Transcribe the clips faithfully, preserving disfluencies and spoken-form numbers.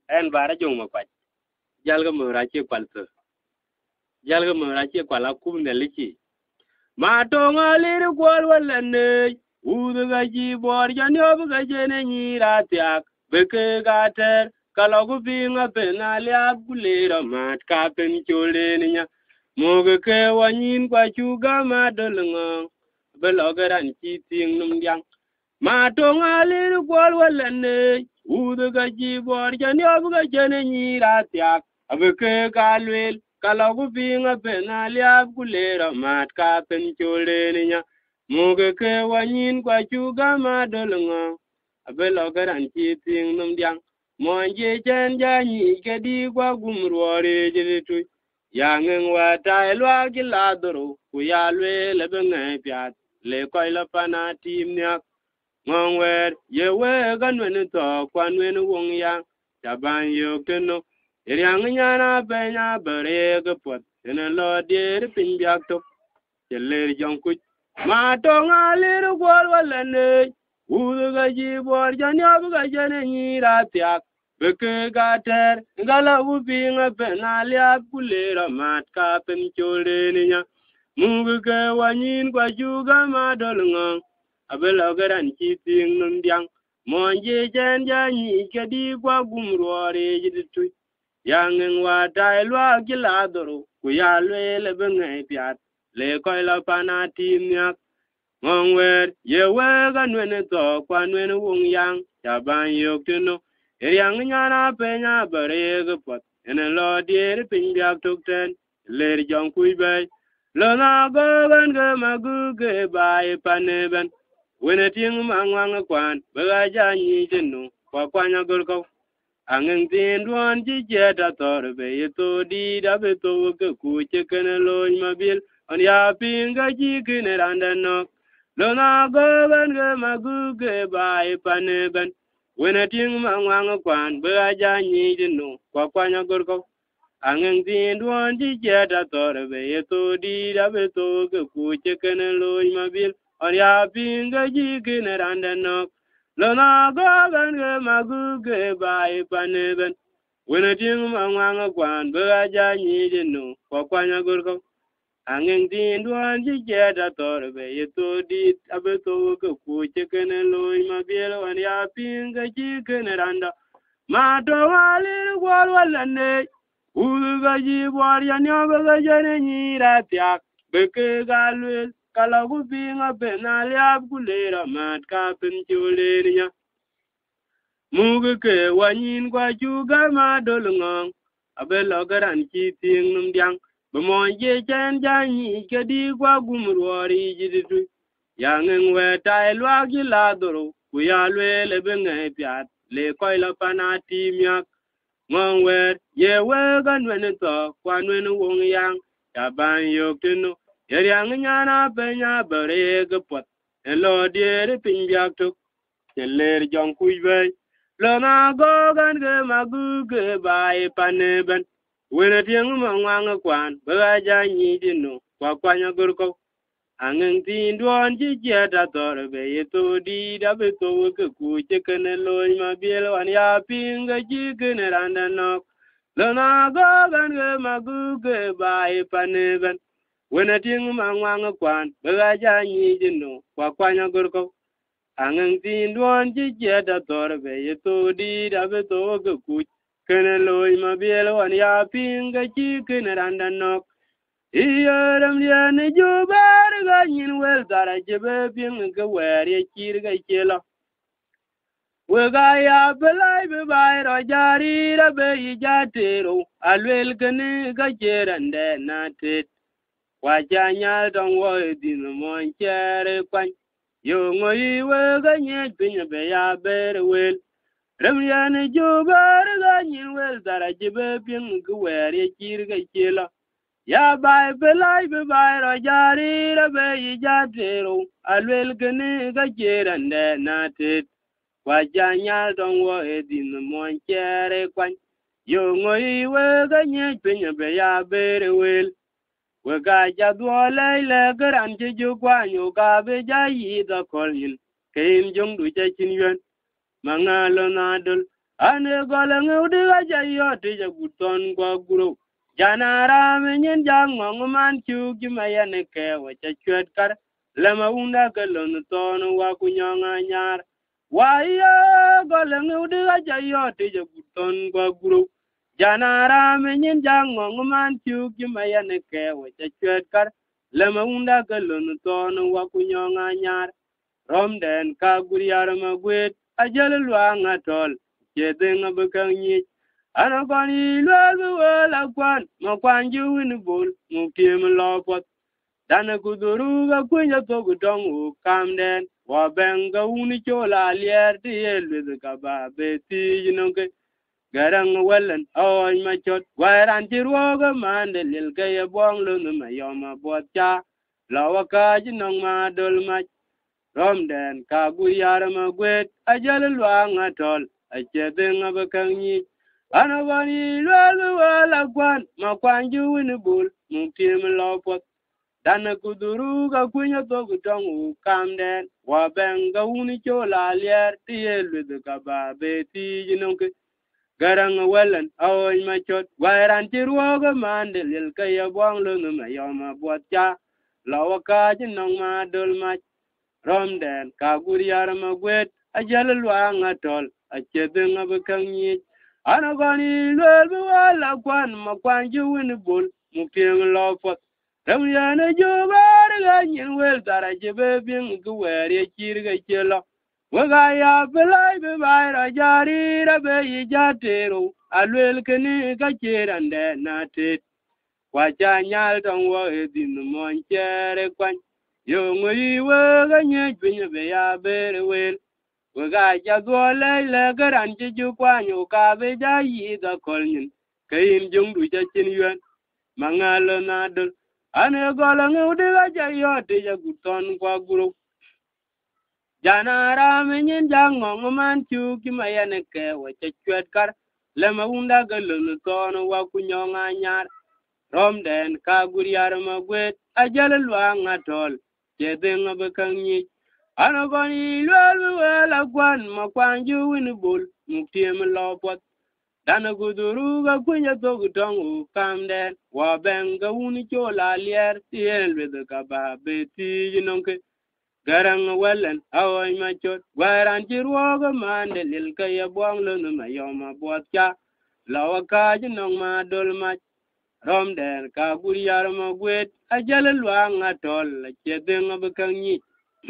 en bara jong ma kwaj jalga mo ra che kwalto jalga mo ra che kwala kum ne lichi ma to ngalir kwal wala ne udu ga ji bor jan yob ga jene ni ratyak beke ga ter kala gu binga bena lya gulera mat ka pen chole ni nya mo ga ke wanin kwa chuga ma dolnga belogaran chi ting num yang ma to ngalir kwal wala ne udu ga ji bor jan yob ga jene ni ratyak beke ga lwel kala gu binga bena lya gulera mat ka pen chole ni nya muge ke wanin kwa chuga ma dolnga abelo garan chi ting num diang monje chen ja ni ke di kwa gumruore jitu yang wa tai lwa gi ladro ku ya le le benga pya le koi la pana tim nya ngong wer ye we gan wen to kwan wen wong yang taban yo keno yang nya na be nya bare ge pot en lo de pin byak to yeler jong ku ma to ngalir gol wala ne udu ga ji bor jan yob ga jene ni ratyak beke ga ter ngala u binga benalia kulera mat ka pen chole ni nya mungu ke wanin kwa juga ma dolnga abela garan chi ting num diang monje jen ja ni ke di kwa gumruore jitu yang wa dai lwa gila doru ku ya le le benga piat le koi la pana tim nyak ngong wer ye we ga nwene to kwa nwene wong yang ya ban yok tino yang nyana pe nya bare ga pot ene lo die pin byak tok ten le jong kui bay lo na go gan ga ma gu ge bay paneben wene ting mang wang kwan ba ja ni tinu kwa kwa nya gol ko angeng tin duan ji je da tor be to di da be to ke ku che ken lo ma bil on ya pinga ji kin randa no lo na go ban ge ma gu ge bai paneben wena ting ma wang kwan ba ja ni dinu kwa kwa nya gor ko angeng tin duan ji je da tor be to di da be to ke ku che ken lo ma bil on ya pinga ji kin randa no lo na go ban ge ma gu ge bai paneben wena ting ma wang kwan ba ja ni dinu kwa kwa nya gor ko angeng tin duan ji je da tor be to di abe to ke ku che ken lo ma bil on ya pinga ji ken randa ma to wali gwal wala ne u ga ji bor ya nyo ga jene ni ratyak be ke ga lwel kala gu pinga benal ya gulera mat ka pen chole nya muge ke wanin kwa chuga ma dolnga abelo garan chi ting num diang monje chen ja ni ke di kwa gumruori jitu yang we tai lwa gi ladro ku ya le le benga piat le koi la pana timyak ngong we ye we gan wen to kwa wen wong yang ta ban yok tinu ye yang nya na pe nya bare ge pot elo die pin byak to yeler jong ku be lo na go gan ge ma gu ge bai paneben wena tiang ma wang kwan ba ja ni dinu kwa kwa nya gor ko angeng tin duan ji je da tor be to di da be to ke ku che ken lo ma biel wan ya pinga ji ken randa no lo na go gan ge ma gu ge bai paneben wena tiang ma wang kwan ba ja ni dinu kwa kwa nya gor ko angeng tin duan ji je da tor be to di da be to ke ku kene loy ma biel wan ya pinga chi kene randa nok iyaram ya ne jubar ga nyin wel dara jebe ping ga wer ye chir ga chelo we ga ya belai be bai ro jari ra be yi jatero alwel kene ga jerande na tet wa janya dong wo din mon chere kwan yo ngoi we ga nye ping be ya ber wel Ramyane jobar ga nyin wel dara jibe ping gwer ye chir ga chela ya bai belai be bai ro jari ra be yi jatero alwel gene ga jerande na tet wa janya dong wo edin mon chere kwan yo ngoi we ga nye ping be ya bere wel we ga jadwo le le garan je jo kwa yo ga be ja yi da kolin kein jong du che chin yuen mangalo nadul ane golang udiga jayote jaguton kwa guru janara menyen jangong man chuki mayane kewa chachuet kar lama unda galon ton wa kunyanga nyar waya golang udiga jayote jaguton kwa guru janara menyen jangong man chuki mayane kewa chachuet kar lama unda galon ton wa kunyanga nyar romden ka guriyar magwet ajal luanga tol Jedeng bekanyi, anabani lwalu wala kwan, makwanju winbol, mukim lopot. Dana kuduruga kunya togu tongu kamden, wabenga unichola lier tiel with kaba beti jinonke. Garang wellen, oh machot, wairan tiroga mande lil kaya bong lunu mayoma botcha. Lawaka jinong ma dolmach, romden kaguyara magwet, ajal luanga tol. Achedeng abakanyi anabani lwalu wala kwan makwanju winbul mukim lopot dana kuduruga kunya togu tongu kamden wabenga uni chola lier tielu kaba beti jinonke garang wellen awoy machot wairan tiruoga mande lil kaya bong lunu mayoma botcha lawaka jinong ma dolmach romden kaguriyar magwet ajal luanga tol Achedeng abakanyi anabani lwalu wala kwan makwanju winbul mukim lopot ramyana jobar ganyin wel tara jebe bin gwere kirga chelo waga ya belai be bayra jari rabe yijatero alwel kene ka cherande natet kwacha nyal tong wo edin monchere kwan yo ngui waga nyej bin be ya bere wel Waga jadwale le garan ju kwanyo ka be ja yi da kolnyin kayin jung du ja chin yuen mangalo na dul ane gola ngude ga ja yote ja guton kwa guru janara menyen jangong man chu ki mayane ke wa cha chwet kar le maunda galun ton wa kunyonga nyar romden ka guryar magwet ajal lwa ngatol jedeng abakanyi anabani lwalu wala kwan makwanju winbul mukim lopot dana kuduruga kunya togu tongu kamden wabenga uni chola lier tiel with kaba beti jinonke garang wellen awoy machot waran tiruoga mande lil kaya bong lunu mayoma botcha lawaka jinong ma dolmach romden ka guryar magwet ajal lwa ngatol chedeng abakanyi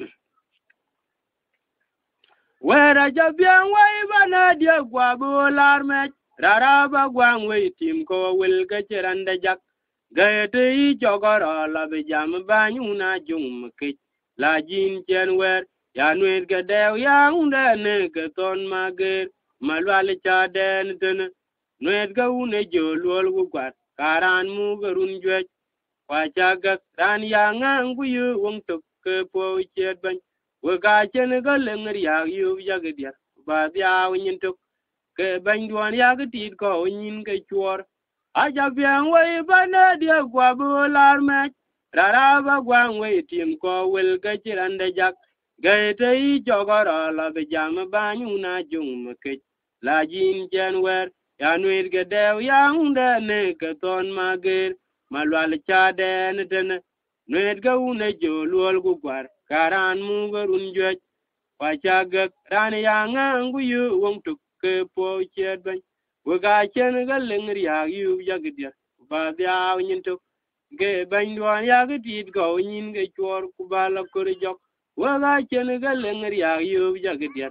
Wera jabiang way bana dia gwa bular me raraba gwang way tim ko wil ga cheranda jak gaete i jogoro la be jam banyuna jum ke la jin chen wer ya nwet ga dew ya unde ne ke ton mager malwal cha den ten nwet ga une jolwol gu kwat karan mu garun jwe kwa cha ga ran ya ngangu yu wong tok ke po chet ban Waga chen ga lengr ya yu ya ga dia ba dia win tok ke ban duan ya ga tit ko nin ke chor a ja biang wei ba na dia gwa bu lar me rara ba gwang wei tim ko wel ga chirande jak ga te i jogoro la be jam ba nyu na jung ke la jin chen wer ya nuir ga de ya unde ne ke ton mager malwal cha den den nuir ga une jo lol gu gwar karan mu garun jwe wacha ga ran ya ngangu yu wong tuk ke po chet ban waga chen ga lengr ya yu ya gdia ba dia nyin tuk ge ban duan ya ga tit go nyin ge chor ku ba la kor jok waga chen ga lengr ya yu ya gdia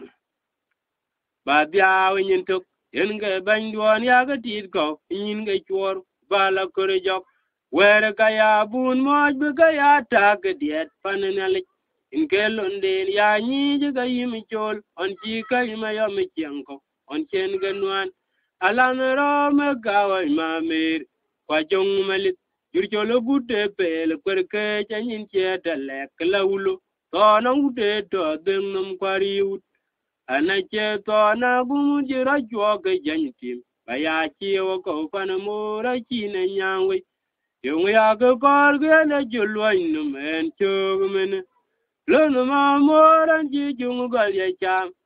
ba dia nyin tuk yen ge ban duan ya ga tit go nyin ge chor ba la kor jok Where kaya bun moj be kaya tak diet panenalik in kelon den ya ni ga yimi chol on chi ka yima yo mi chenko on chen ganwan alan ro me gawa ma mir kwa jong malit jur cholo bute pel per ke chanin che tele klaulo to na ute to den num kwariut ana che to na gum jira jwa ga jantim baya chi wo ko pan mo ra chi na nyangwe Yung ya ga kor ga na julwan no men chog men lo no ma moran ji jung gal ya cham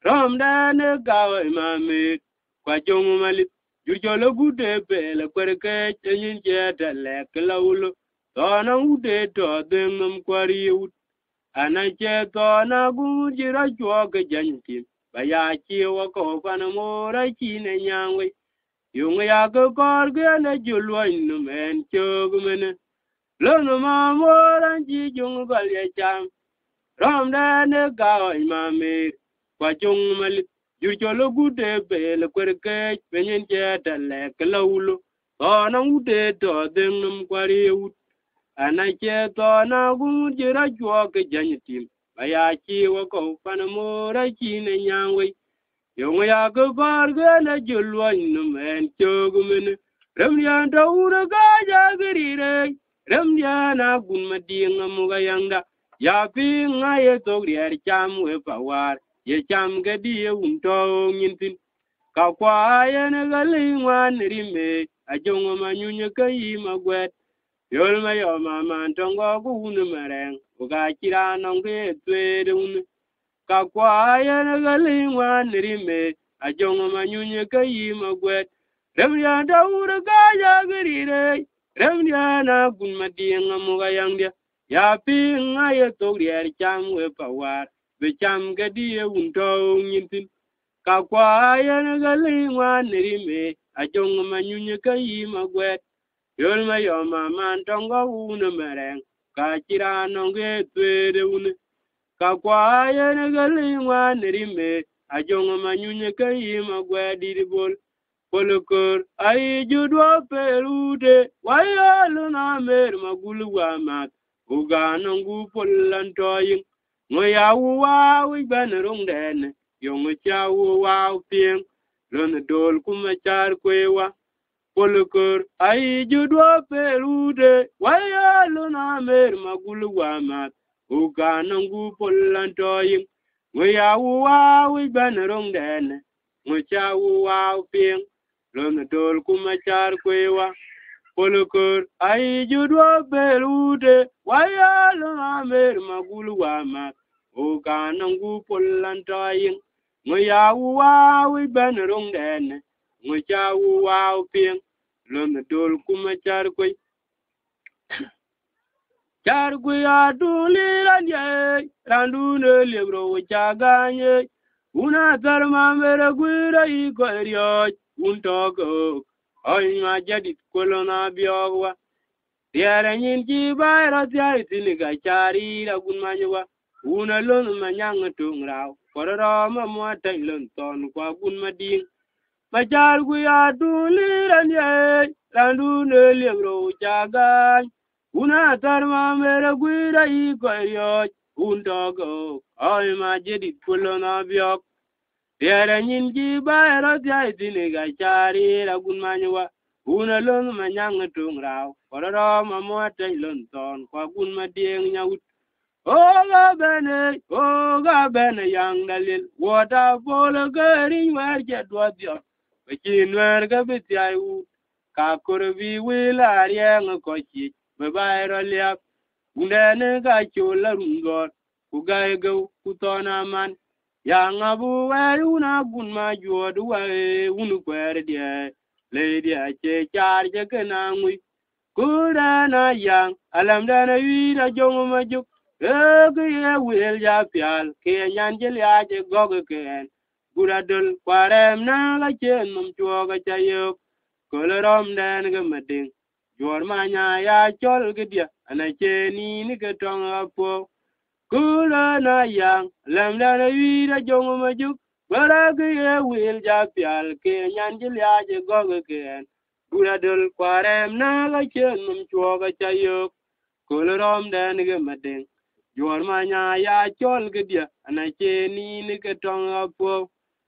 rom da ne gawa imame kwa jong malit jurjo lo gude bele kwerke chenyin jeta le klaulo tona ude to dengum kwari ut ana che tona gujira jwoke janti baya chi wa ko pana mora chi ne nyangwe yung ya ko korge na julwa inu men chogumene lono ma mora chi jung galye cham rom da ne gawa imame kwa jong malit jurjo lo gude bele kwerke chenyin jeta le klaulo tona ude to dengum kwari ut ana che to na gujira jwoke janti baya chi wa ko pana mora chi ne nyangwe yung ya ko barga na julwa inu men chogumene remya daura ga jagirire remya na gun madinga muga yanga ya pi ngaye to rier cham we pawar ye cham ga die unto nyintin ka kwa ye na galingwan rime ajongo manyunye kai magwet yol ma yo mama tongo gunu mereng uga kira nonge twede un ka kwa ye na galingwan rime ajongo manyunye kai magwet remya daura ga jagirire remya na gun madinga muga yangdia ya pi ngaye to rier cham we pawar be cham ga die unto nyintin ka kwa ye na galingwan rime ajongo manyunye kai magwet yol ma yo mama tongo una mereng ka kira nonge twede un ka kwa ye na galingwan rime ajongo manyunye kai magwet diribol polokor ai judwa perude wayalo na mer magulu wa mat uga nongu polantoyin ngoya wa wi banrong den yong cha wa pien lon dol kuma char kwewa polokor ai judwa perude wayalo na mer magulu wa mat uga nongu polantoyin ngoya wa wi banrong den ngocha wa pien lon dol kuma char kwewa polokor ai judwa berude wayalo na mer magulu wa mat uga nongu polantoyin ngoya wa wi banrong den ngocha wa pien lon dol kuma char kwe char kwe aduli ranye randu ne lebro chaganye una tarma mere gwira ikorio untogo oy ma jadit kolona biogwa tiare nyin ji bayra tiare tiniga chari la gun manywa una lon manyang tungrao kororo ma mwata lon ton kwa gun mading majar gu ya duli ranye randu ne lebro jaga una tarma mere gwira ikorio untogo oy ma jadit kolona biog tiare nyin ji bayra tiare tiniga chari la gun manywa una lon manyang tungrao kororo ma mwata lon ton kwa gun mading nyawut oga bene oga bene yang dalil wata polo gari wer jedwa dio bekin wer ga bitiayu ka korbi wila rieng ko chi be bayro liap undene ga chola rungor ku gaego ku tona man yang abu wer una gun ma jodu wa unu kwer die lady ache char je kenangui kudana yang alam dana wira jongo majuk ege ye wil ya pial ke nyanjel ya je goge ken guradul kwarem na la chen mum chuoga chayo kolorom den ge meding jor manya ya chol gedia ana cheni ni ke tong apo kudana yang alam dana wira jongo majuk ege ye wil ya pial ke nyanjel ya je goge ken guradul kwarem na la chen mum chuoga chayo kolorom den ge meding jor manya ya chol gedia ana cheni ni ke tong apo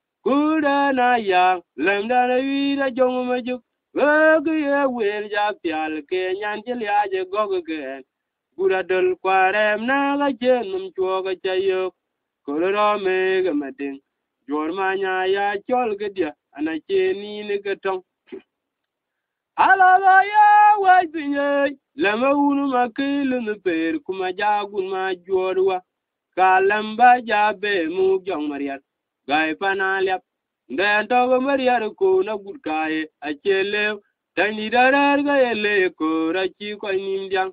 kudana ya lemda na wira jongo majuk ege ye wil ya pial ke nyanjel ya je goge ken guradul kwarem na la chen mum chuoga chayo kolorome ge meding jor manya ya chol gedia ana cheni ni ke tong alaba ya wajinye lama unu makilu nuper kuma jagun ma jorwa kalamba jabe mu jong mariat gai panaliap den to maria ko na gurkae a chele tani darar ga ele ko ra chi ko nimjang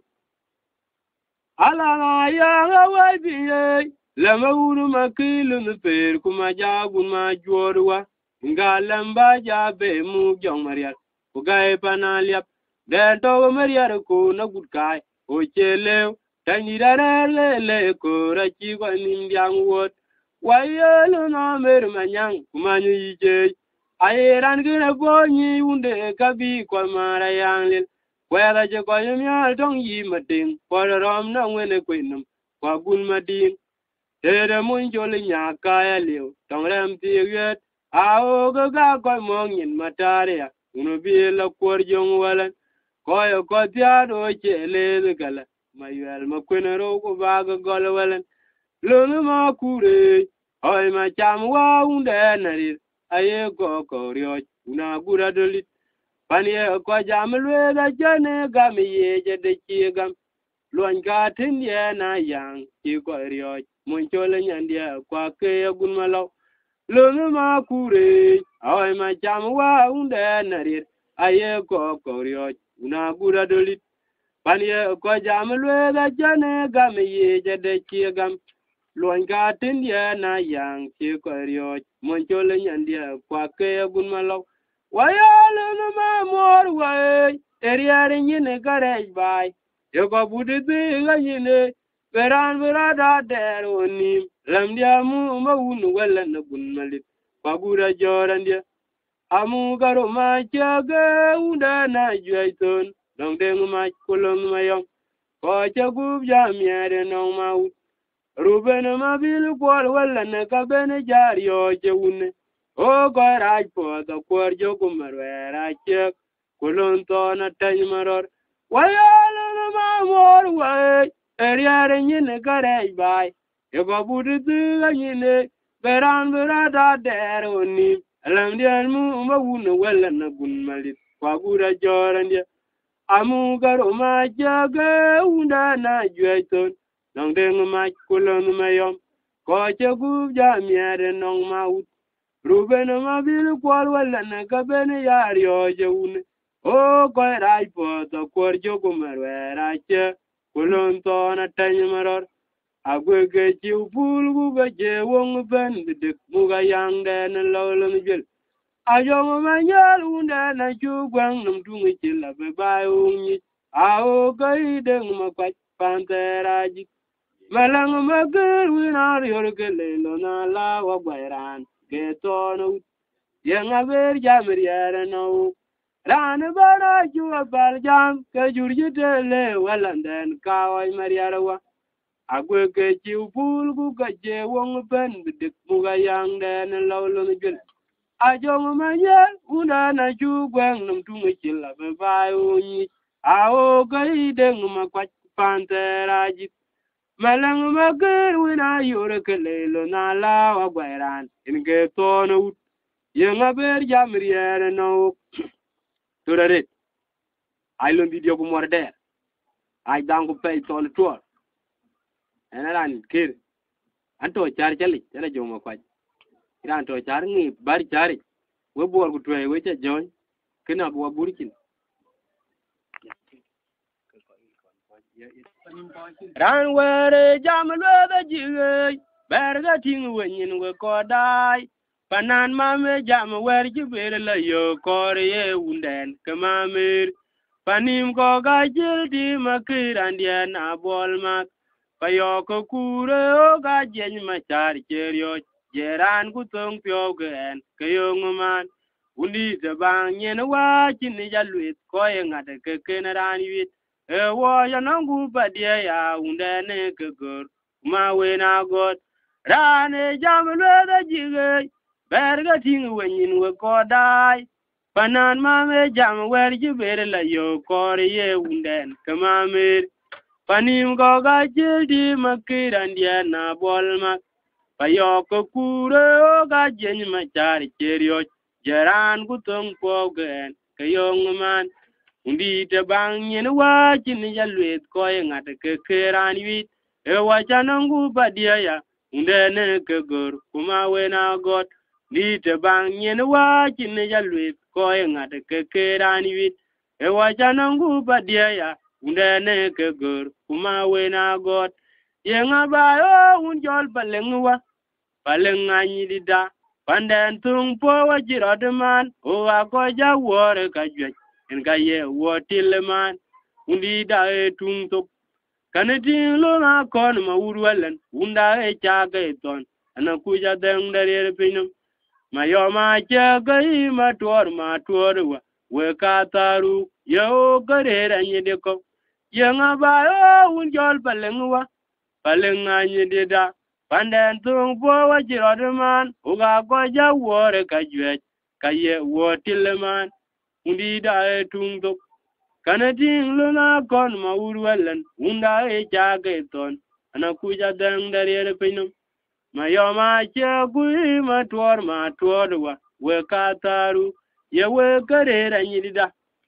ala na ya ga wa biye lama uru makilu nu per kuma jagun ma jorwa ngalamba jabe mu jong maria ko gai panaliap den to maria ko na gurkae o chele tani darar ga ele ko ra chi ko nimjang wot wayelo na mer manyang kumanyu yije ayeran gina bonyi unde kabi kwa mara yanglil kwela je kwa yumya tong yi mading kwa rom na wene kwenum kwa gun mading tere mun jole nya kaya liu tong rem ti yet ao ga ga kwa mongin mataria unu bi la kwor jong walan koyo ko tia do chele de gala mayel makwenero ko ba ga gol walan lunu ma kure Oi ma cham wa unde narir aye go ko ryo una gura dolit panie ko jam lwe da jane gam ye je de chi gam luan ga tin ye na yang chi ko ryo mun chole nyandia kwa ke gun malo lunu ma kure oi ma cham wa unde narir aye go ko ryo una gura dolit panie ko jam lwe da jane gam ye je de chi gam luan ka tin dia na yang chi ko ryo mon chole nyandia kwa ke gun malo wayalo no ma mor wai eriare nyine gare bai yo ko budi bi ga nyine beran berada der oni lam dia mu ma unu wala na gun malit kwa gura joran dia amu garo ma chaga unda na juaiton dong deng ma kulong ma yong ko chagu ja miare no ma Ruben mabil kwal wala na kabene jario jeune o garaj po da kwarjo kumarwera chek kulon to na taymaror wayala na mamor way eriare nyine garaj bay e babudu diga nyine beran berada deroni alamdian mu mawuna wala na gun malit kwagura jorandia amu garo ma jaga unda na juaiton Nong deng ma kulon ma yom ko chagu ja miere nong ma ut Ruben ma bil kwal wala na kabene yar yo jeune o ko rai po to kor jogo marwera che kulon to na tany maror agwe ge chi upul gu ga je wong ben de mu ga yang den lolon jil ayo ma nyal unda na chu gwang num tungi chila be ba unyi a o ga deng ma kwa pantera ji Malang magur winar yorgele lona la wagwairan getono yang aber jamir yara no ran bara juwa barjam ke jurji tele walanden kawai mariarawa agwe ke ci upul gu ka je wong ben bidik muga yang den lawlon jul ajong manya una na ju gwang num tungi chilla be bayuni ao gai deng makwat panteraji Malang magur wina yorgele lona la wagwairan in getono yang aber jamir yara no Turare, I learned video ko more there. I down ko pay on the tour. And I ran kid. Anto char chali, and a joma quite. Ran to charni, bari chari. We bore go to a witch at join. Cannot go a burkin. Ran where a jam the jig. Berga ting when you were caught die. Panan mame jam where you better la yo corrie wunden kamamir panim ko ga jildi makir andia na bolmak payoko kure o ga jen machar cherio jeran kutong pyo gen kayonguman undi de bang yen wa chini jalwit ko ngade ke kenaran wit e wo yanangu padia ya undene ke gor ma we na god rane jam le da jige Berga ting when you were caught die. Panan mame jam where you better la yo corrie wunden kamamir. Panim goga jildi makir andiana bolmak. Payoko kure oga jen machari cherio. Jaran kutong pogen kayong man. Undi te bang yen wachin jalwit koy ngate kekeran wit. E wachanangu padia ya. unde ne ke gor kuma we na got ni te bang nyen wa chin ne jalwe ko e ngade ke ke rani wit e wa chanangu ba dia ya unde ne ke gor kuma we na got ye nga ba yo un jol balengwa balenga ni dida panden tung po wa jirodman o wa ko ja wore ka jwe en ka ye wo tilman undi da e tung to kanatin lo na kon ma urwalen unda e cha ga ton ana kuja deng dare pinum ma yo ma cha ga i ma tor ma tor wa we ka taru yo gare ra ni de ko ye nga ba o un jol balengwa balenga ni de da panden tung po wa jirodman o ga ko ja wore ka jwe ka ye wo tilman undi da e tung to kanatin luna kon ma urwelen unda e chage ton ana kuja dang dare pinum ma yo ma che gui ma tor ma tor wa we ka taru ye we kare ra nyida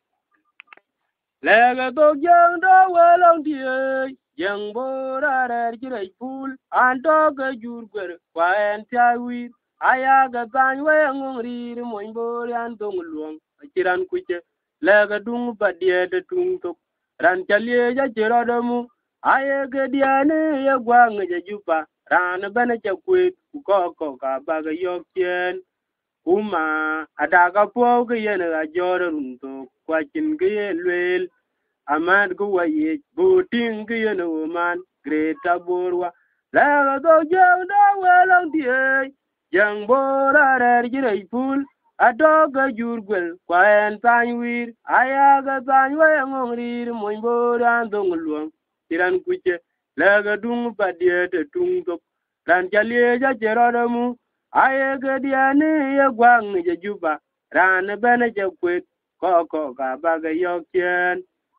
lega to jang do we long die jang bora ra jire pul ando ga jur gwer kwa en tawi aya ga tan we ngori mo bor an dong luong kiran kuche lega dung ba die de tung tok ran chalie ja jero domu aye ge diane ye gwang je jupa ran bana cha kwet ko ko ka ba ga yok chen uma adaga po ge ye na joro run to kwa chin ge ye lwel amad go wa ye bu ting ge ye no man greta borwa lega do jang do welong die jang bora re jire pul adoga jurgel kwa en tanwir ayaga tanwe ngongrir moy boran dong luong tiran kuche lega dung badie te tung tok ran chalie ja jerodamu ayega diane ye gwang je juba ran bene je kwet ko ko ga baga yokien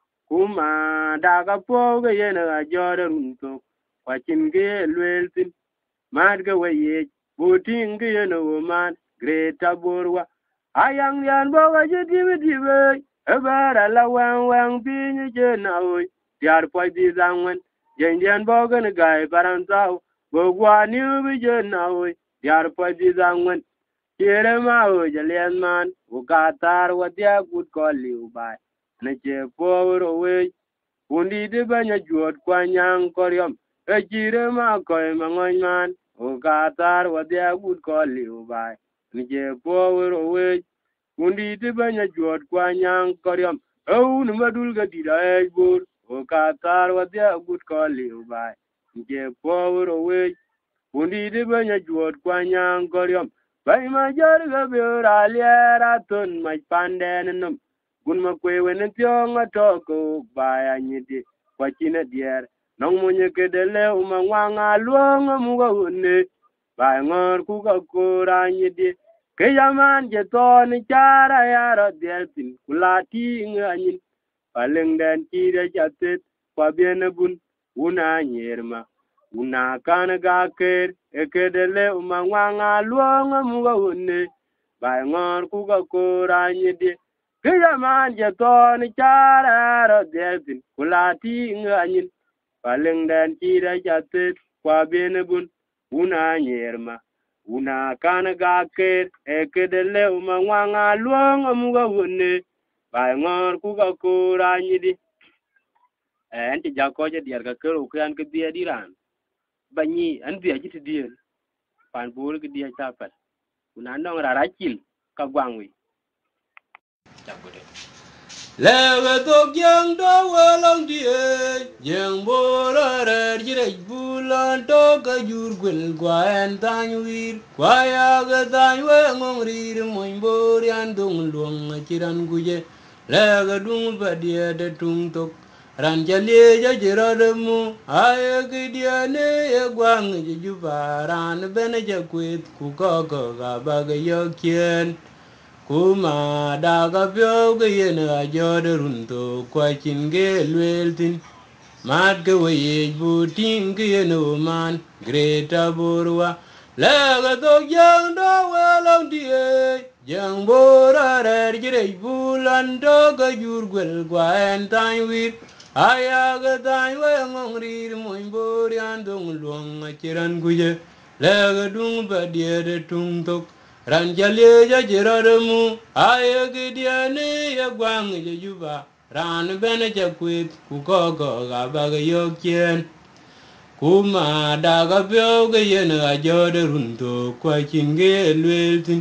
kuma daga poga yena jore runto kwa chinge lweltin madga waye boting ge no man Greta borwa ayang yan boga jiti dibe ebara la wang wang pinyi jena oi tiar po di zangwen jenjen boga ne gai parantau bogwa niu bi jena oi tiar po di zangwen kire ma o jalen man ukatar wadia good call you by ne je powro we undi de banya juot kwanyang koryom e jire ma koy mangoy man ukatar wadia good call you by nije power away undi te banya juot kwanyang koryam au numa dulga dira e bor o katar wadia good call you by nije power away undi te banya juot kwanyang koryam bai ma jar ga beura liera ton mai panden num gun ma kwe wen tyong atoko baya nyidi kwachina dier nong munye kedele uma wanga luong mu ga une bai ngor ku ga kora nyidi kejaman jeton cara yaro deltin kulati nganin paleng dan kira jatet pabene bun una nyerma una kan ga ker ekedele umangwanga luonga muga unne bai ngor ku ga koranye de kejaman jeton cara yaro deltin kulati nganin paleng dan kira jatet pabene bun una nyerma una kana ga ker ekedele uma wanga luong amuga wonne bai ngor ku ga kora nyidi en ti jako je diar ga kero kan ke dia diran banyi an dia ji ti dir pan bol ke dia chapal una nong rara kil ka gwangwi chagode lega to gyang do welong die jeng bora re jire bulan to ka jur gwel gwa en tanwir kwa ya ga tanwe ngong rir moy bor yan dong luong chiran guje lega dung ba die de tung tok ran jalie ja jira de mu ay ge dia ne ye gwang ji ju baran bene ja kwet ku ko ko ga ba ga yokien kuma daga pyo ge yen a jode runto kwa chinge lweltin mat ge we bu ting ge yen o man greta borwa lega to jang do welong die jang bora re jire bulan do ga jur gwel gwa en tan wir aya ga tan we ngong rir moy bor yan dong luong chiran guje le ga dung ba dia de tung tok ran jale ja jira mu ay ge dia ne ya gwang je juba ran ben ja kwit ku ko go ga ba ga yo kien kuma da ga pyo ge yen a jo de run to kwa chin ge lwel tin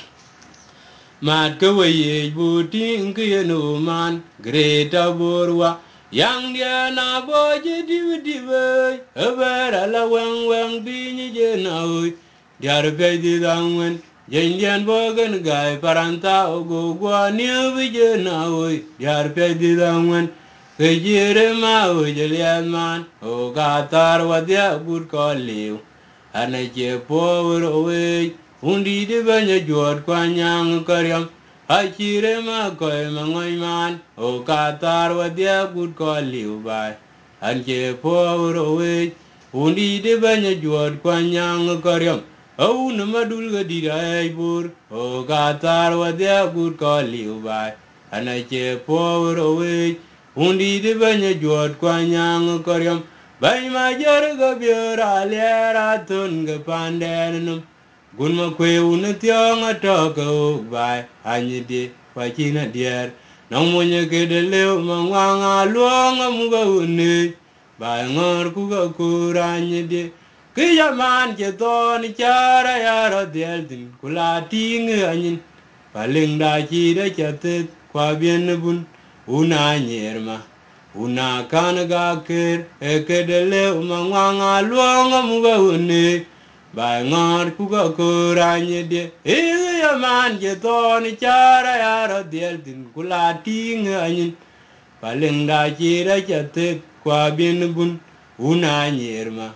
mat ke we ye bu ting ke no man greta borwa yang dia na bo je di di we ever la wang wang bi ni je na we diar pe di dang wen jen jen bo gen gai paranta o go gwa ni bi je na we diar pe di dang wen ke jire ma o je lian man o ga tar wa dia bur ko liu ana je po ro we undi de banya jot kwa nyang karyam Achire ma koi ma ngoi man o katar wa dia gut ko liu bai anje po ro we undi de banya juot kwa nyang karyam au na madul ga di ai bur o katar wa dia gut ko liu bai anache po ro we undi de banya juot kwa nyang karyam bai ma jar ga biora lera tun ga panden gunma kwe una tiong a toka o bai anyi di kwa china dier nang monya ke de leo mangwanga luanga muga uni bai ngor kuga kuranyi di kaya man ke toni chara yara del din kula tingi anyin paling da chi da chatet kwa bien bun una nyerma una kanaga ker eke de leo mangwanga luanga muga uni Bai ngar kuga kuranye de Ege ya man je toni chara yara del din kula ting anyin Paling da chira chatet kwa bin bun Una nyerma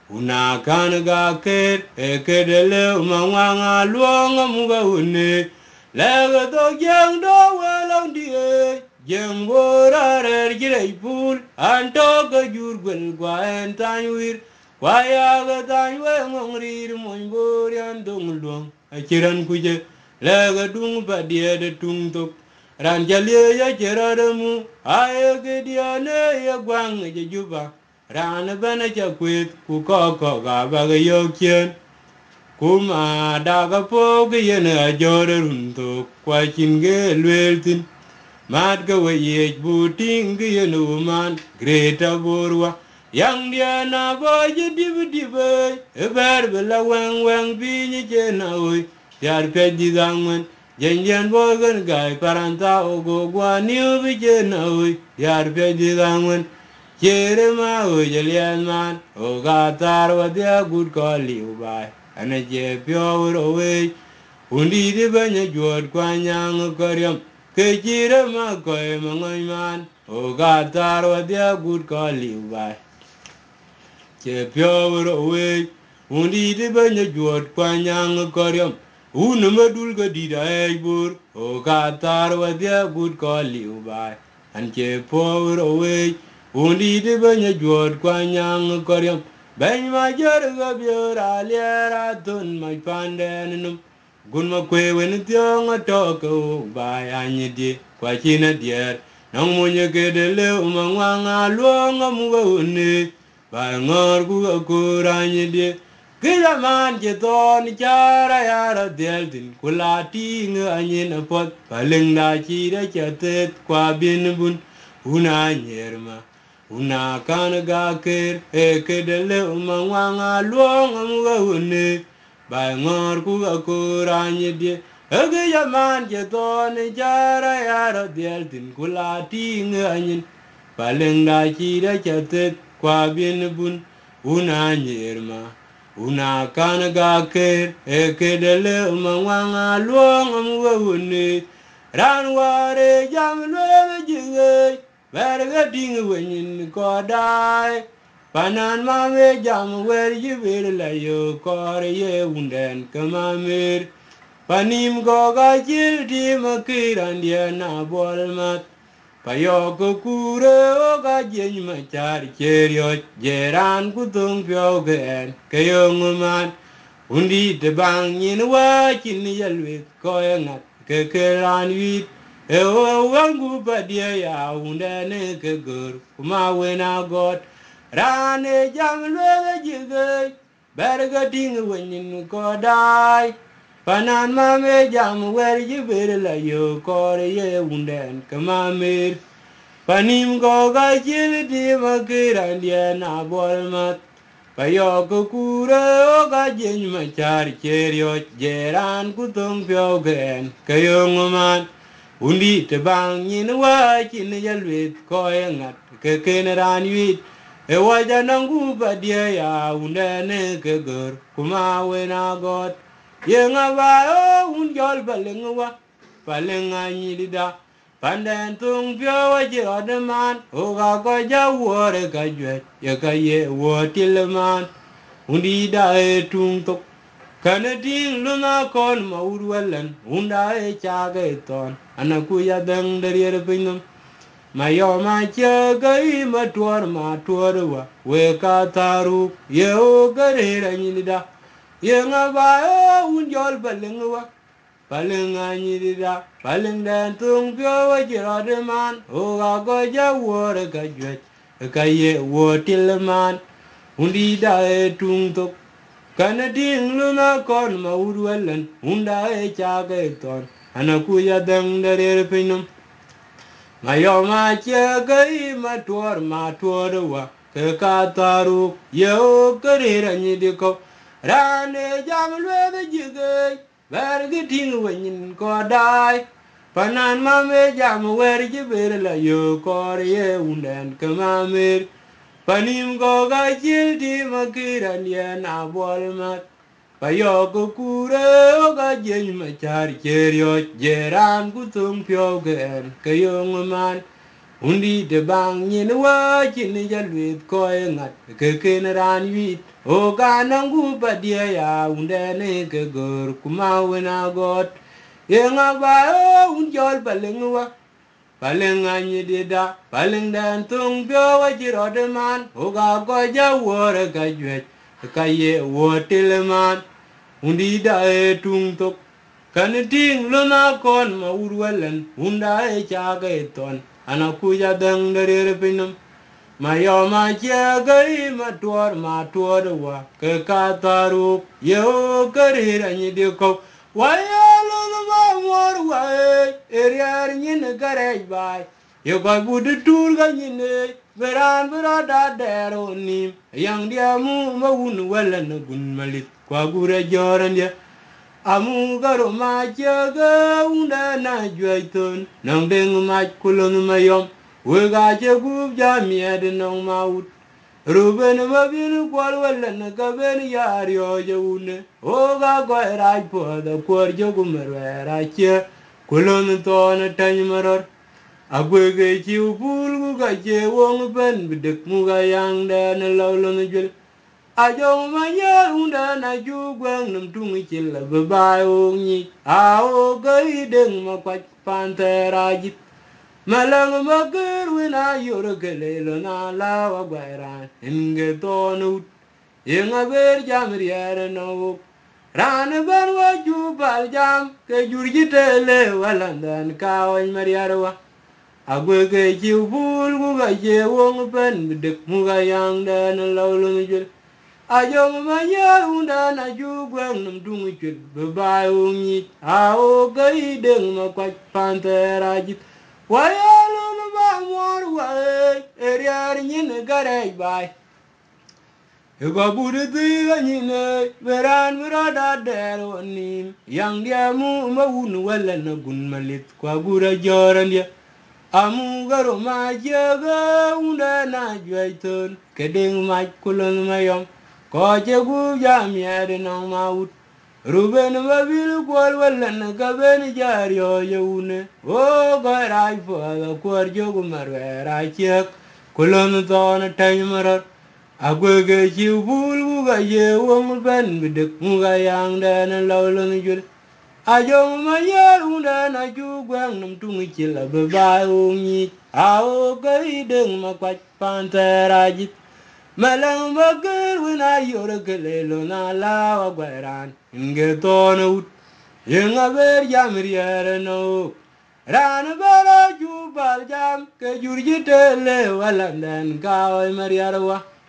Una kanaga ker Eke de le umangwanga luanga muga une Lega to jeng do welong die Jeng bora rer jirei pul Anto ke jurgel kwa entanyuir Waya ga dai we ngong rir mon borian dong luang a chiran kuje le ga dung ba dia de tung tok ran jalie ya chera mu ay ge dia ne ya gwang je juba ran bana cha kwet ku ko ko ga ba ga yo kien kuma da ga po ge ye ne jor run to kwa chin ge lwel tin mat ga we ye bu ting ge ye no man greta borwa Yang dia na boy je dib dib eber bela wang wang bi ni je na oi yar pe di gangwen jen jen bo gan gai paranta o go gwa ni bi je na oi yar pe di gangwen chere ma o je lian man o ga tar wa dia good ko li u bai ana je pyo ro we undi di ba nya jot kwa nyang ko ryam ke chere ma ko ma ngoi man o ga tar wa dia good ko li u bai che pyo ro we undi de ba nya juot kwa nyang koryam un ma dul ga di dai bur o ka tar wa dia gut ko liu bai an che po ro we undi de ba nya juot kwa nyang koryam ben ma jar ga byo ra le ra tun mai panden num gun ma kwe wen tyo nga to ko bai an di kwa china dier nang mo nya ke de le ma nga nga lo nga mu ga ne Bai ngor ku kuranye de Kila man je ton chara yara del din kula ting anyin pot paling da chi da chatet kwa bin bun una nyerma una kan ga ker e ke de le uma wanga luong amuga une bai ngor ku kuranye de Ege ya man je ton chara yara del din kula ting anyin paling da chi da chatet kwa bin bun una nyerma una kan ga ker e ke de le ma wanga luong am wa une ran ware jam le me jinge ber ga ding wen ko dai panan ma me jam wer ji ber la yo ko re ye unden kama mer panim go ga jil di ma kiran dia na bol mat Payoko kure o ga jeny machar cherio jeran kutung pyo gen kayong man undi te bang yin wa chin yalwe ko ngat ke ke ran wit e o wangu pa dia ya unde ne ke gur kuma wena got ran e jam le jige berga ting wenin ko dai panan ma me jam wer jibir la yo ko ye unden kama mir panim go ga jil di makiran dia na bolmat payo ko kure o ga jen ma char cherio jeran ku tung pyo gen kayo man undi te bang nyin wa chin yalwit ko ngat ke ken ran wit e wa janangu ba dia ya unde ne ke gor kuma we na got ye nga ba o un jol baleng wa baleng anyi dida panden tung pyo wa jiro de man o ga ko ja wo re ka jwe ye ka ye wo til man undi da e tung tok Kanating luna kon maurwalan unda e chaga eton anakuya dang dariere pinum mayo ma chaga I matuar matuarwa we ka taru ye o garera nyida ye nga ba unjol balengwa balenga nyida baleng tung pyo wa jirade man o ga go ja wore ka jwe ka ye wo tilman undi da e tung tok Kanading luna kon maurwalan unda e chaga eton anakuya dang dariere pinum mayo ma chaga I matuar matuarwa ke ka taru yo karera nyidiko rane jamlwe de jige bergi ting wenyin ko dai panan mame jam wer jibir la yo kor ye unden kamamer Panim go ga jil di makiran ye na bolmat payo ko kure o ga jen ma char cherio jeran ku tung pyo gen kayo man undi de bang nyin wa chin jalwit ko ngat ke ken ran wit o ga nangu ba dia ya unde ne ke gor kuma we na got ye nga ba o un jol baleng wa Paling anyi dida, paling dan tung pyo wa jiro de man, uga goja wore ka jwet, ka ye wo man, undi da e tung tok, kan ting luna kon ma urwelen, unda e chaga e ton, anakuja dang darere pinam, ma yo ma chaga I ma tuor ma tuor wa, ke ka taru, ye o karir anyi diko, Wayalo ma mor wae eriar nyin garaj bai yo ko bud tur ga nyin beran bera da dero nim yang dia mu ma un wala na gun malit kwa gure joran dia amu garo ma jaga unda na joiton nang deng ma kulon ma yom we ga je gu ja mi ed nang ma Ruben ma bin kwal wala na ka ben yar yo june o ga go ra po da kwar jo gumer ra che kulon to na tan maror agwe ge chi bul gu ga je wong ben bidik mu ga yang da na law lo na jul a jo ma ya unda na ju gwang nam tung chi la ba ba o ni a o ga I deng ma kwa pan te ra jit Malang mager wina yor kelelo na la wa gwairan inge tonu inga ber jam riere no ran ban wa ju bal jam ke jurji tele walandan ka wa mariarwa agwe ke ji bul gu ga je wong pen de mu ga yang dan lawlo jul ajong ma ya unda na ju gwang num dung chul ba ungi a o ga I deng ma kwa pantera jit Wayalo ma mor wae eriar nyin garej bai Ego budi tiga nyine beran mirada dero nim yang dia mu ma un wala na gun malit kwa gura joran dia amu garo ma jaga unda na jaiton kedeng ma kulon mayom ko je gu jam yade no maut Ruben ma bil kwal wala na gaben jar yo yune o go rai fo da kwar jogu marwe ra chek kulon ton tay marar agwe ge chi bul gu ga ye wong ben bidik mu ga yang da na lawlon jul ajong ma yar unda na ju gwang num tung chi la ba ba o ni a o ga I deng ma kwa pantera jit Malang bager wina yor kelelo na la wa gwaran inge tono yenga ber jam riere no ran bara ju bal jam ke jurji tele walandan ka o mariarwa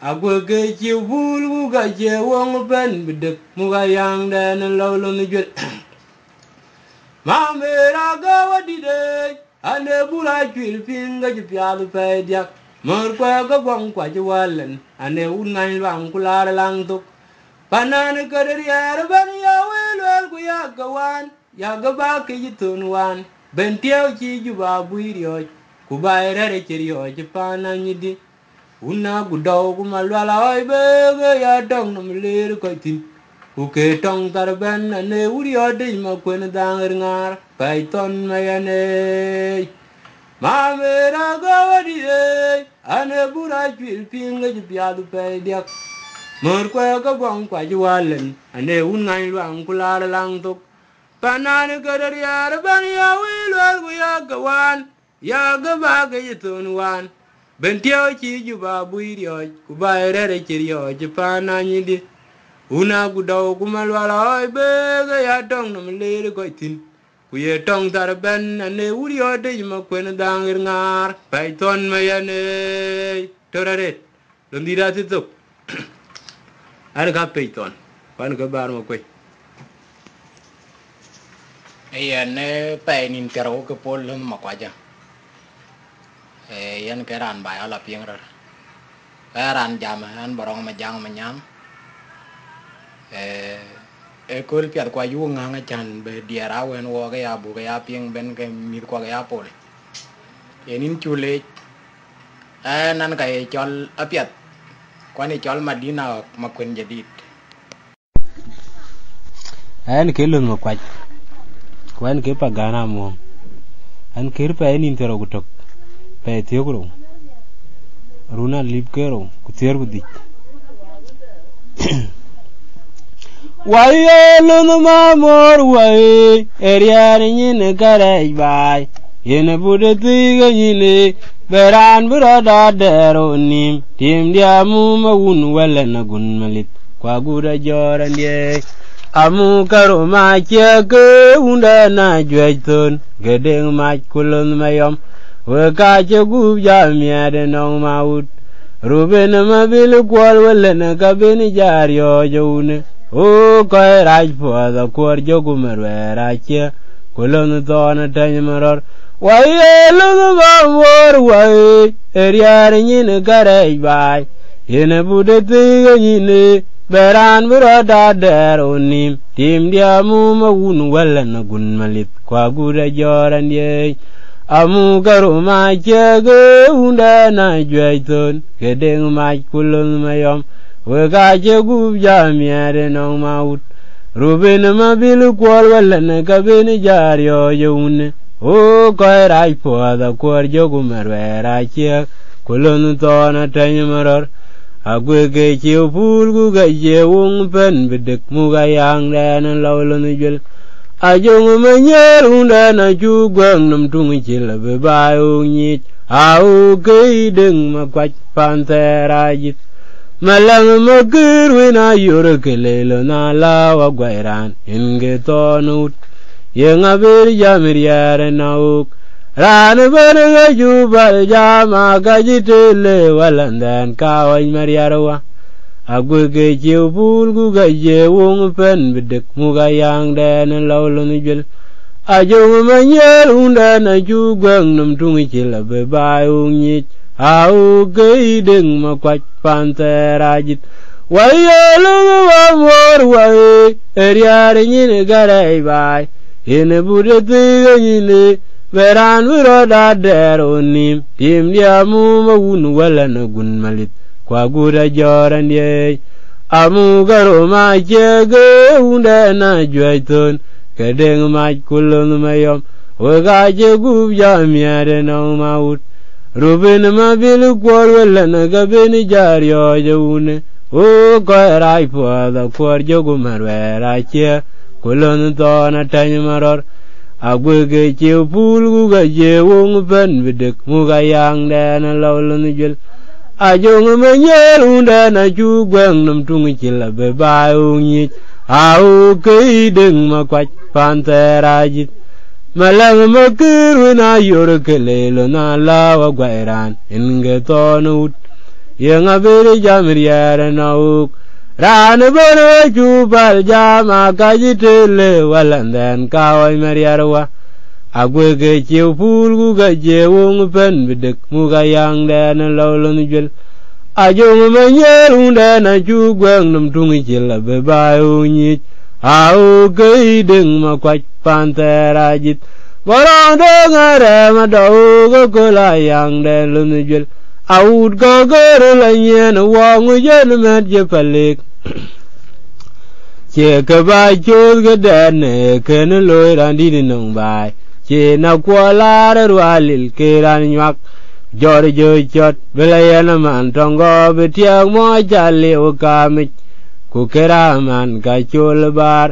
agwe ke chi bul gu ga je wong ben bidik mu ga yang den lo lo ni jwe ma me ra ga wa di de ane bula chwil pinga ji pya lu pe dia mor kwa ga gwang kwa ji walen ane un ngai lang kula lang tuk panan ka der ya ban ya wel wel ku ya ga wan ya ga ba ke ji tun wan ben tiao chi ju ba bu rio ku ba re re chi rio ji panan ni di una gudaw kuma lwala oi be ya dong nam ler ko tin ku ke tong tar ben ne uri ode ma kwen dang ngar python ma yane ma mera gawadi e ane bura chwil pinga ji piadu pe dia mor ko ga bong kwa ji walen ane un ngai lwang kula lang tok panan ga der ya ban ya wil wal ku ya gawan ya ga ba ga yitun wan ben tiao chi ju ba bu rio ku ba re re chi rio ji pana ni di una gu daw ku mal wala oi be ga ya dong nam le ko tin ku ye tong tar ben ne uri ode ma kwen dang ngar python ma ya ne torare londira ti to ar ga python pan ga bar ma ko e ne pe nin tero ko pol ma kwa ja e yan ke ran ba ala pieng ra ran jam an barong ma jang ma nyam e e kol piat kwa yu nga nga chan be diara wen wo ga ya bu ga ya pieng ben ke mi kwa ga ya pol e nin chule e nan ka e chol apiat kwa ni chol madina ma kwen jadid an ke lun ma kwa kwan ke pagana mo an ke pa nin tero gutok pe tiogro runa lipkero kutier gudi waye lunu mamor waye eriar nyine kare bai yene bude tiga nyine beran burada dero nim tim dia mu mawun wala na gun malit kwa gura joran die amu karo ma cheke unda na jwaiton gedeng ma kulun mayom we ka che gu ja miade no maut ruben ma bil kwal wala na ka ben jar yo jone o ko raj po da kor jogu merwera che kulun ton tan maror waye lu ma wor waye eriar nyin gare bai yene bude ti nyine beran burada der onim tim dia mu ma wun wala na gun malit kwa gura joran ye amu garu ma chege unda na jwaiton gedeng ma kulun mayom we ga je gu ja miare no maut ruben ma bil kwal wala na ka ben jar yo yune o ko rai po da kwar jogu merwera che kulun to na tan maror agwe ke chi pul gu ga je wong pen bidik mu ga yang den lo lo ni jul ajung ma nyer unda na ju gwang nam tung chi la be ba u ni au ke ding ma kwat pan tera jit malang ma gur we na yor ke le lo na la wa gwairan inge to nut ye nga ber ja mir yare na uk ran ber ga ju bal ja ma ga jitele walandan ka wa mar yarwa agwe ke chi bul gu ga je wong pen bidik mu ga yang den lo lo ni jul ajung ma nyer unda na ju gwang nam tung chi la be ba u ni au ke ding ma kwat pan tera jit waye lu wa mor waye eriar nyin gare bai ene bude ti nyine beran wiro da der onim tim dia mu ma wun wala na gun malit kwa gura joran ye amu garo ma chege unda na jwaiton kedeng ma kulun mayom we ga je gu ja miade no maut ruben ma bil kwar wala na ga ben jar yo june o ko rai po da kwar jogu marwera che kulun to na tan maror agwe ge che pul gu ga je wong pen bidik mu ga yang den lo lo ni jul ajung ma nyer unda na ju gwang nam tung chi la be ba u ni au ke ding ma kwat pan tera jit malang ma kir na yor ke le lo na la wa gwairan inge to nut yang abiri jamriya na uk ran bono chupal jama kajitele walanden kawai mariarwa agwe ge chiu pul gu ga je wong pen bidek mu ga yang den lolon jul ajung menyerung den chu gweng num tung chil be ba unyi au ge ding ma kwat pantera jit borong de ngare ma do go ko la yang den lon jul out go go la nyen wong yen met je palik che ka ba chu ga den ke ne loy ran di nong bai che na kwa la ra lil ke ran nyak jor jo chot belayana man tongo betiang mo jale o kamik ku kera man ka chul bar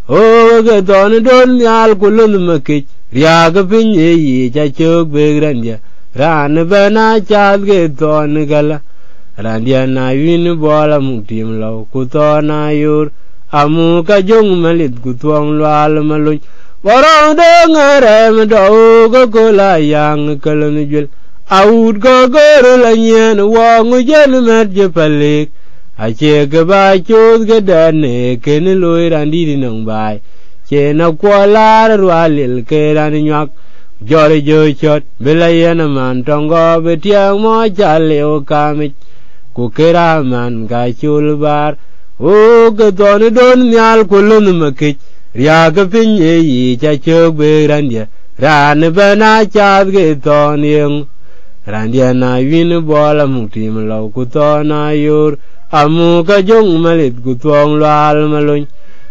o ge don don nyal kulun makich ria ga pinye yi cha chok be granja ran bana cha ge don gala ran dia na win bola mutim lo ku to na yur amu ka jong malit ku tuang lwal malun borong de ngare do go go la yang kalon jul out go go la nyen wong jen met je palik a che ga ba chu ga dan ken loy ran di nong bai che na kwa la ra lil ke ran nyak jor jo chot belayan man tongo be tiang mo cha leo kamik ku kera man ga chul bar o ga don don nyal kulun makich ria ga pinye yi cha chok be ran dia ran bana cha ge ton yeng ran dia na win bola mutim lo ku to na yur amu ka jong malit ku tong lal malun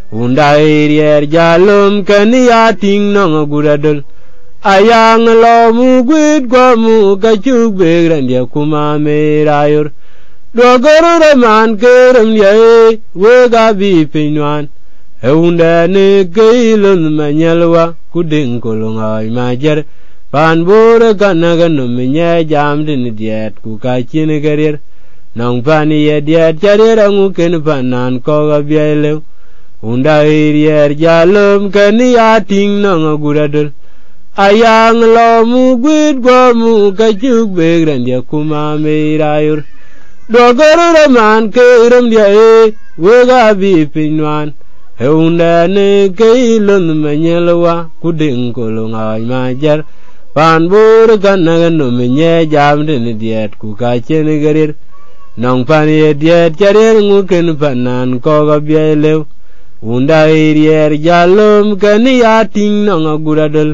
undai rier jalum kan ya ting nong guradul ayang lo mu gwit kwa mu ka chuk be ran dia kuma me rayur do goro man kerem dia we ga bi pinwan eunda ne keilun manyalwa kuding kolongai majar pan bore kanaga no menye jam din diet ku ka chin garir nong pani ye diet charira ngu ken panan ko ga biele unda irier jalum ken ya ting nong guradul ayang lo mu gwit go mu ka chuk be gran dia kuma me rayur do goro man kerem dia e we ga bi pinwan eunda ne keilun manyalwa kuding kolongai majar pan bur kanaga no menye jam den diet ku ka chen garir nong pan ye diet charir ngu ken panan ko ga biele unda irier jalum kan ya ting nong guradul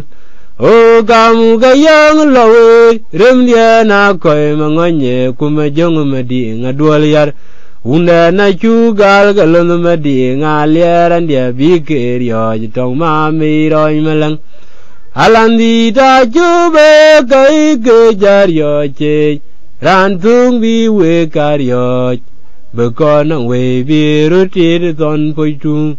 o kamu ga yang lawe rem dia na ko mangonye kuma jong madi ngadwal yar unda na chu gal galon madi ngaleran dia biker yo tong ma mi roi malang alandi ta chube kai ke jar yo che ran tung bi we kar yo be kon we bi ruti ton poi tu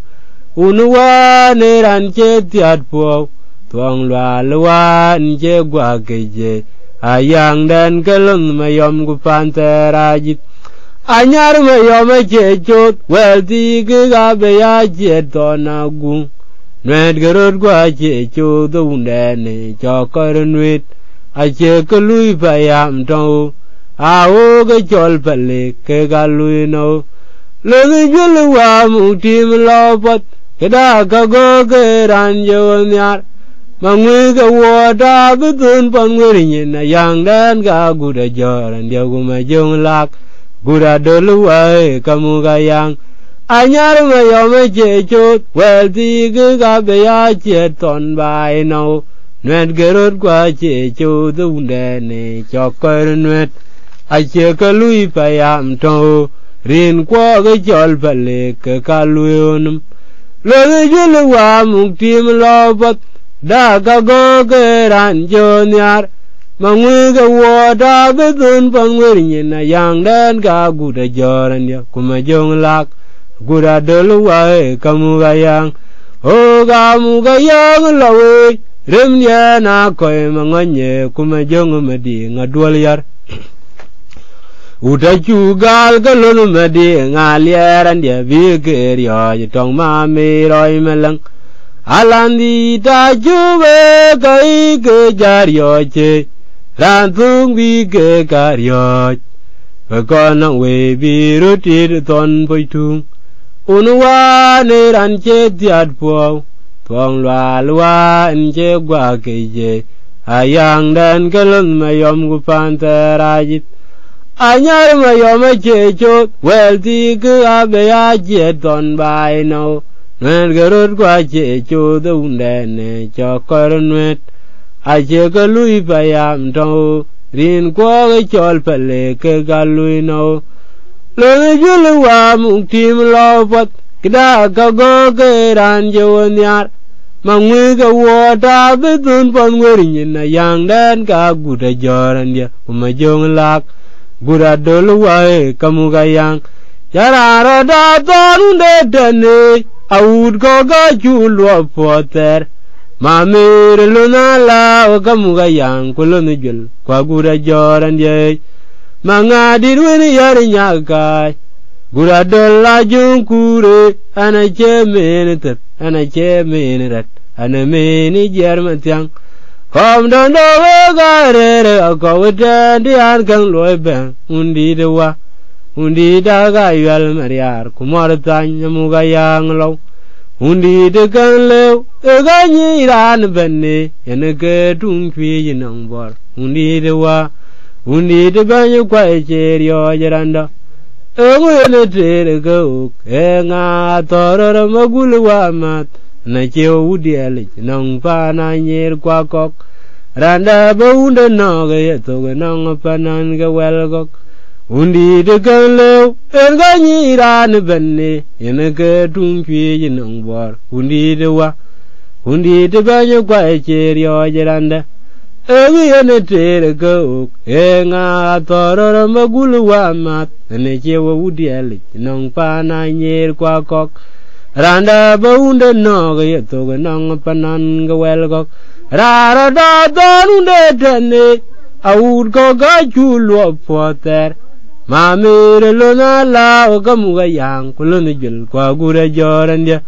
unwa ne ran che tiat po tuang lwa lwa che gwa ke je ayang dan kelon mayom gu panterajit anyar mayom che chot wel ti ga be ya je ton agu Nwet gerot gwa che cho do ne cho kor nwet a che ko lui pa yam to a o ge chol pale ke ga lui no le ge jul wa mu tim lo pot ke da ka go ge ran yo nyar ma ngwe ge wo da bu tun pa ngwe ni na yang dan ga gu da jo ran dia gu ma jong lak gu da do lu wa ka mu ga yang anyar ma yo me che chot wel ti ge ga be ya che ton bai no nwet gerot kwa che cho du de ne cho ko nwet a che ka lui pa yam to rin kwa ge jol pale ke ka lui onum le ge le wa mu tim lo bat da ga go ge ran jo nyar ma ngwe ge wo da be dun pa ngwe ni na yang dan ga gu da joran ya kuma jong lak gura dolu wae kamu gayang o kamu gayang lawe remnya na koy mangonye kuma jong madi ngadwal yar uta chugal galon madi ngalieran dia biker yo tong ma me roi melang alandi ta jube kai ke jar yo che rantung bi ke kar yo và con nang we bi ru ti ton poi tung unwa ne ran che tiat po tuang lwa lwa en che gwa ke je ayang dan kalon mayom gu pantarajit anyar mayom che chot wel ti ku abe ya je ton bai no nen garot gwa che chot unde ne cho kornwet a che ka lui bayam to rin kwa ge chol pale ke ga lui no le jul wa muk tim lo pat kda ka go ke ran je wonyar mangwe ga wo ta be tun pon ngori na yang dan ka gu da joran dia ma jong lak gu da dol wa e kamu ga yang yara ro da ton de dane aud go ga ju lo poter ma mere luna la kamu ga yang ko lo jul kwa gu da joran dia manga dirwen yar nyaga gu da dol la jung kure ana che men tet ana che men rat ana meni jermatiang kom don do ga re re ko weten di an kan loy ben undi de wa undi da ga yal mariar kumar tan mu ga yang lo undi de kan le e ga ni ran benne ene ke tung chwi yin bor undi de wa undi de ban yu kwa che ryo jeranda e go ne te go e nga toror magul wa mat na cheo udiel nong pa na nyer kwa kok randa ba unda no ge to ge nong pa nan ge wel kok undi de kan le er ga ni ran benne yen ge tung chwi yin nong bor undi de wa undi de ba nyu kwa che ryo jeranda e ge ne te go e nga toror magul wa mat na cheo udiel nong pa na nyer kwa kok randa ba unda no ge to ge nong panan ge wel gok ra da don unde tane aud go ga chu lo poter ma mere lo na la o ga mu ga yang ku lo ni jul kwa gu re joran dia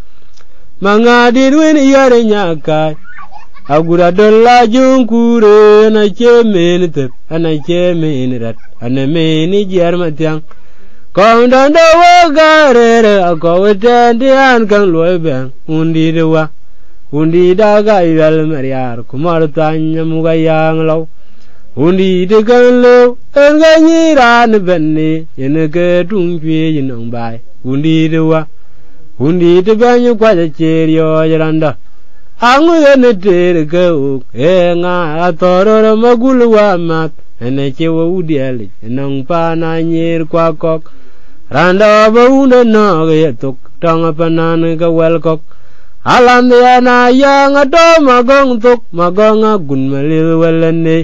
manga di wen yare nya ka agura dolla jung kure na che men te ana che men rat ana me ni jar ma tiang kom dan do ga re re ko weten di an kan loy ben undi de wa undi da ga yal mariar kumar tan mu ga yang lo undi de kan lo en ga ni ran benni yen ge tung chwi yin ong bai undi de wa undi de ban yu kwa che ryo yaranda angu yen te ge u e nga toror magul wa mat ene che wo udiel nong pa na nyir kwa kok randa ba unda no ge tok tang pa nan ga wel kok alam ya na yang ado magong tok magong gun malil welane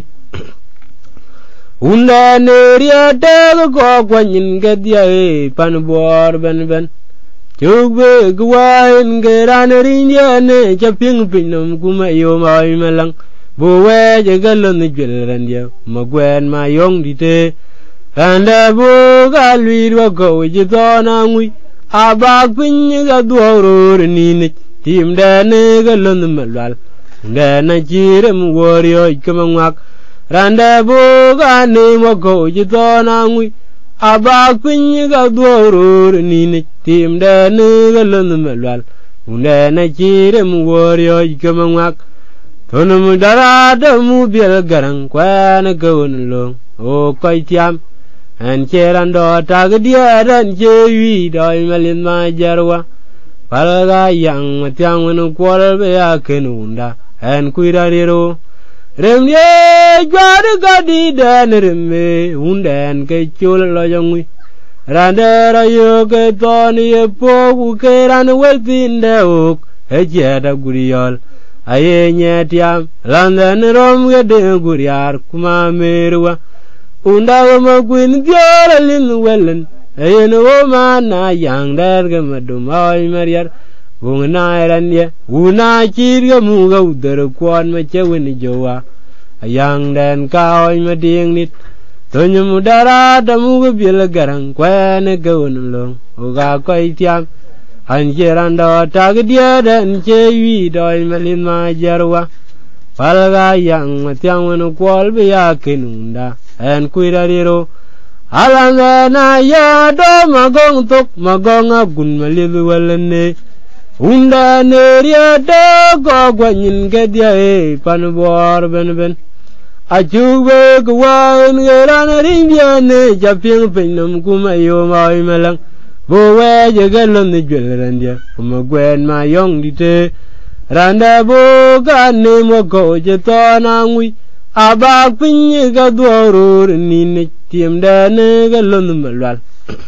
unda ne ria de ko kwanyin ge dia e pan bor ben ben chugbe gwain ge ran rin ya ne chaping pinum kuma yo mai malang bo we je galon ni gel ran dia magwen ma yong di te anda bo ga lui ro ko je to na ngui aba pin ga duoro ni ni tim da ne ga lon malwal da na jire mu worio ikama randa bo ga ne mo ko je to na ngui aba pin ga duoro ni ni tim da ne ga lon malwal da na jire mu worio ikama tono mu dara da mu biel garang kwa na go lo o koi tiam an cheran do ta ga dia ran che wi doi malin ma jarwa palga yang matiang nu kwal be ya kenunda an kuira rero remye gwar ga di dan remme undan ke chul lo yongwi randa yo ke ton ye po ku ke ran wetin de ok e je da guriol aye nyetiam landan rom ge de guriar kuma merwa unda ma kuin diara lin welen aye no ma na yang dar ge madum ay mariar bung na ran ye una chir ge mu ga udar kwan ma chewni jowa ayang den ka oy ma ding nit tonyu mudara da mu ge bil garang kwan ge won lo o ga koi tiam an jeran do ta ge dia den che wi doi malin ma jarwa palga yang ma tiang won kwal be ya kinunda en kuira riro alanga na ya do magong tok magong agun malibu walane unda neria do go gwanyin gedia e panbor ben ben ajuwe gwan geran rindia ne japing pinum kumayo mai melang bowe jegalon ni jwelrandia kuma gwen ma yong dite randa bo ganne mo go je to na ngui aba pinyi ga doro ni ne tiem da ne galon malwal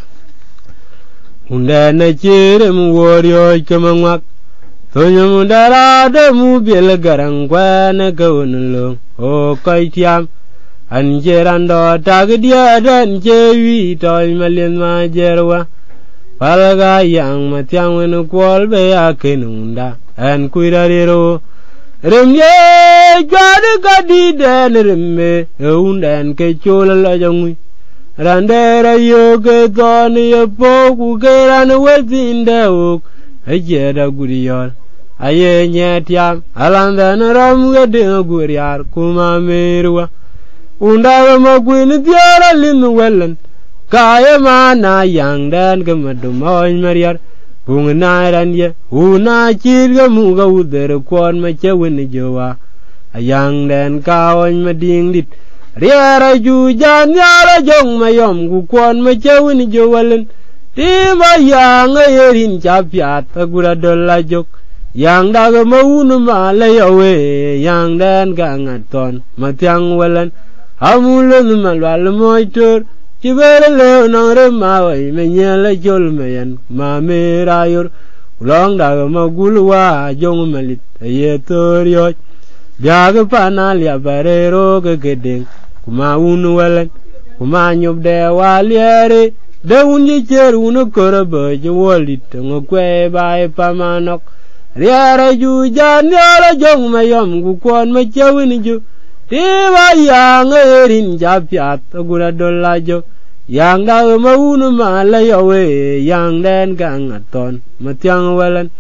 unda na chere mu worio kemangwak tonyo mu dara de mu biel garang kwa na gawonlo o kai tiam an jerando tagdia dan jewi toy malien ma jerwa palaga yang matiang wenu kwol be akenunda an kuirarero remye jwade gadi den remme undan ke chola la jangui randera yoge don ye poku geran wezinda ok ajeda guriyol aye nyetiam alandan ram gede guriyar kuma merwa unda ma gwin diara lin wellen kaya mana yang dan gemadumoy mariar bungna ranye una chirga muga uder kon ma chewin jowa ayang dan kawan mading dit riara ju jan yara jong mayom gu kon ma chewin jowalen tima yang ayerin chapiat agura dolla jok yang daga maunu ma layawe yang dan gangaton matiang walan amulun malwal moitor Chibere leo nangre mawai menyela jol meyan mame rayur ulang daga magulwa jong malit ye toriot biaga panal ya barero ke gedeng kuma unu walan kuma nyob de waliere de unji cher unu korabo je wolit ngokwe bae pamanok riara ju jan yara jong mayom gu kon ma chewin ju tiba yang erin japiat gura dolajo yang da maunu mala yawe yang den gangaton matiang walan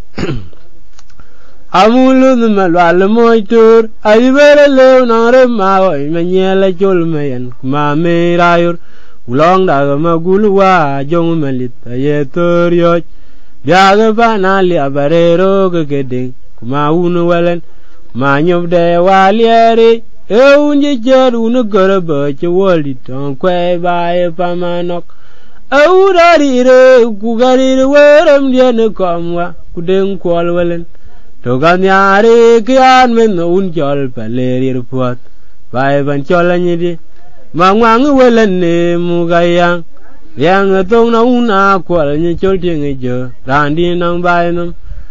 amulun malwal moitur ayibere lew nare mawai menyela jol meyan mame rayur ulong da magulwa jong malit ayetoriot biaga banali abarero gegedeng kuma unu walan manyob de waliere eunje jeru no goraba che woli ton kwe bae pamanok aurarire kugarire weram diene komwa kudeng kwal walen to ganyare kyan men un jol palerir puat bae ban cholanyidi mangwang welen ne mugayang yang tong na una kwal nye chol tingejo randi nang bae nam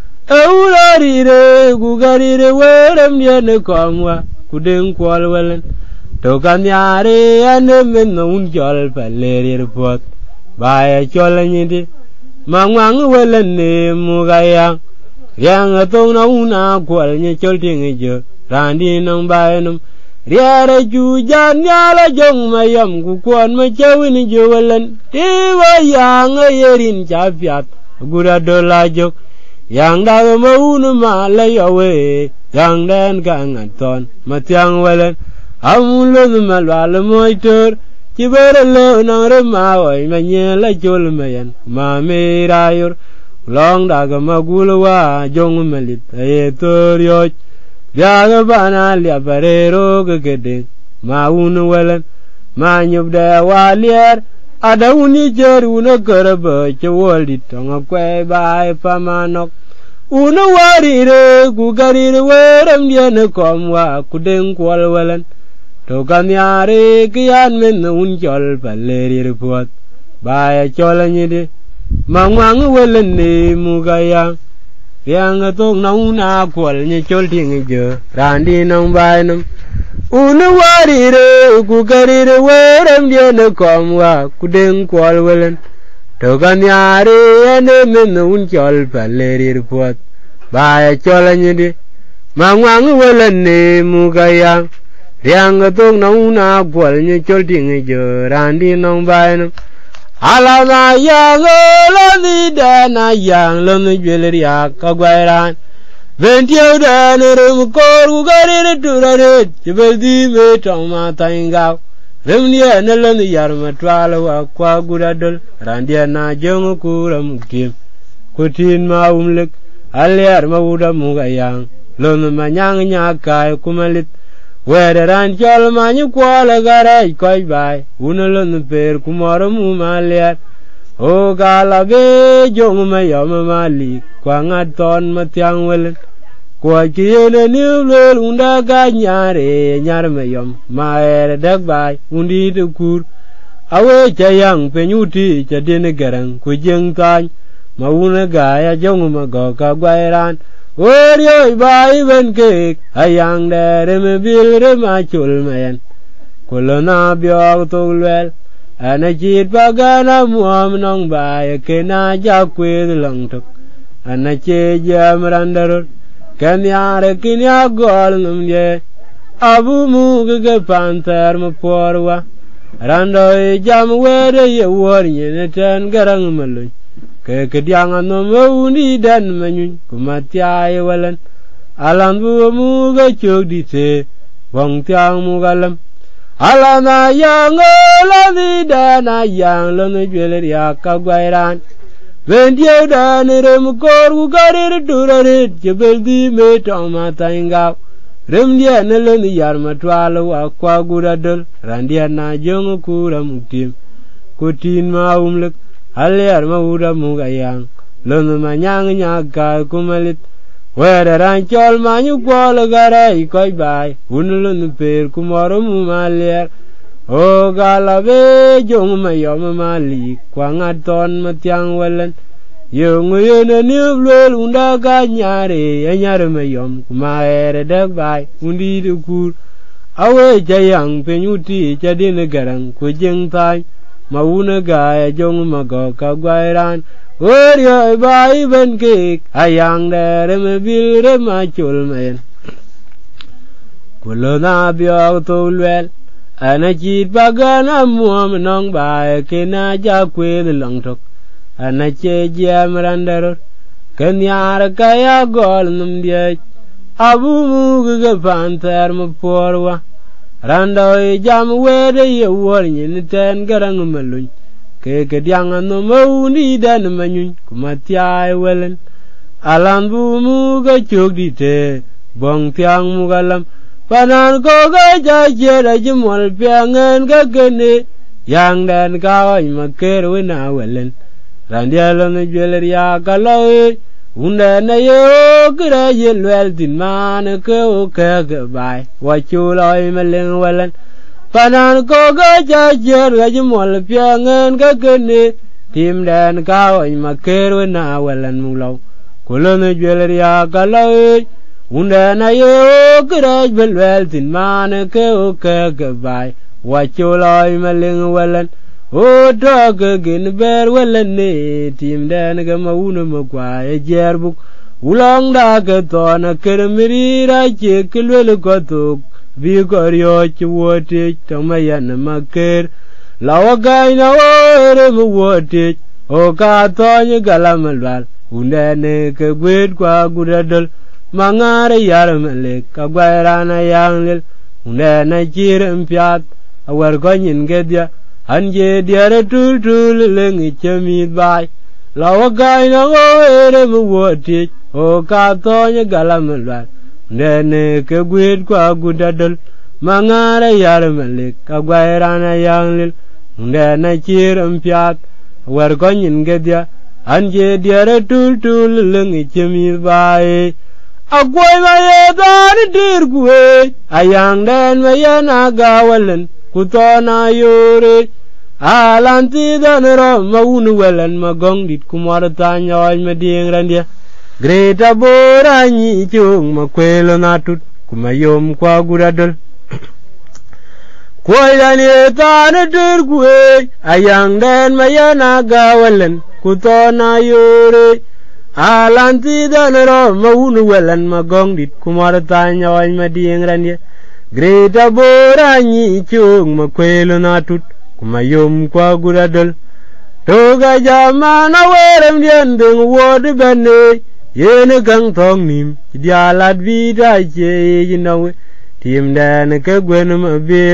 aurarire kugarire weram diene komwa kudeng kwal walen to kanyare ane men un jol palerir pot baya cholanyidi mangwang welen ne mugayang yang atong na una kwal nye chol tingejo randi nang baenum riara ju jan yala jong mayam ku kwon ma chawini jo welen tiwa yang yerin chapiat gura dola jok yang daga maunu ma layawe yang den gangaton matiang walen amulun malwal moitor chibere le nangre mawai menyela jol meyan mame rayur long daga magulwa jong malit ayetoriot biaga bana lia barero gegede maunu walen manyub de walier ada uni jeru no garaba chewoli tonga kwe bae pamanok una warire gugarire weram diene komwa kudeng kwal walen to kanyare kian men un jol palerir puat bae cholanyidi mangwang welen ne mugaya yang tong nauna kwal nye chol tingejo randi nang baenum una warire gugarire weram diene komwa kudeng kwal welen to kanyare ene men un jol palerir puat bae cholanyidi mangwang welen ne mugaya yang tong nauna kwal nye chol tingejo randi nang baenum alana yang lani dana yang lani jweleria kagwairan ventio dana rum kor gugarire turare jibeldi me toma taingau Remdia Nelon Yarma Twala Qua Gudadol, Randia Na Jongo Kuram Kim, Kutin Ma Umlik, Aliar Mauda Mugayang, Lon Manyang Yakai Kumalit, where the Ranchol Manu Kuala Garai Koi by, Unalon Per Kumarum Maliat, O Galabe Jongmayama Mali, Quangaton Matiang Wellet. Qua kiene niwlel unda ga nyare nyarmeyom maere dagbai undi de kur awe chayang penyuti chadene garang kujeng tan mauna ga ya jong ma go ka gwairan orio bai ben ke ayang dere me bil re ma chul men kolona bio tolwel ana jit bagana muam nong bai ke na ja kwe long tok ana che jam randarot Kanyare kinya gol numye abu muge panter mo porwa rando e jam were ye wornye ne ten garang malu ke kedyang no muni dan manyun kumatya e walan alan bu muge chogdi te wong tyang mugalam alana yang olani dana yang lone jweler ya kagwairan when you done it, I'm going to do it. You will be made on my thing out. Remdia Nelon Yarma Twala, Qua Gudadol, Randiana Jongo Kuram Tim, Kutin Ma Umlik, Aliar Mauda Mugayang, Lon Manyang Yaka Kumalit, where the Ranchol Manu Kuala Garai Koi by, Unalun Per Kumarum Maliar. O Galabe Jongmayama Mali, Quangaton Matiang Wellan, Young Yuna Niblu Unda Ganyare, Yanyaremayom, Kumaere Dagbai, Undi de Kur, Awe Jayang Penuti, Jadina Garang, Kujeng Tai, Mauna Gaya Jong Mago Kagwairan, Orio Bai Ben Cake, Ayang there, Remabil Remachul Man. Kulona Biotol well. Anachit bagana muam nong ba kena ja kwe the long tok anache jam randarot kenyar kaya gol num die abu mu ge panter mo porwa rando e jam wede ye wornye ni ten garang malun ke ke dyang no mawuni dan manyun kumatya e welen alan bu mu ge chogdi te bong tyang mu galam Panan ko ga ja jera jimol piangen ga gene yang dan kawai maker wina welen randialo ne jweleria kaloe unda na yo kira yelwel tin man ke o ke ga bai wachuloi melen welen panan ko ga ja jera jimol piangen ga gene tim dan kawai maker wina welen mulo kulone jweleria kaloe Unda na yo kira belwel tin man ke o ke gabai wachuloi maling welan o dog gin ber welan ne tim den ga mauna magwa e jerbuk ulong da ga tona kermiri ra che kelwel ko to bi goryo chwote tamayan maker lawagai na ore mu wote o ka tonya galamalwal unda ne ke gwet kwa gudadol Mangare yarmele kagwairana yanglil unde na jirim piat awar gonyin gedia anje diare tul tul lengi chemit bai lawagai na ore mu woti o ka tonya galamelwa unde ne ke gwit kwa gudadol mangare yarmele kagwairana yanglil unde na jirim piat awar gonyin gedia anje diare tul tul lengi chemit bai Agwai maya dari dirgwe, ayang den maya nagawalen, kutona yore. Alanti danero maunu welen magong dit kumaratanya oi meding randia. Greta boranyi chung makwelo natut, kumayom kwa guradol. Kwai dani tani dirgwe, ayang den maya nagawalen, kutona yore. Alanti danero maunu welan magong dit kumaratanya oi meding randia. Greta boranyi chung makwelo natut, kumayom kwa guradol. Toga jamana werem diendeng wodi bende, yene kang tong nim, dialat vida che jinawe. Tim dan ke gwen mabil,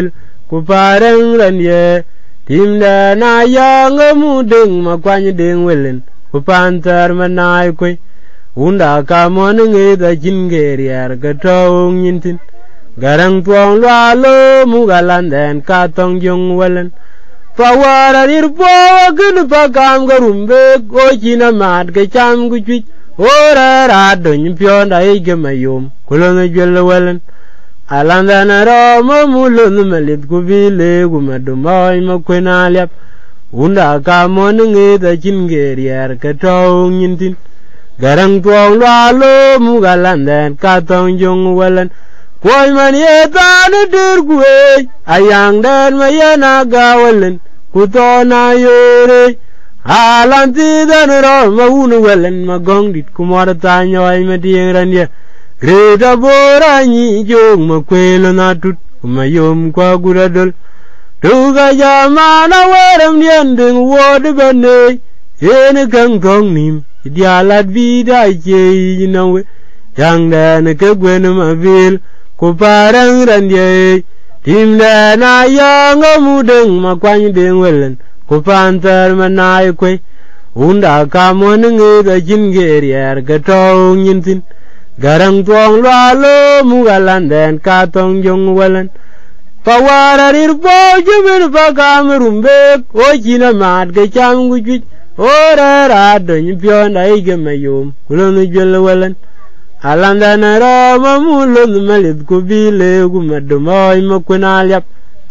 ku pareng ran ye tim da na yang mu ding ma kwany ding welen ku pantar manai kwe unda ka mon nge da jinge rier ga to nyintin garang tuong lwa lo mu galanden ka tong jong welen pawara rir po gun pa kam garumbe ko china mat ke cham gu chwich ora ra don pyo dai ge mayum kulon jel welen alanda na ro mo mulun melit ku bile gu madumai ma kwena lep unda ka mon nge da jinge rier ka to nyintin garang tuong lwa lo mu galanden ka tong jong welen Koi man ye tan dir kuwe ayang den ma ye na gawelen kuto na yore alanti dan ro ma unu welen ma gong dit kumar ta nyoy ma ding ran ye greda bora ni jong ma kwelo na tut ma yom kwa guradol tuga jama na werem yen ding wod bane yen kang tong nim dialat vida ye nawe jang den ke gwen ma vil ku parang ran ye tim da na yang mu ding ma kwany ding welen ku pantar manai kwe unda ka mon nge da jin ge rier ga to nyintin garang tuong lwa lo mu galanden ka tong jong welen pawara rir po jibir pa kam rumbe o china mat ge cham gu chwich ora ra do nypyo dai ge mayum kulon jel welen alanda na ra ma mulun malit ku bile gu madumoy ma kuna yap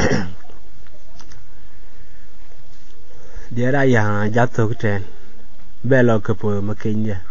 dera ya jatto ten belo ke po ma kenya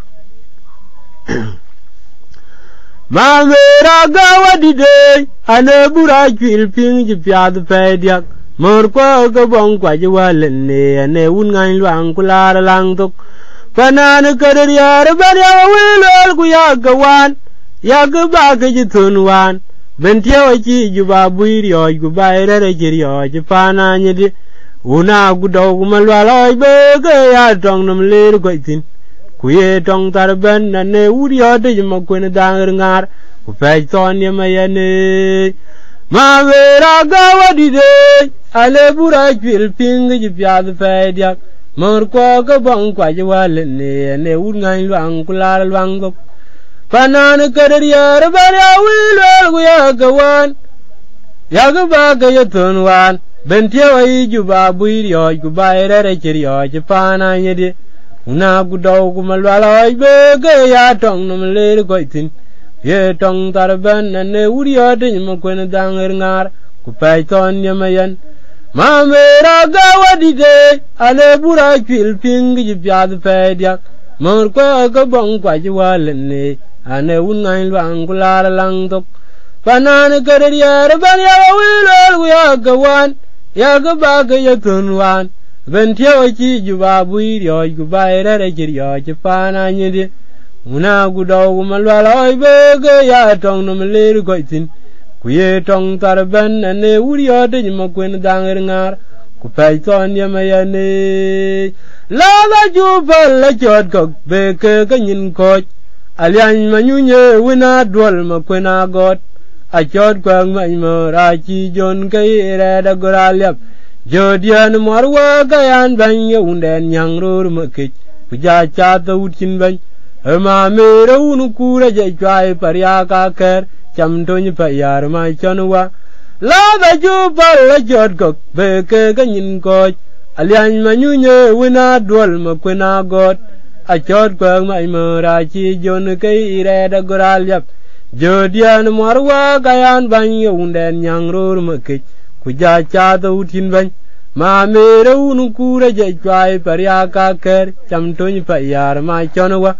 ma mera gawa dide ane bura kwil ping ji pyad pediak mor ko ga bong kwa ji walen ne ane un ngai lwang kular lang tok panan kader yar ban ya wilol ku ya gawan ya ga ba ga ji tunwan ben tiawa ji ju ba buir yo gu ba re ji yo ji pana ni di una gu do gu malwa loy be ga ya tong nam ler ko tin ku ye tong tar ben na ne uri yo de ma ku ne dang ngar ku pe ton ye ma ye ne ma vera ga wadi de ale bura kwil ping ji pyad pe dia mor ko ga bong kwa ji wal ne ne un ngai lwang kular lwang go panan kader yar ban ya wilol gu ya gawan ya ga ba ga ye tunwan ben tiawa ju ba buir yo gu ba re re ji yo ji pana ye di una gu do gu malwa loy be ga ya tong nam le ko tin ye tong tar ben ne uri yo de ma ko ne dang ngar ku pai ton ye ma yan ma mera ga wadi de ale bura kwil ping ji pyad pe dia mor ko ga bong kwa ji wal ne ane un ngai lwang kular lang tok panan kader yar ban ya wilol gu ya gawan ya ga ba ga ye tunwan ben tiawa ji ju ba buir yo gu ba re re ji yo ji pana ni di una gu do gu malwa loy be ga ya tong nam le ko tin ku ye tong tar ben ne uri yo de ma kwen dang ngar ku pai ton ye ma ya ne la la ju bal la jot ko be ke ga nyin ko alyan ma nyu nye wina dwol ma kwen a got a jot ko ma ma ra chi jon ke re da goralyap jodian marwa ga yan ban ye unden nyang rur ma ke ku ja cha ta utin ban ma me ro un ku re je chai parya ka ker cham tony pa yar ma chanwa la ba ju bal la jot gok be ke ga nyin ko alyan ma nyu nye wina dwol ma kwena got a jot ko ma ma ra chi jon ke ire da goral yap jodian marwa ga yan ban ye unden nyang rur ma ke ku ja cha ta utin ban ma me ro un ku re je chai parya ka ker cham tony pa yar ma chanwa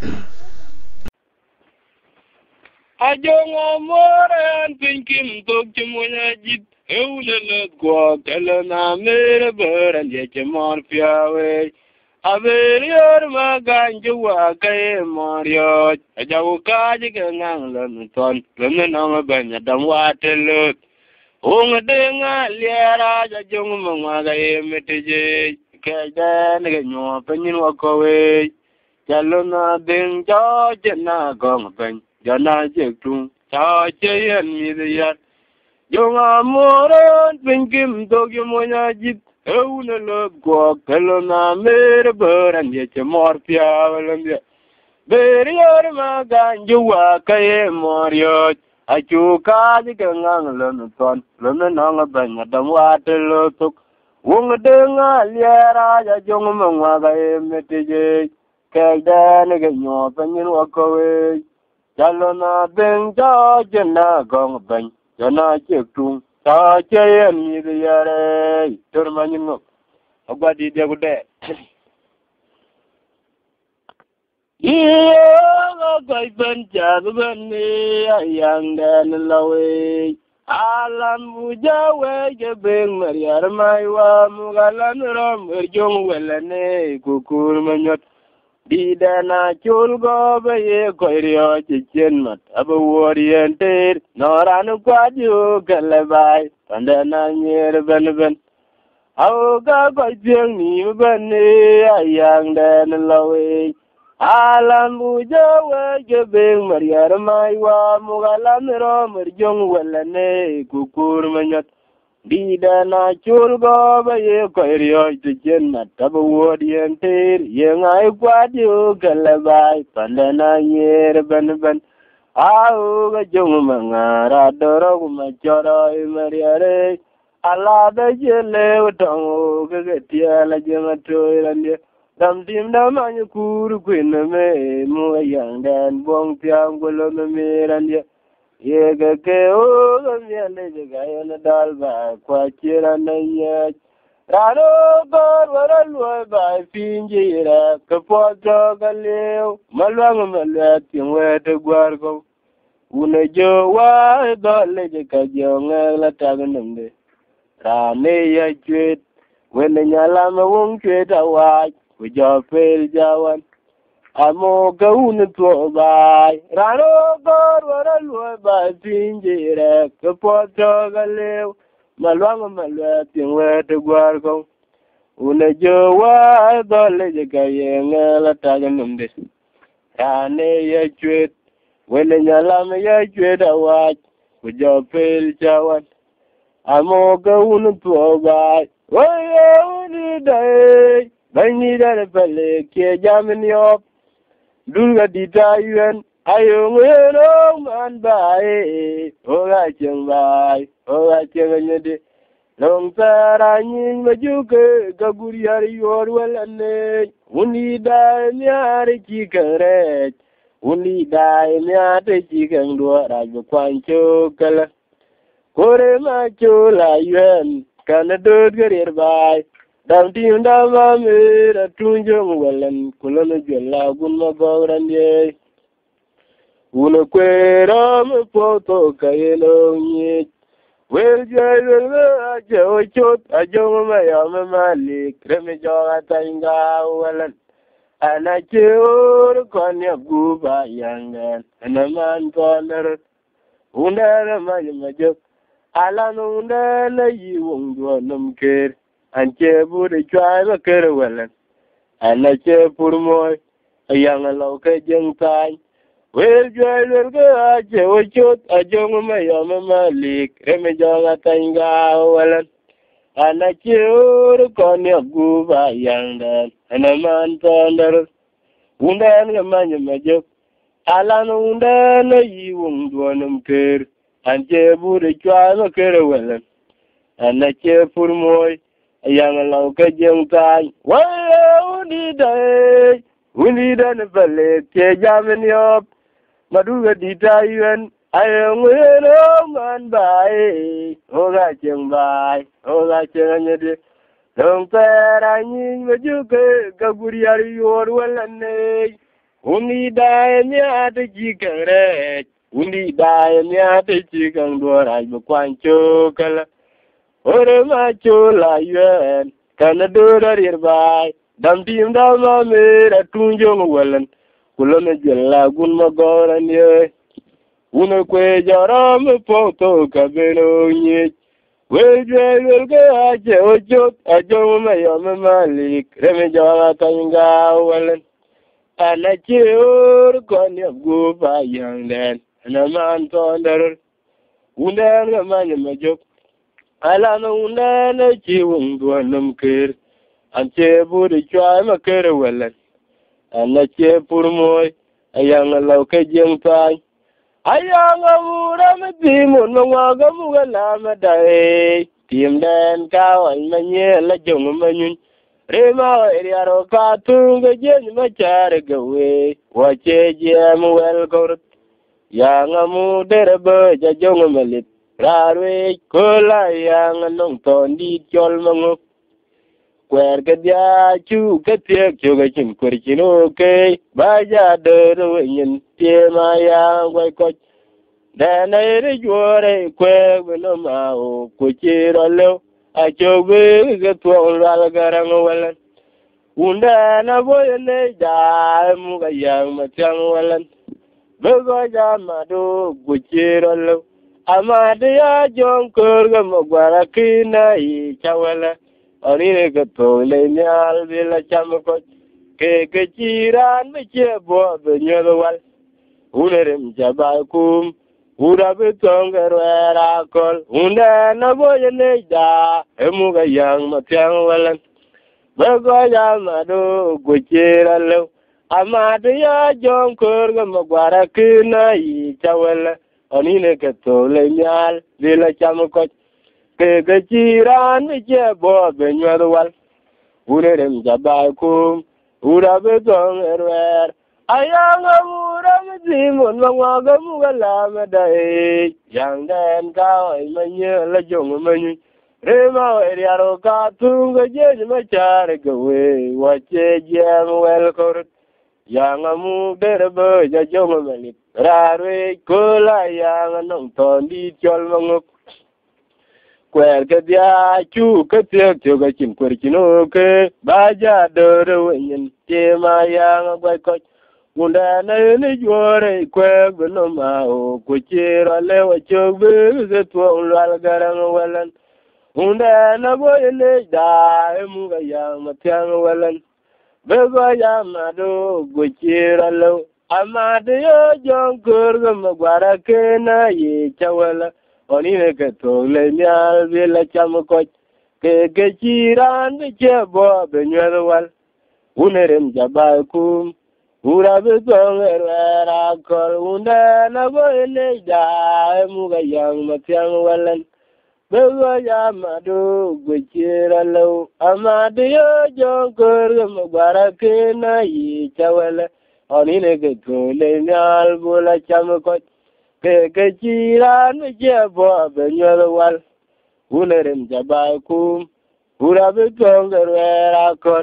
ajongo moran pinkim tok chumunya jit eulele kwa kalana mere beran ye chmor piawe averior maganju wa kay morio ajawu kaji ngang lan ton lene nang banya dam watelut ong denga liara jong mangwa ga metije kaja ne nyo penin wa kowe jalona den jo jena gong pen jana jek tung cha che yen mi de yat Jonga moron pinkim togi monya jit euna lo go kelona mere beran ye chmor pia walandia berior ma ganju wa kaye morio achu ka ji gangang lon ton lon nong banya dam wa telo tuk wong denga liara ja jong mangwa ga emetije kagda ne ganyo panyin wa kowe jalona ben ja jena gong ban jana chektung ta chayen mi de yare turmanyin no agwadi de gude iya gai ban ja ban ni ayang dan lawe alam buja we ge beng mariar mai wa mugalan ram erjong welane kukur manyot di dana chul go be ye koirio chichen mat abu oriented noranu kwaju galabai pandana nyer ben ben au ga go jeng ni ben ayang den lawe alam buja we ge beng mariar mai wa mugalan rom erjong welane kukur manyot di dana chul go ba ye koirio chichen mat abu oriented ye ngai kwaju galabai pandana nyer ben ben au ga jong mangara doro ma choro mariare ala da jele utong ga ga tia la jema toirande dam dim da manyu kur kuin me mu yang dan bong tiang golo me rande ye ga ke o ga miale ga yana dal ba kwa chira na ya rano bar wara lwa ba finjira ka poto ga leo malwang malwa tingwe te gwar ko una jo wa do le ka jo ngala tagnamde rane ya chwet wena nyala ma wong chwet awa ku jo pel jawan amo ga un to bai rano bar wara lwa ba finjira ka poto ga leo malwang malwa tingwe te gwar ko una jo wa do le ka ye ngala tagnamde rane ya chwet wena nyala ma ya chwet awa ku jo pel jawan amo ga un to bai oye uni dai bani da pale ke jamni op dulga dita yuen ayo ngero man bai o ga cheng bai o ga cheng nyede long tara nyin ma juke ga guriar yor walane uni dai nyari ki kare uni dai nyate ki kan do ra ju kwan cho kala kore ma cho la yuen kana dod garir bai dam tim da ma me ra tunjong walan kulon jella gun ma gauran ye una kwera me poto kayelo ni wel jay wel a jo chot a jo ma ya ma malik reme jo ata inga walan ana cheur kon ya guba yangan ana man koner una ma ma jo ala no na la yi wong do nam ker an che bu de chwa ba ker walan ana che pur moy yang lo ke jeng tai wel joy wel ga che o chot a jong ma yo ma malik reme jo ta inga walan ana che ur kon ya gu ba yang dan ana man tonder undan ga man ma jo ala no undan yi wong do nam ker an che bu de chwa ba ker walan ana che pur moy yang lo ke jeng tai wa uni dai uni dan pale ke jamni op maduga dita yuen ayo ngero man bai o ga cheng bai o ga cheng nyede dong tera nyin majuke ga guriar yor walane uni dai nya te jikare uni dai nya te jikang dora bu kwan cho kala ore ma cho la yuen kana dora rir bai dam tim da ma me ra tunjong walan kulona jella gun ma goran ye una kwe jaram poto kabeno nye we je wel ga je ojo ajo ma yo ma malik reme jala tanga walan ana che ur kon ya gu ba yang den ana man tonder unden ga manya majok ala no unden chi wung duanam ker an che budi chwa ma ker wala an che purmoy ayang law ke jeng tai ayang ura me timun ma ga mu ga la ma dai tim den ka wan ma nye la jong ma nyun re ma ri aro ka tu ga jen ma char ga we wa che jem wel gor yang amu der ba ja jong ma lit ra re ko la yang nong ton di chol ma ngok kwer ga dia chu ka tie chu ga chin kwer chin o ke ba ja de ro yin tie ma yang wai ko da na re jore kwe no ma o ko chi ro lo a cho ge ga to ra ga rang walan unda na bo ne da mu ga yang ma chang walan be go ja ma do ko chi ro lo ama de ya jong ko ga mo gwara ki na i chawala ani ne ga to le nyal de la cham ko ke ke chi ran me che bo be nyo wal unerem jaba kum ura betong era kol unda na boye ne da emu ga yang ma tyang walan be go ya ma do go chira lo ama de ya jong kor ga ma gwara kina yi chawala ani ne ke to le nyal de la cham ko ke ga chiran me che bo be nyo wal unerem jaba kum ura betong era ayang ura mzimun mangwaga mugala madai yang den ka ai manye la jong manyu rema eri aro ka tunga je ma char ga we wa che jam wel kor yang amu derba ja jong mali rare ko la yang nong ton di chol mangok kwer ga dia chu ka te chu ga chin kwer chino ke ba ja do ro yin te ma yang gwa ko unda na ne jore kwe beno ma o ko chira le wa chobe ze to lal garang walan unda na bo ne da emu ga ya ma tyang walan be go ya ma do ko chira lo ama de yo jong kur ga ma gwara ke na yi chawala oni ne ke to le nyal be la cham ko ke ke chiran be che bo be nyo wal unerem jaba kum ura betong era kol unda na bo ne da mu ga yang ma tyang walan be go ya ma do go chira lo ama de yo jong kor ma bara ke na yi chawala oni ne ke to le nyal bo la cham ko ke ke chira ne je bo be nyo wal unerem jaba kum ura betong era kol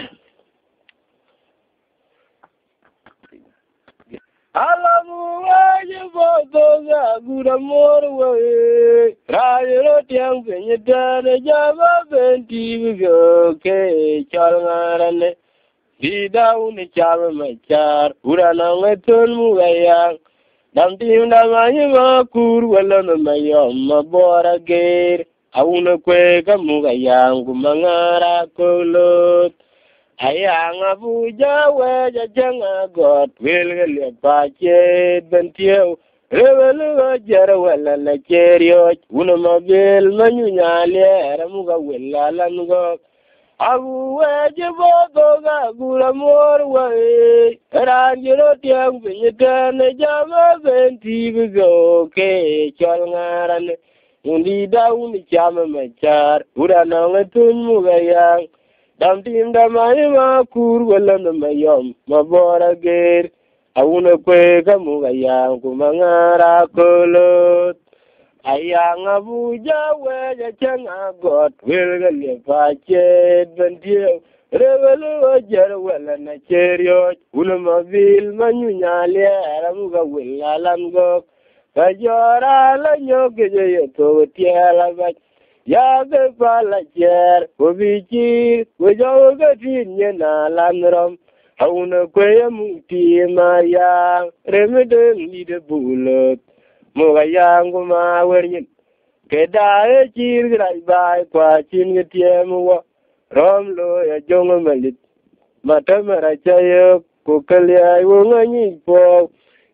alamu aje bodo ga gura morwe rayo tiang penye dane jaba benti go ke chal ngarane didau ni chal machar urana ngetul mugaya dam tim damanye makur wala no mayom mabora ger auna kwe kamugaya ngumangara kolot ayang abuja weja janga got wilgale pache bentio rewelu jere wala la cherio una mabel manyunya le ramuga wala lango abu weje bodo ga gura mor we ranjiro tiang binyetane jama benti bigo ke chol ngarane undi dauni chama machar urana ngatun mugayang dam tim damani ma kur wala no mayom mabora ger auna kwe kamu gayang kumangara kolot ayang abuja weja changa got wilgale pache bendio rewelu jar wala na cherio una mabil manyunya le ramuga wala lango kajora la nyoge je to tiala ba ya be pala cher obichi wejo ga tinye na lanrom auna kwe muti ma ya remede ni de bulot mo ga yangu ma weryin ke da e chir grai bai kwa chin ge tiemu wa rom lo ya jongo malit matamara chayo ko kalya wo ngani po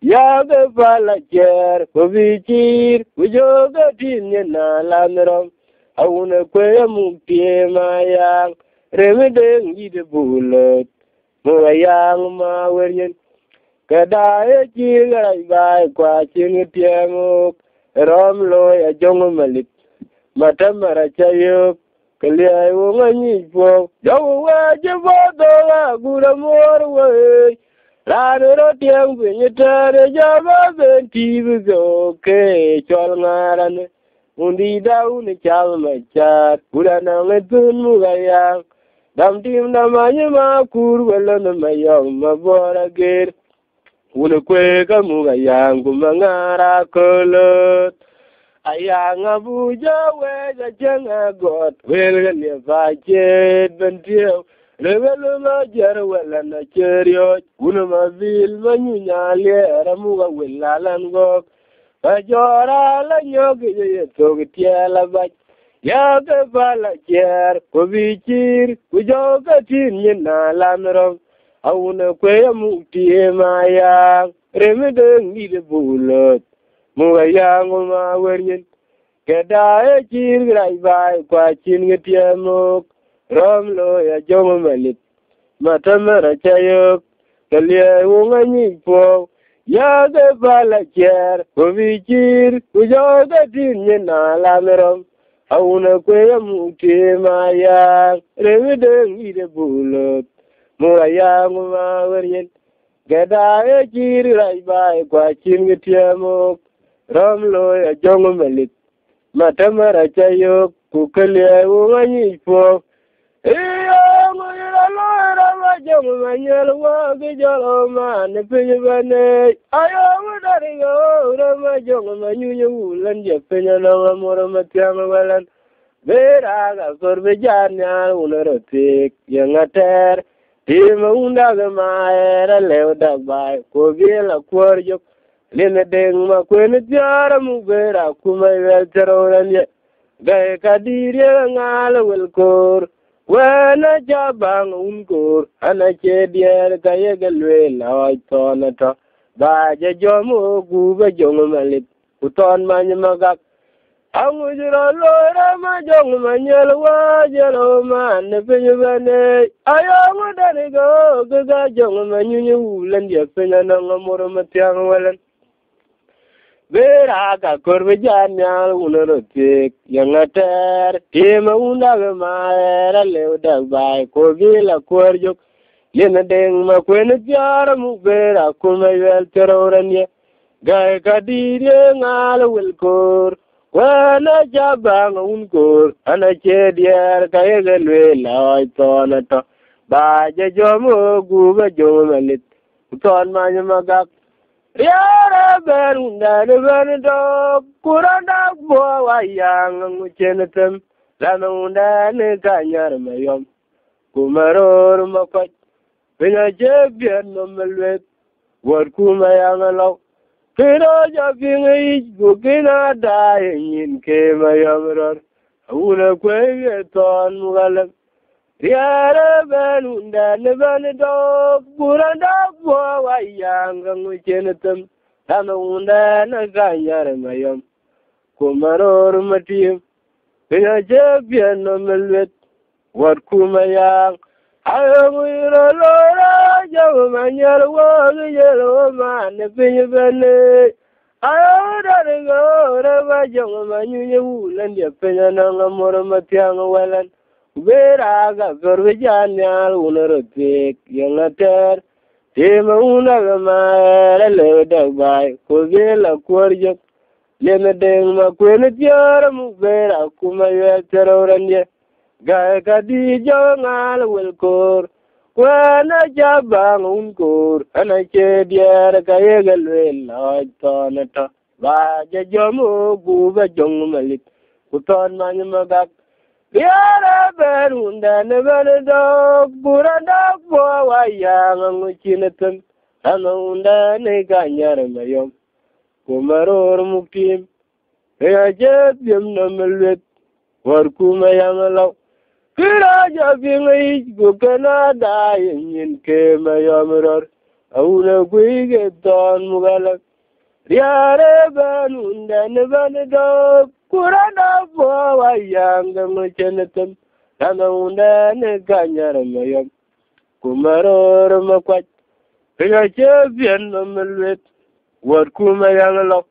ya ga pala cher ko vichir ujo ga tin na lanrom awuna kwe muktie mayang remede ngide bulot mo yang ma weryen kada e chi ga bai kwa chin tiemuk rom lo ya jong malit matamara chayo kaliai wonganyi po yawa je bodo la gura mor we la ro tiang pinyetare jaba benti bugo ke chol ngaran undi daun chal machat purana ngetun mugaya dam tim namanya makur welon mayong mabora ger una kwe ka mugaya ngumangara kolot ayang abuja wega janga got welga ne vaje bentio lewelo ma jar wala na cherio una ma vil manyunya le ramuga welalan go ajora la nyogi ye to tiela ba ya ga bala cher ko bichir ku joga tin na lamro awuna kwe mu tie maya remede ngi de bulot mugaya ngoma weryen kada e chir grai bai kwa chin ngetiamok rom lo ya jom malit matamara chayo kalie wonganyi po ya de bala cher ko vichir ku joga tin na lamrom awuna kwe mu tie maya remede ngi de bulot mugaya ngoma weryen kada e chir grai bai kwa chin ngetiamok ram lo ya jong malit matamara chayo kukalia wonganyi po iya ngoyira lo rama jong manyel wa gijalo ma ne penyebane ayo mudari go rama jong manyunyu ulan je penyana amora matyang walan bera ga sorbe janya unarotik yangater tima unda ga maera leuda bai ko biela kwarjo lene deng ma kwene tiara mu bera kuma wel teroranye gai kadire ngala wel kor wana jabang unkor ana chedier kaye galwe lawai tonata ba je jomo gube jongo malit uton manya magak angu jira lora ma jongo manyel wa jelo man ne penyubane ayamu dani go gaga jongo manyunyu ulan je penyana ngamoro matyang walan bera ka korbe janya unarotik yangater tima unda maera leuda bai ko gila korjuk lena deng ma kwene tiara mu bera kuma wel teroranye gai kadire ngala welkor wana jabang unkor ana chedier kayegelwe lawai tonata ba je jomo guba jomo malit uton manya magak Riara berunda ne berdo kuranda bo wayang nguchenetem lanunda ne kanyar mayom kumaror mapat pina jebien no melwet war kumayang law kira japingi gukina dayin ke mayom ror una kwege ton mugalam Riara berunda ne berdo kuranda bo wayang nguchenetem lanunda ne kanyar mayom kumaror matim pina jebien no melwet war kumayang ayamira lora jaw manyar wo yelo man pinye bene ayora go raba jaw manyu yulan ya penya na ngamor matyang walan bera ga gorbe janyal unarotik yangater tema una ma le da bai ko gela korjo lena deng ma kwene tiara mu bera kuma ya teroranye gai kadi jongal welkor kwana jabang unkor ana che dier kaye galwel tonata ba je jomo guba jong malit kuton manyamagak Yara berunda ne berdo buranda bo wayang nguchinetem anunda ne kanyar mayom kumaror mukim ya jet yem no melwet war kumayang law kira ja bingi gukana da yin ke mayom ror Auna kuige ton mugalak. Riare banunda nebanado. Kurana po wayang gamuchenetem. Nana unda ne kanyara mayam. Kumaror makwat. Pega chepian mamelwet. Wat kumayang lok.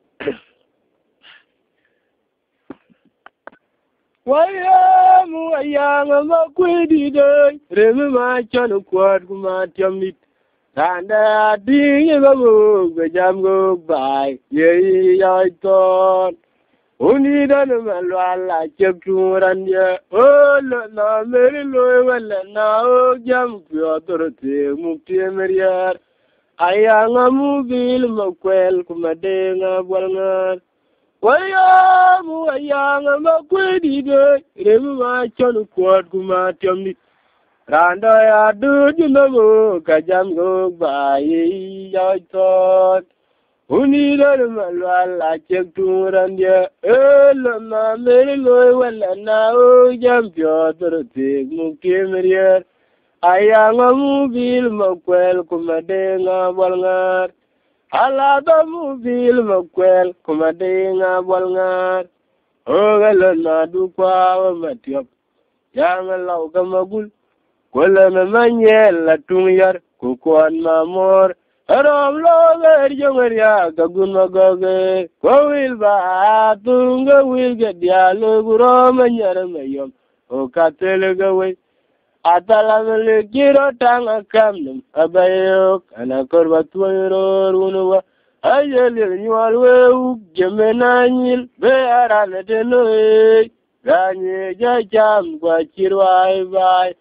Wayam wayang makwidi doy. Remi machan kwat kumatiamit. Tanda dingi bamu gajam go bay. Ye yaiton. Uni dan malwala cekturan ya. Oh na meri loy wala na o jam piotorte mukti meriar. Ayang amubil makwel kumadenga walngar. Wayamu ayang makwedi de. Remu machan kwat kumatiamit. Randa ya duju namu kajam go bayi yaiton. Uni dan malwala cekturan ya. Elo na meri loy wala na o jam piotorte mukti meriar. Ayang amubil makwel kumadenga walngar. Alada mubil makwel kumadenga walngar. Ogala na dukwa matiop. Yang lau kamagul. Kwala na manyel tungyar kukuan mamor. Aram loger jongaria kagun magoge. Kwil ba tunga wil gedialo guro manyar mayom. O katele gawe. Atalamele kiro tanga kamnum abayok anakorba tuwero runuwa ayeli nyualwe u gemenanyil be arane tenoe ganye jajam kwa chirwai bai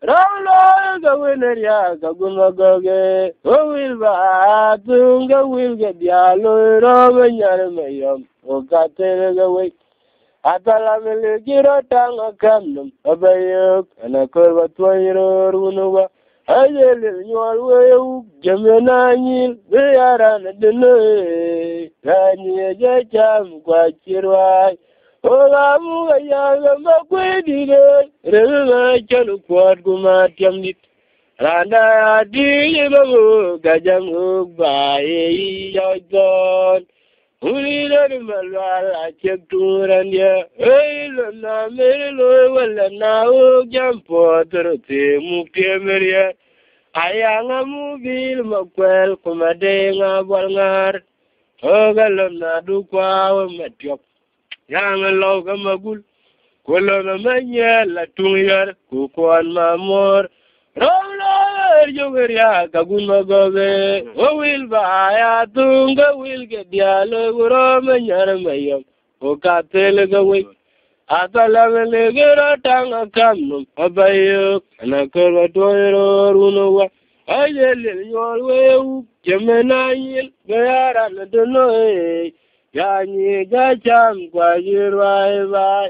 rawlo ga weneria ga gumagoge o wilba tunga wilga dialo ro nyare mayom o katele gawe Atalamele kiro tanga kamnum abayok anakorba tuwero runuwa ayeli nyualwe u gemenanyil be arane tenoe ganye jajam kwa chirwai Ola muga yaga makwedi de, rema chanu kwad kumatiamnit. Randa adi mamu gajam ugbaye yajon. Uli dari malwala cekturan ya, elo na merilo wala na ujam potrote mukti meria. Ayanga mubil makwel kumadenga walngar. Ogalom na dukwa wa matiop. Yang lau kamagul, kolo na manya la tungyar, kukuan mamor. Roller jogeria kagun magoge, o will baya tunga will get dialo guro manyar mayam, o katele gawe. Atalamele gira tanga kamnum, abayok, anakorwa toiro runowa. Ayele nyolwe, jemenayil, gayara na donoe. Yani gacham kwa jirwai bai.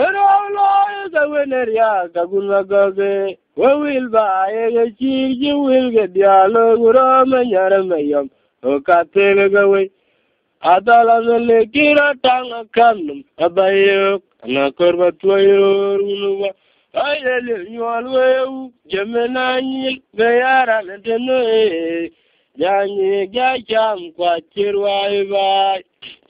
Erolo ga weneria ga gunmagoge. Wawil bai ga chirji wil ga dialo guro manyara mayam. O katele gawe. Adala mele kira tanga kamnum. Abayok anakorba tuwayo runuwa. Ayele nyolwe jemenanyil gayara nadenoe. Yani gacham kwa jirwai bai.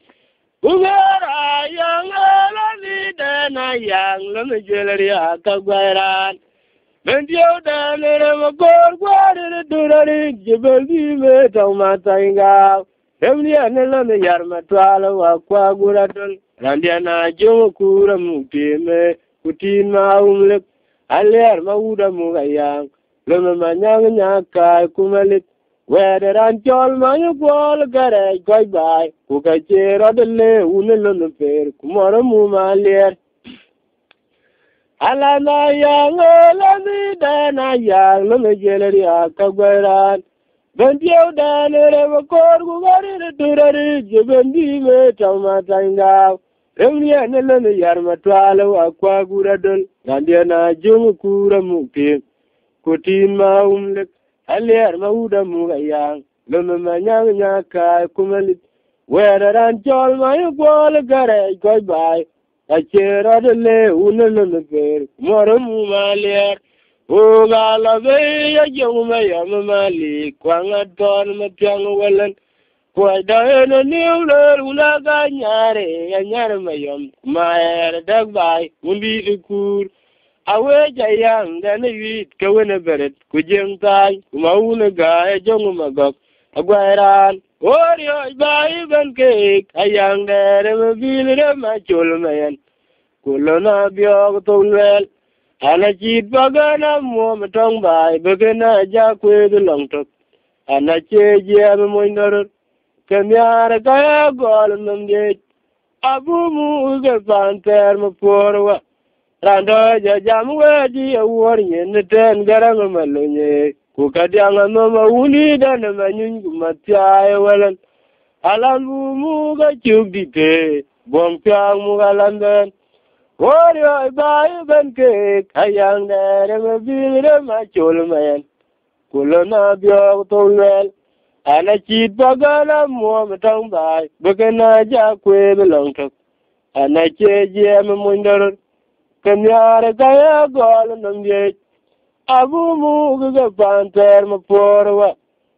Ugara yang alani dana yang lama jelari akagwaran. Mendiau dana rema kor gwari durari jebeli me tau mata inga. Emni ane lama yar matwala wakwa guradol. Randiana jomo kura mukti me kutin maumlek. Aliar mauda mugayang. Lama manyang nyakai kumalit. Where and Jol Maya Wall Garage go by, who can cheer on the lay, Unilun fair, Kumara Mumalier. Alana young, Alani, Dana young, Luna Jelly, Akagwaran. Bendio Dan, ever called, who got it to the Jibendi, Tomatanga. Emily and Elena Yarmatwalo, Aquaguradol, Nandiana, Jumukura Muki, Kutin Maumlek. Aliar mauda mugayang, luma manyang nyaka kumalit. Where and Jol my wall garage go by, a chair of the lay, unalun fair, Moramu maliar. O gala be ya jong ma ya ma li kwang aton ma tyang walan kwa da na niu le una ga nyare ya nyare ma yom ma ya da bai undi de kur awe jayang da ne wi ka wena beret ku jeng tai ma una ga ya jong ma gok agwairan ori oi bai ben ke ayang da ma bil re ma chul ma yan kulona bio to lel ana chit bagana mo matong bai bagana ja kwe de long tok ana che je mo ndor kanyar ka gol nam je abu mu ge pan ter mo porwa rando ja jam we di awor yen ten garang ma lunye ku ka dyang no ma uni da na ma nyun ku ma tia walan alam mu ga chuk di te bom pyang mu galan den ori oi bai ben ke ayang dere me bire ma chul men kulona bio to lel ana chit bagana mo matong bai bagana ja kwe belong tok ana che je me mundor kanyar ka ya gol nam ye abu mu ga panter ma porwa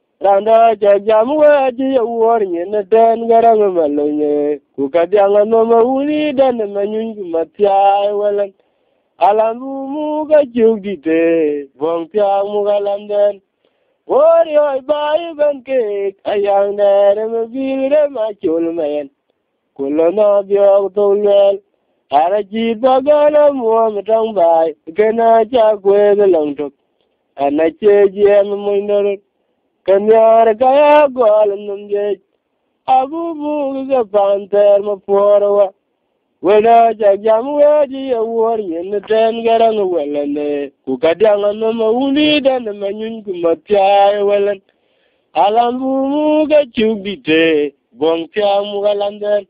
randa ja jam we ji wor ni na den garang ma lonye ku ka dyang no ma uni dan ma nyun ku ma tia walan alam mu ga juk di te bong tia mu ga lam den ori oi bai ben ke ayang ne ma bi re ma chul men kulona bio to lel ara ji bagana mo ma tong bai kana cha kwe de long tok ana che je mo ndor kanyar ka ya gol nam je abu bu ga panter ma porwa wena ja jam we di awor yen ten garang welane ku ka dyang no ma uni dan ma nyun ku ma tia welan alam bu mu ga chuk di te bong tia mu galan den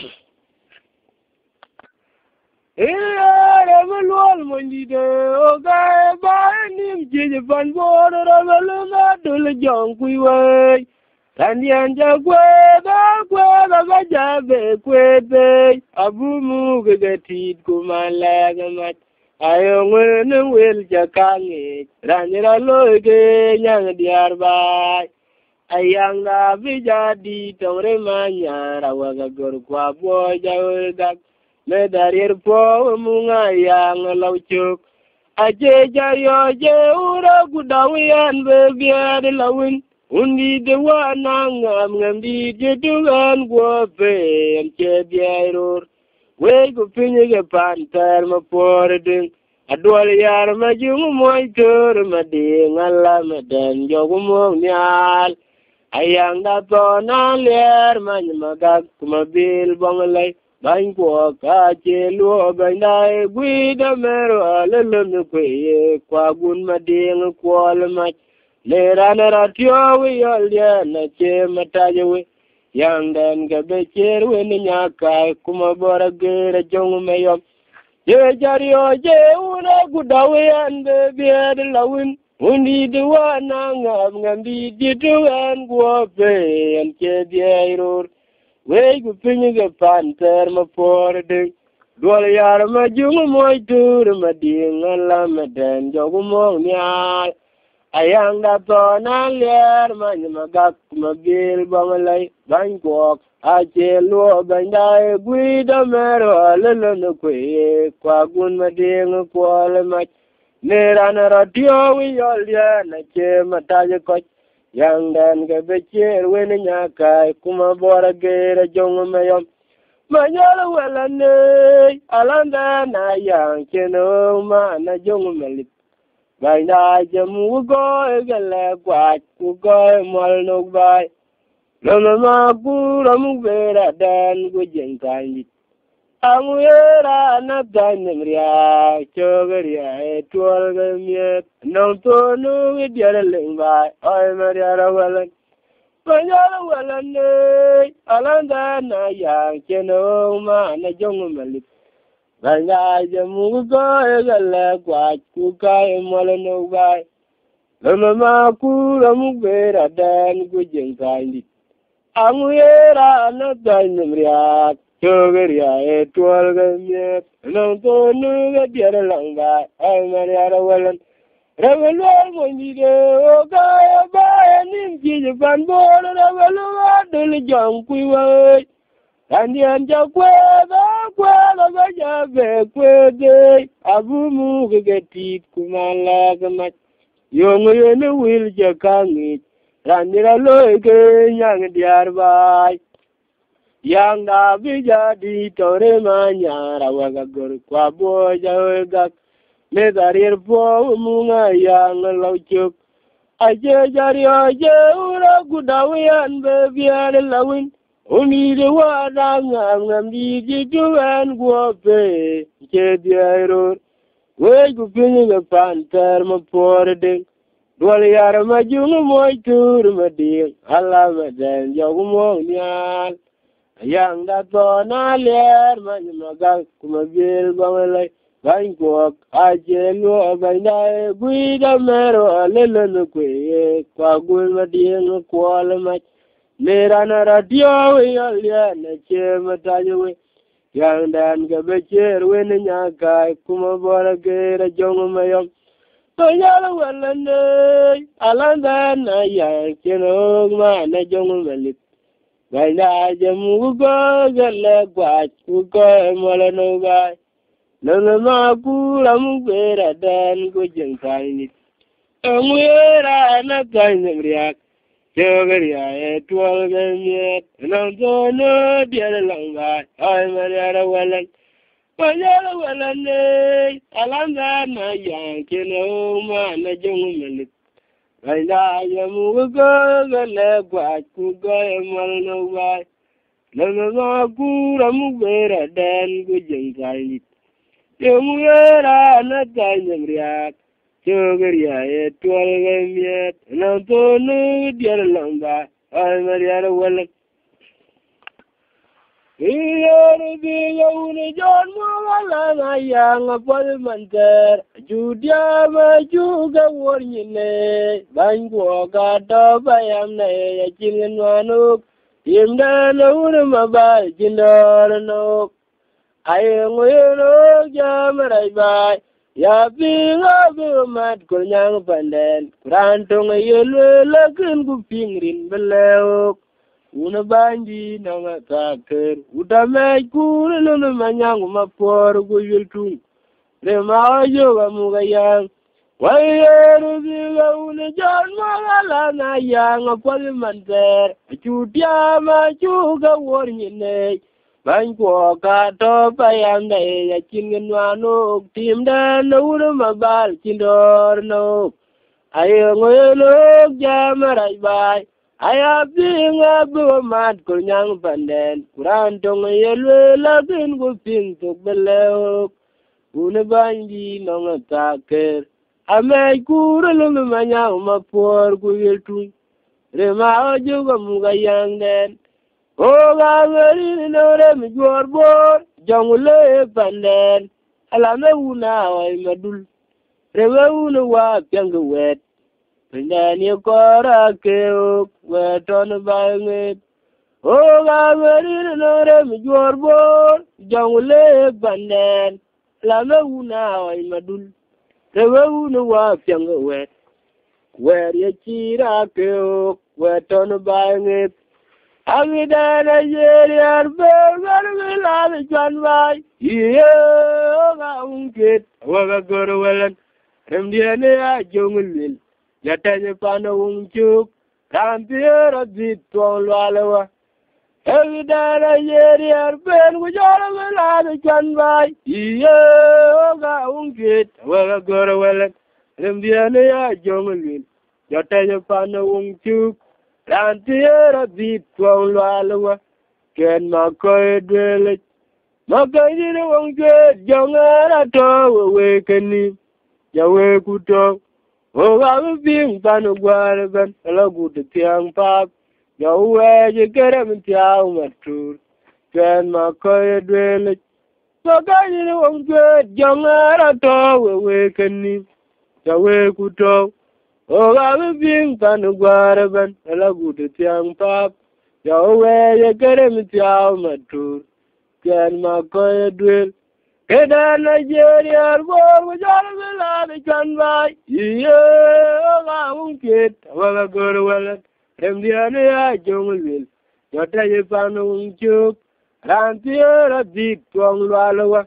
Ira revelol mondide o ga ba nim je pan bor revelu na dul jong kui we tan yan ja kwe ba kwe ba ga ja be kwe be abu mu ga ga tit ku ma la ga mat ayo ngwe ne wel ja ka ngi ran ra lo ge nyang diar ba ayang na bi ja di tore ma nya ra wa ga gor kwa bo ja ga me darir po munga yang lau chuk aje jayo je ura gudawian be biar lawin undi de wana ngam ngam di je tuan go pe am che biaror we go pinye ge pantar ma por ding adwal yar ma jung moy tur ma de ngala ma den jogu mo nyal ayang da to na ler ma nyamaga kuma bil bonglai Bang kwa ka che luo bang dai gui da mero le le me kwe kwa gun ma ding kwa le ma le ra na ra tio wi yol ya na che ma ta je wi yang den ga be che wi ni nya ka kuma bora ge ra jong me yom ye jari o je una gu da wi an be be de la win undi de wa na ngam ngam di di tu an gwo pe an che die rur we gu pinye ge panter ma por de dol yar ma jung moy tur ma ding la ma den jogu mo nyal ayang da to na ler ma ni ma gak ma bil bang lai bang ko a che lo bang dai gui da mero le le no kwe kwa gun ma ding ko le ma ne ran ra dio wi yol ya na che ma ta je ko yang dan ga be cher we ne nya kai kuma bora ge ra jong me yom ma nyala wala ne alanda na yang cheno ma na jong me lit bai na je mu go ge le kwa ku go mal no bai lo ma ma ku ra mu be ra dan go jeng kai lit amu era na dan mria chogeria e tuol ge miet no to nu ge dia le bai ai maria ra wala Panyala wala ne alanda na yang cheno ma na jong malit banga je mu go e gala kwa ku kai mal no bai lo ma ku ra mu be ra dan go jeng kai lit amu era na dan mria chogeria e tuol ge miet no to nu ge dia le bai ai maria ra wala Revelal monide oga ba nin ji ban bol revelal dul jong kuiwe Andian ja kwe ba kwe la ba ja be kwe de abu mu ge tit kumala gama yong ye ne wil ja kangi ranira lo ge yang diar bai yang da bi ja di tore ma nya ra wa ga gor kwa bo ja ga le darir po mu nga yang lo chuk aje jari aje ura gudawian be biar lawin Oni de wa da ngam ngam di di tuan gua pe ke diaro we gu pinyi ga pantar ma por de dol yar ma jung mo tur ma di ala ma den yo mo nyal yang da to na ler ma ni ma ga kuma bil ba le bain ko a je lo ba na gui da mero le le no kwe kwa gul ma di no ko le ma Nera radio ya na che matayo yang dan ga becher wen nya kai kuma bora ge ra jong mayom to yala walane alanda na ya kino ma na jong malit gai na jamu go gale gwa ku ko mola no gai nang ma ku lam ge ra dan go jeng kai ni amwera na kai nemriak Jogaria, it was a yet, and I'm going to be a long guy. I'm a yellow welland. But yellow welland, Alanda, my young kino, man, a young minute. And I am a girl, a leg, what could go and well know why. No, no, no, good, I'm better than good young guy. You were not kind of react. Jogaria, it was a yet, and I'm going to be a long guy. I'm a yellow welland. Here be a John Mala, young appointmenter, Judia, my Juga warning, Bango, got up, I am a chicken one oak, him down over my bike, in the no. I am with no jam right by. Ya ping abu mat kunyang panden, kurantong ayelwe lakin kuping rin beleok. Una banji nanga taker, utamay kure luna manyang umapor kuyultung. Rema ajo kamugayang, wayeru biga una jan magala na yang apali manter, chutia ma chuga warnyine. Bang ko ka to payam dai ya chin wano tim dan no mabal chindor no ayo ngoyo jamarai bai aya pinga bu mat ko nyang panden kuran tong yelwe lakin go ping to beleo una banji no ngata ker ame kuru lu manya ma por ku yeltu rema ojo go mugayang den Oga ngari no re mi jor bor jongule panden alame una oi madul rewe una wa pyang wet pendani kora ke weton banget Oga ngari no re mi jor bor jongule panden alame una oi madul rewe una wa pyang wet wer ye chira ke weton banget Amidana yeri arbe garmi lal janwai iye oga ungkit waga goro welan remdiane a jongulil yatanye pano ungchuk kampiera bit tuang lwalewa Amidana yeri arbe garmi lal janwai iye oga ungkit waga goro welan remdiane a jongulil yatanye pano ungchuk Rantiera bit tuang lwalewa ken makoy dwele makoy dine wong jwet jongara to we keni ya we kuto o ga bing panu gware ben la gut tiang pap ya we je kerem tiaw matur ken makoy dwele makoy dine wong jwet jongara to we keni ya we kuto O ga bing panu gware ban la gudu tiang pap ya we ye kere mi tiaw matur ken ma ko ye dwel Keda Nigeria go jala la de kan bai ye ga un kit wala gor wala rem dia ne a jong wil yo ta ye pa no chuk ran tiera dit tong la wa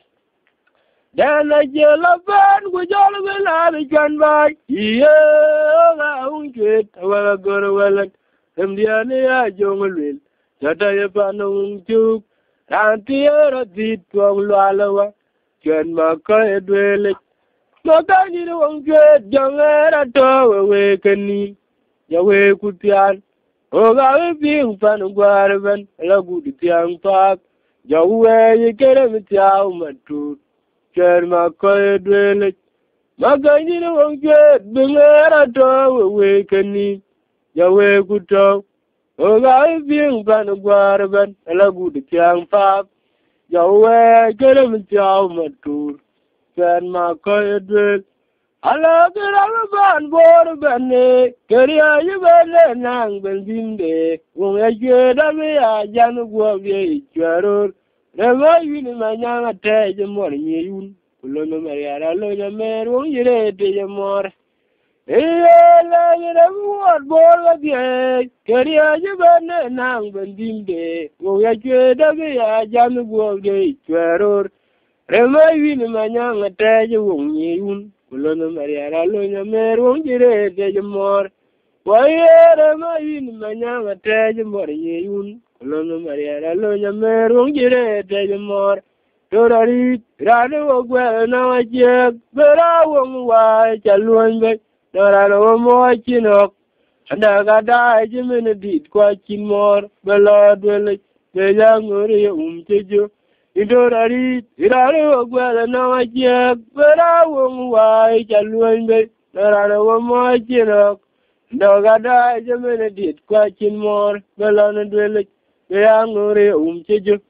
dan Nigeria ban go jala la de kan bai ye ga un kit wala gor wala rem dia ne a jong wil yo ta ye pa no chuk ran tiera dit tong la wa Chen ma ka edwele ma ka ni wong ke jangera to we kani ya we kutian o ga we ping pan gwar ben la gud tiang pak ya we ye kere mi tiao ma tu chen ma ka edwele ma ka ni wong ke jangera to we kani ya we kuto o ga we ping pan gwar ben la gud tiang pak Yahweh, get him in my tour. Send my coyadrill. I love it, I'm a band, board of Benny. Carry out your bed, Nang, Benzinde. When I get a me, I jam go of ye, Jarror. Never you in my young attach the morning you. Pulono Maria, Loja Mare, won't you read your more? Hey, I everyone, board of ye. Carry out your bed, Nang, Benzinde. When I get a me, I jam go of ye, Jarror. Remember you in my young attach the wong you. Pulono Maria, Loja Mare, won't you read your more? Why am I in my young attach the morning you? Pulono Maria, Loja Mare, won't you read your more? Torari, Rado, well, now I check, but I won't watch a long way. Dorano more chinok, and I got died a minute, quite more, but Lord will the young um to you. In Dorari, Rado, well, now I check, but I won't watch a long way. Dorano more chinok, and I got died a minute, quite more, but Lord will the young um to you.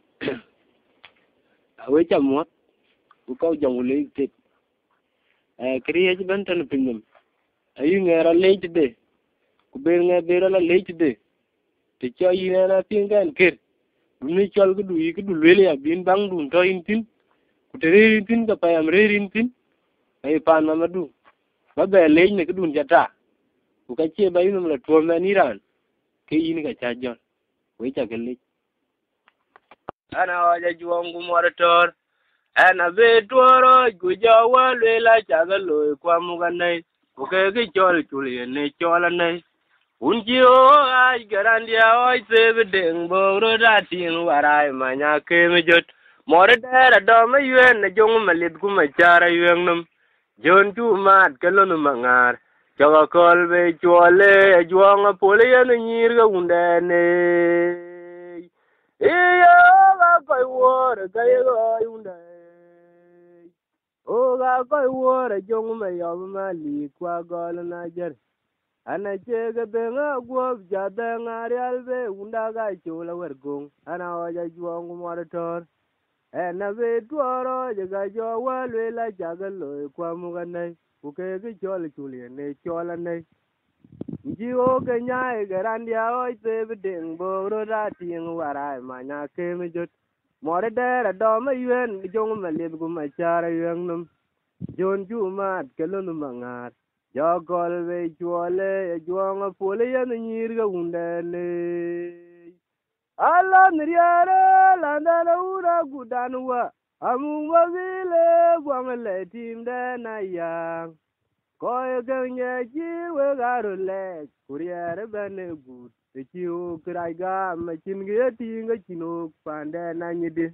Away some what? Who call young lady? I create Benton Pingum. Are you near a late day? Kubering a bear a late day. The choy in a thing and kid. Mutual could do you could really have been banged on toy tin. Could read tin the pay am reading tin. I pan Mamadou. But by a lane could do Jata. Who can cheer by them like twelve man Iran. Kaying a charger. Wait a can and I was a young morator. And a bit to a good job, well, like Chagalo, Quamuganay. Okay, jolly Julian, natural and nice. Wouldn't you? I get on the I say the ding, Borodati, where I mania came a jut. More than a dome, you and a young Malibguma Chara, young them. John too mad, Kalon Mangar. Jaga Colby, Jolly, a Juang Apollyon, and Yirga Wundane. Eh, I got water, Gayaga. Oh, I got water, young Mayama, Liqua, Golanager. And I check a bang of wolf, Jabang, Arialve, Undaga, Chola, were gone, and I was a young morator. And a bit to our you got your well, like Jagalo, Quamugane, who can get Jolly Julian, a Cholanay. Gio Ganya, Garandia, I say the ding, Borodati, and where I mana came a jut. More there, a doma, you and the young Malibguma Chara, young them. John Juma, Kalunumanga. Your Galway, Juale, a Juang of Polian and Yirga Wundane. Alan Riara, Landana, Gudanua, Amunga Ville, Wangale team, then I young. Koya Ganya, you got a leg, Kuriara Bane good. The Chiu Kraga, Machin getting a chinook, Pandan and you did.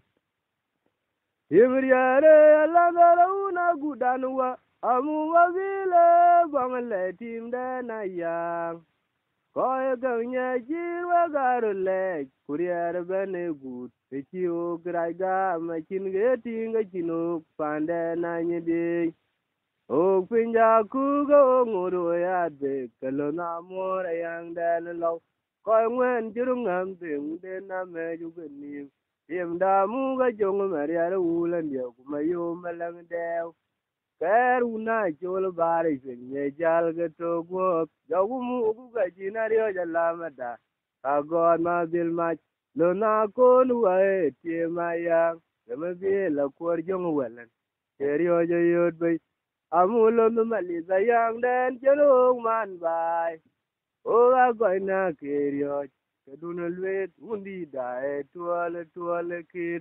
Himriare, Landana, Gudanua. Amunga Ville, Wangale team, then I young. Koya Ganya, you got a leg, Kuriara Bane good. The Chiu Kraga, Machin getting a chinook, Pandan and you did. Oh, Pinja Kugo, Muru Yadbe, Kalona more a young than low. Coin when Jurungam thing, then I made you good name. Him da Muga Jong Maria Wool and Yokumayo Malangadale. Karuna Jola Baris and Yajalga to work. Yagumu Gajinario Lamada. I got my bill much. Lona Konua, Timaya. Dama be la kwar jong welan. Kerio jo yod bay. Amulo no malisa yang den jero man bay. Oga goina kerio. Kaduna lwet undi dae tuale tuale kit.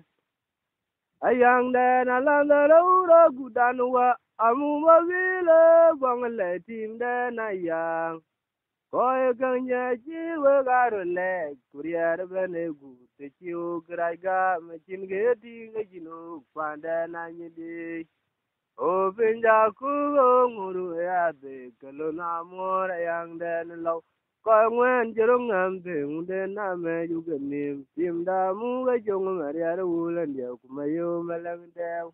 Ayang den alanda raura gudanwa. Amu mabile gwangale tim den ayang. Koi kanya jiwa garo leg. Kuriar bene gu. Te chiu graiga machin geti ngajinu. Panda nanyidi. O pinja kugo nguru ya de. Kalona mora yang den lau. Koi ngwen jerung amte. Unde name juga nim. Timda muga jong mariara ulan dia. Kumayo malang dew.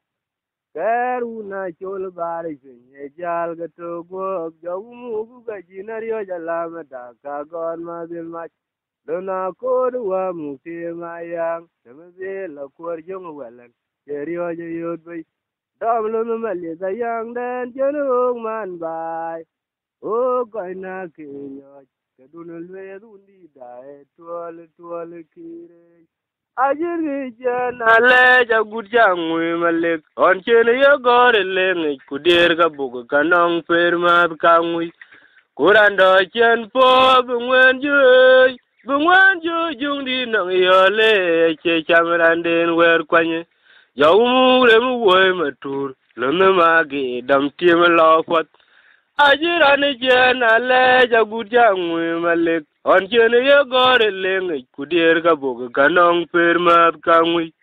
Karuna chol bari finye jal gato go. Jawu muga jinario jalama da. Kagon madil mach. Lona kodu wa mukti mayang. Damaze la kwar jong welan. Kerio jo yod bay. Dam lona mali sayang den jenung man bay. O koina kerio. Kaduna lwe undi dae tuale tuale kire. Ajiri jana leja gudja ngui malik. On chene yo gore lengi kudir ka buku kanong firma kangui. Kurando chen po bungwen juy. Bungwen juy jung di nang yole. Che chamrandin wer kwanye. Yawu remu woy matur. Lome magi dam tim lakwat. Ajirani jana leja gudja ngui malik. On chene yo gore lengi kudir ka buku kanong firma kangui.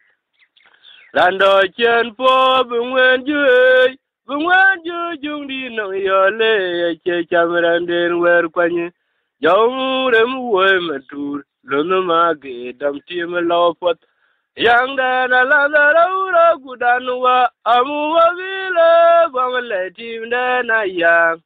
Rando chen po bungwen juy. Bungwen juy jung di nang yole. Che chamrandin wer kwanye. Yawu remu woy matur. Lome magi dam tim lakwat. Yang dana landa raura gudanwa. Amu wabile bangale tim dana yang.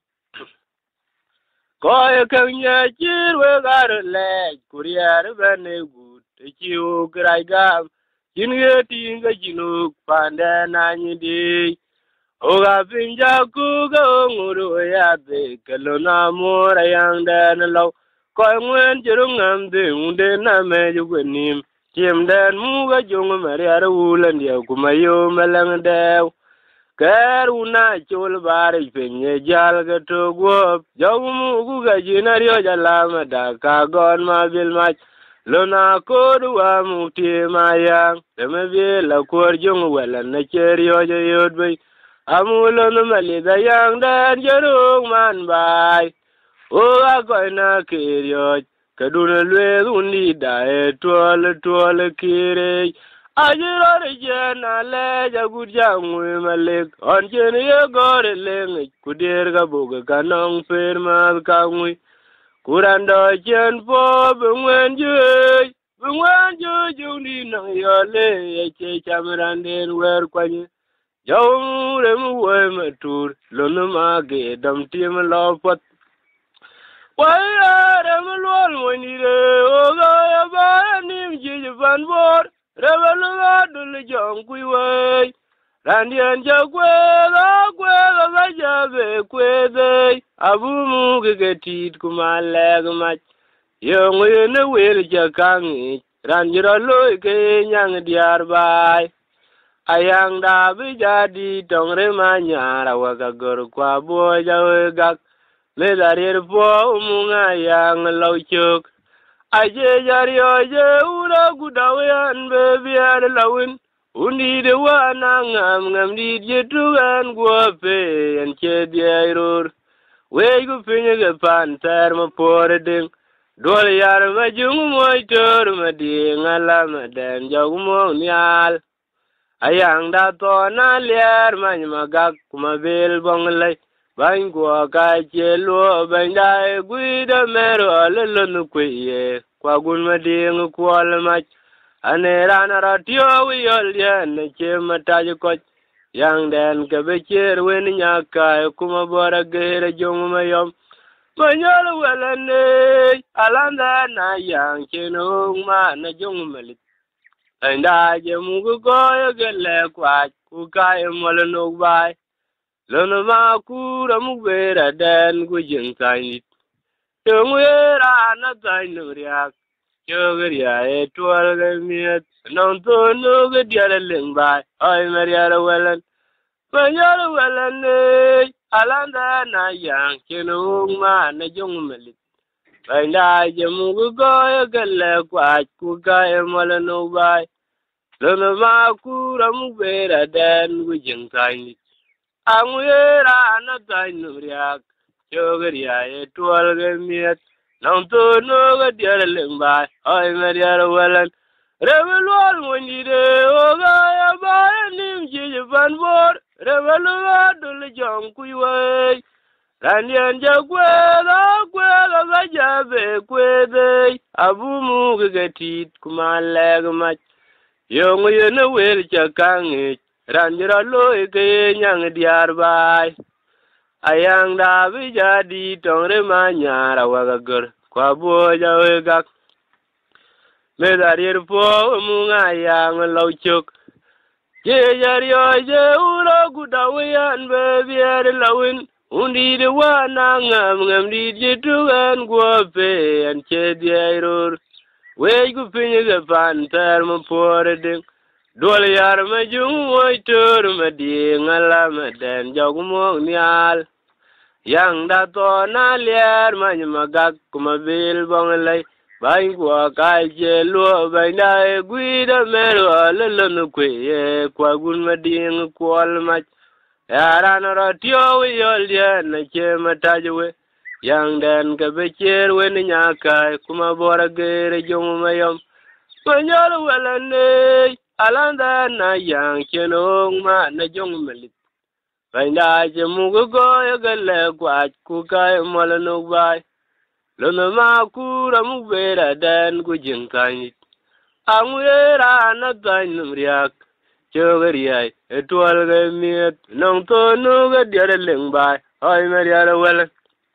Koi kanya chirwe garo leg. Kuriar bane good. Chiu graigam. Jinge tinga jinuk panda nanyidi. Oga pinja kuga nguru yabe. Kalona mora yang dana lau. Koi ngwen jerung amde unde na meju gwenim. Chim den muga jong mariara ulan dia kumayo malang dew. Karuna chol bari penye jal gato guop. Jawu mugu gajinario jalama da kagon mabil mach. Lona kodu wa mukti mayang. Deme la kwar jong welan na cherio jo yod bay. Amu lona malida yang den jerung man bay. Oga koina kirio. Kaduna lwe undi dae tuale tuale kire. Ajirani jana leja gudja ngui malik. On jene ye gore lengi kudir ka buka kanong firma kangui. Kurando jen po bungwen juy. Bungwen juy jungdi nang yole. Eche chamrandin wer kwanye. Jawu remu woy matur. Lona magi dam tim lapat. Waya remu lol monire. Oga ya ba nim jiji van bor. Reveluga dul jong kui way. Randian ja kwega kwega gajabe kwede. Abu muge getit kumaleg mach. Yong yene wel ja kangi. Ranjira loy ke nyang diar bay. Ayang da bi jadi tongre manyara waga gor kwa boy jawe gak. Le darir po umunga yang lau chuk. Aje jari aje ura gudawan bebiar lawin. Undi de wana ngam ngam di jetugan guape en chediairur. Wegu pinye ge pantar ma pore ding. Dol yar ma jung moy tor ma di ngala ma den jagu mo nyal. Ayang da to na liar ma magak kuma bel bonglai. Bang gua ka chelo bang dai guida mero alelo kuye. Kwa gun ma ding kwal mach. Ane rana ratio wi yol yen che mataji koch. Yang den ke becher wen nyaka kuma bora gere jong ma yom. Manyol welane alanda na yang cheno ma na jong malit. Anda je mugu ko gele kwa ku kai molno bai. Lono ma kura mubera den gujin kainit. Tungwera na kainu riak. Chogeria e tualga miet non to no ge diara lingbai ai maria welan panyara welan ne alanda na yang kinu ma na jung melit banda jemu go ga le kwa ku ga e malano bai lono ma ku ram bera den gu jing tai angwera na tai nuria chogeria e tualga miet non to no ga diara lingbai ai maria welan Revelwar monire oga ya ba nim ji ban bor revelwa dul jong kuiwe ranyan jagwe da kwe ga jabe kwe de abumu gati kuma leg mach yong yene wer chakangi ranjira lo ke nyang diar bai ayang da bi jadi tongre manyara waga gor kwa bo jawe gak me darir po munga yang lau chuk je jario je uro gudawian be biar lawin undi de wana ngam ngam di je tuan gua pe an che diairur we gu pinye ge pan ter mo pore ding dol yar ma jung woi tur ma di ngala ma den jog mo nyal yang da to na lier ma nyama gak kuma bil bong lai Bain kwa kaje lo baina e guida mero lelon kwe e kwa gun mading kwal mach yara na ratio yol dia na che matajwe yang den ka becher wen nyaka kuma bora gere jong mayom panyol welane alanda na yang chenong ma na jong melit baina je mugo go gale kwa ku kai molano bai Lono ma kura mu bera den gu jingkani angwera na tan numriak chogeria etwal ge miet nong to no ge diare lengbai ai maria wel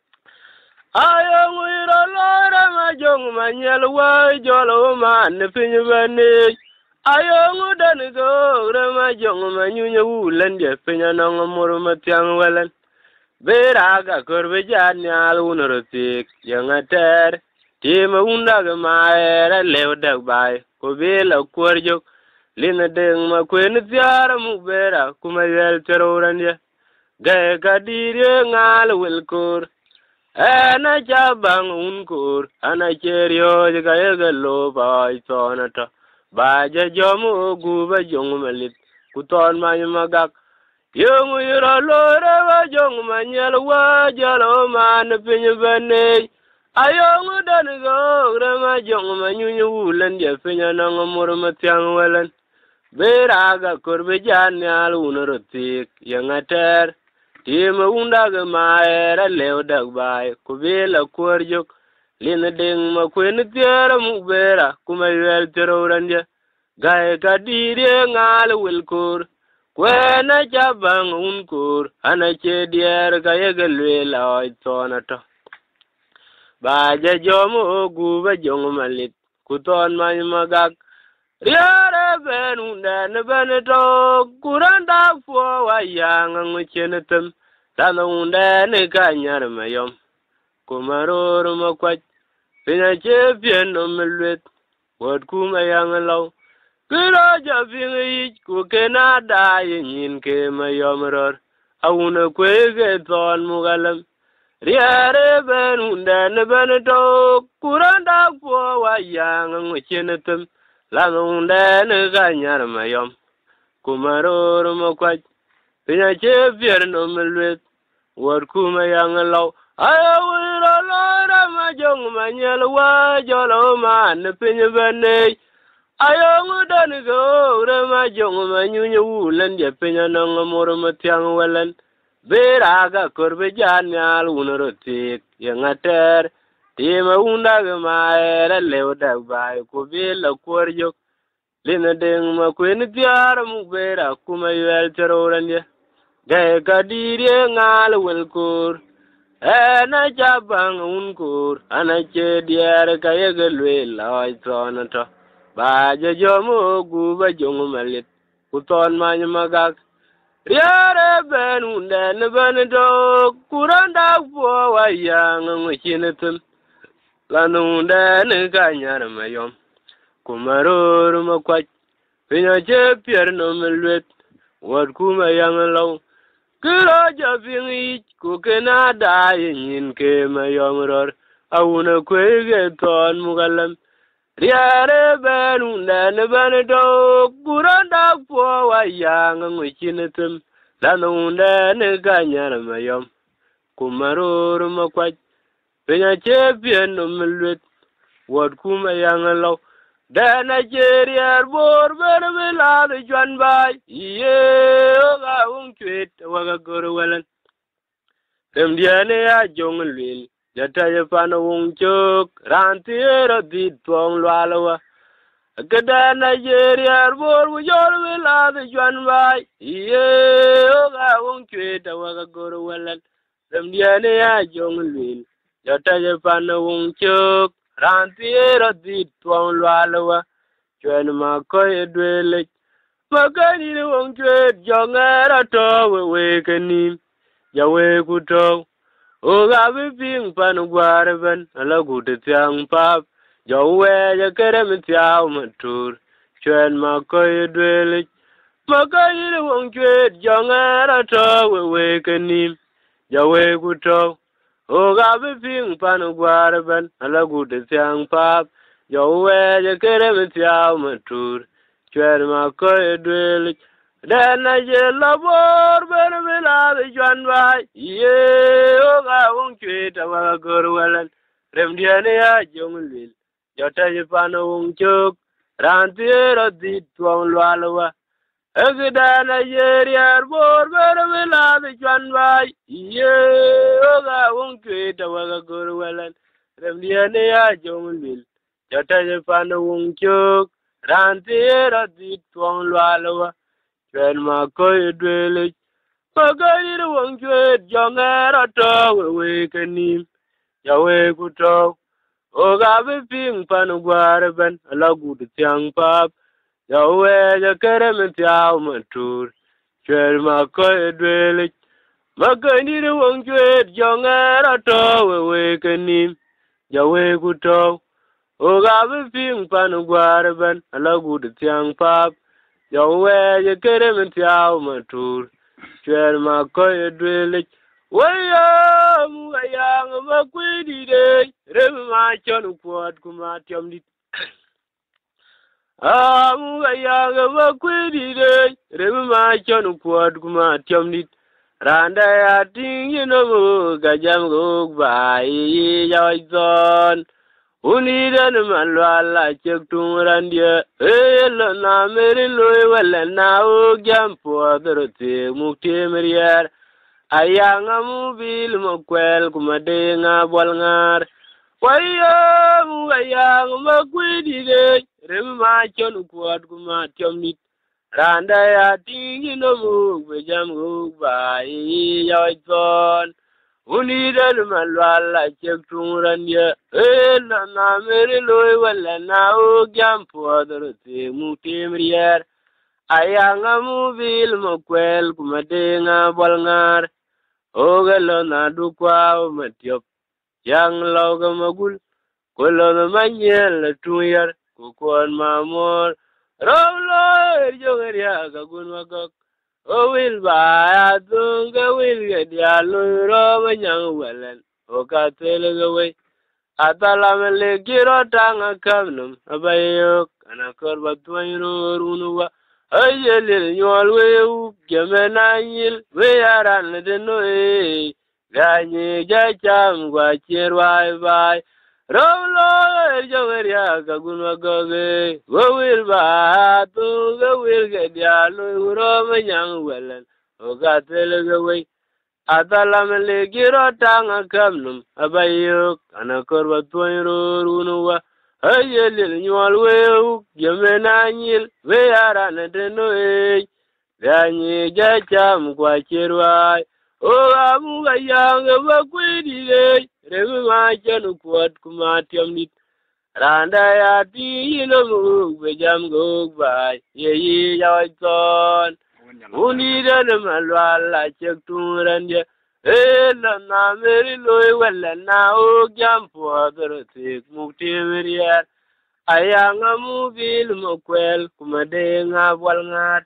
ayo ngwira lora ma jong ma nyel wa jolo ma ne pinyu bane ayo ngudan go re ma jong ma nyunyu wulen de pinya nong muru ma tiang welan Beraga korbe janyal unorotik yangater tima undaga maera lewdag bay ko bela korjok lina deng ma kwen tiara mu bera kuma yel teroranya gae kadire ngal wilkor ana jabang unkor ana cherio gae galo bay sonata baja jomu guba jong malit kuton manyamagak Yung yura lore wa jong manyel wa jalo man pinyu bane ayong dan go rama jong manyu wulen je pinya nang mur matyang welan beraga korbe janyal unorotik yang ater tim unda ga maera lewdag bai kubela korjuk lina ding ma kwen tiara mu bera kuma yel teroranja gae kadire ngal wilkur Kwena jabang unkur ana che dier ka yegelwe la tonata Baja jomo guba jong malit kuton man magak riare ben undan ben to kuranda fo wayang nguchenetem tan undan kanyar mayom kumaror makwat pina che pien no melwet wot kuma yang law Kira jabingi ku kenada yin ke mayomror awuna kwege ton mugalam riare ben undan ben to kuranda po wayang nguchenetem lan undan ganyar mayom kumaror makwat pinya che pier no melwet wor kuma yang law ayawira lora ma jong manyel wa jolo man pinya bane Ayong dan go rama jong manyunyu wulen je pinya nang mur matyang welan beraga korbe janyal unorotik yang ater tima unda ga maera lewdag bai ko bela korjok lina deng ma kwen tiara mu bera kuma yel teroranje gae kadire ngal welkur ana jabang unkur ana che diar kayegelwe lawai tonata Baja jomo guba jong malit kuton many magak riare ben undan ben do kuranda po wayang nguchinetum lanunda ne kanyar mayom kumaror makwaj pinya che pier no melwet wad kuma yang law kira japingi kukena da yin ke mayom ror awuna kwege ton mugalam riare benunda ne banado buranda po wayang ngwichinitum lanunda ne kanyar mayom kumaror makwaj pinya che pier no melwet wad kuma yang law da Nigeria bor ber bila de Juan bay ye ga un kwet waga gor walan dem diane ya jong lil jata ye pan un chok rantiero di tong lwalwa da Nigeria bor bu jor bila de Juan bay ye ga un kwet waga gor walan dem diane ya jong lil jata ye pan un chok rantiero di tuang lwalwa chwen ma koy dwele magani ni wong chwet jongera to we we kani ya we ku to o ga bi ping pan gwar ben ala gu de tiang pap jo we ya kere mi tiao matur chwen ma koy dwele magani ni wong chwet jongera to we we kani ya we ku to o ga bi ping pan gwar ben ala gu de tiang pap yo we je kere mi tiao matur chwer ma ko edwel den na je labor ben mi la de jan ba ye o ga un chwe ta wa gor walan rem diane ya jong lil yo ta je pan un chok ran tiero di tuong lwalwa Egda Nigeria bor ber bila de Juan bay ye oga un kweta waga gor walan rem diane ya jong lil jata je pan un chok rantiero di tuong lwalwa chwen ma ko edwele pagayir wong chwet jongera to we we kanim ya we ku to oga bi ping pan gwar ben ala gud tiang pap ya we ya kere mi tiao matur chwer ma ko edwele magani ru wong chwet jongera to we we kanim ya we ku to oga bi ping pan gwar ben ala gud tiang pap ya we ya kere mi tiao matur chwer ma ko edwele waya mu yang ma kwidi de rem ma chon kwat kuma tiam dit Amu ayaga makwidi de rema chonu kwad kuma tiamnit randa ya tingi no gajam go bai ya zon unida no malwala chektung randia elo na meri loy wala na o jampo adrote mukti meriar ayanga mubil mokwel kuma denga bolngar waya mu ayanga makwidi de rema chonu kwad kuma tiamnit randa ya tingi no mu bejam go bai ya zon unida no malwala chektung randia ela na meri loy wala na o jampo adrote mukti meriar ayanga mubil mokwel kuma denga bolngar ogelo na dukwa matiop yang loga magul kolo manyel tuyar kukon mamor rolo erjogeria gagun magok o wil ba adunga wil gedialo ro manyang walen o ka telegawe atala mele giro tanga kamnum abayok anakor batwayro runuwa ayel nyolwe u gemenanyil we aran de noe ganye jacham gwa cherwai bai rolo erjogeria gagun magoge go wil ba tu go wil gedialo ro manyang welen o ga telegawe atala mele giro tanga kamnum abayok anakor batwayro runuwa ayel nyolwe u gemenanyil we aran de noe ganye jacham gwa cherwai o amu gayanga bakwidi de regu ma chanu kwat kuma tiamnit randa ya ti no mu bejam go bai ye ye ya ton uni de malwala chektung rande e la na meri loy wala na o jam po dorotik mukti merier ayanga mubil mokwel kumade nga wal ngat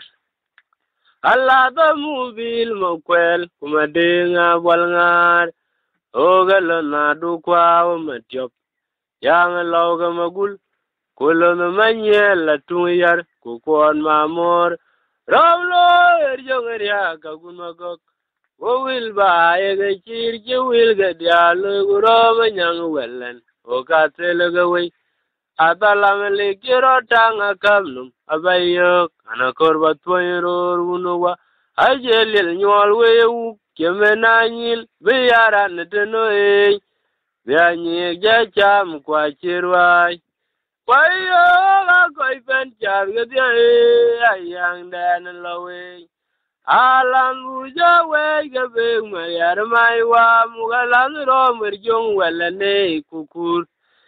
alla da mubil mokwel kumade nga wal ngat o galo na du kwa o matiop yang loga magul kulo no manye la tuyar ku kon mamor rawlo erjongria ka gunmagok o wil ba e ge chir ji wil ge dia lo guro manyang wellen o ka tele ge we adalam le kiro tanga kamnum abayo ana korba toyro runuwa ajelil nyol we u kemenanyil be yaran teno e be anyi ja cham kwa chirwai wayo ga koi pen char ge dia e ayang dan lowe alam buja we ge be mayar mai wa mugalan ro merjong welane kukur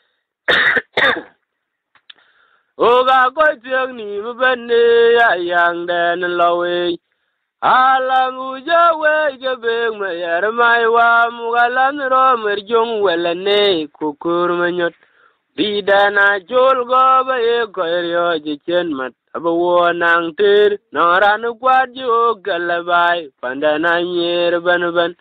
oga koi tiang ni benne ayang dan lowe alam buja we ge be mayar mai wa mugalan ro merjong welane kukur manyot bidana jol go ba e koyo je chen mat abo nang tir noran kwad jo galabai pandana nyer ban ban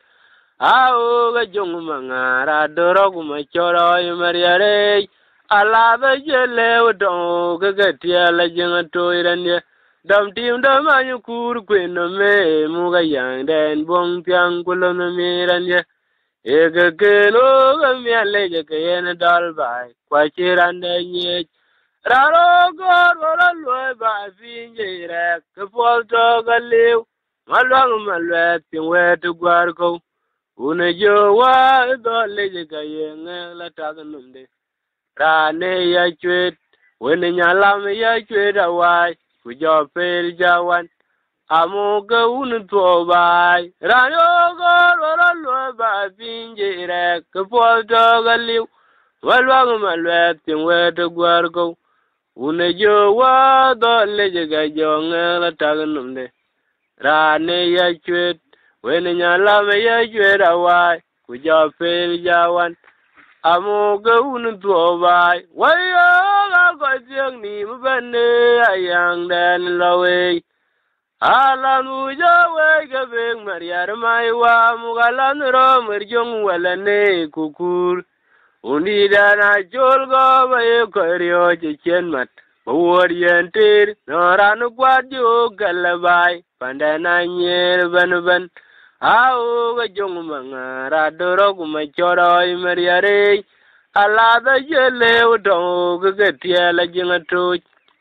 ao ga jong mangara doro ma choro yariare ala ba jele do ga ga tiala jeng to iranye dam tim dam anyu kur kwen me mu ga yang den bong pyang kulon me ranye ega kelo ga mi ale je ken dal bai kwa chiran de nye raro gor wala lo ba finje re ke pol to ga lew malwang malwet pinwe to gwar ko une jo wa do le je ga yen la ta nunde rane ya chwet wene nyalam ya chwet awai ku jo pel jawan amoga un to bai ranyo gor wala lo ba finje re ke pol to ga lew walwang malwet pinwe to gwar ko une jo wa do le je ga jo la ta nunde rane ya chwet wene nyalam ya chwet awai ku jo pel jawan amoga un to bai wayo ga ko tiang ni mbane ayang dan lawe alan uja we ga beng mariar mai wa mugalan ro merjong walane kukur undi dana jol go ba e koryo je chen mat bawor yentir noran kwad jo galabai pandana nyer ban ban ao ga jong mangara doro kuma choro mariare ala da jele do ga tiala jinga to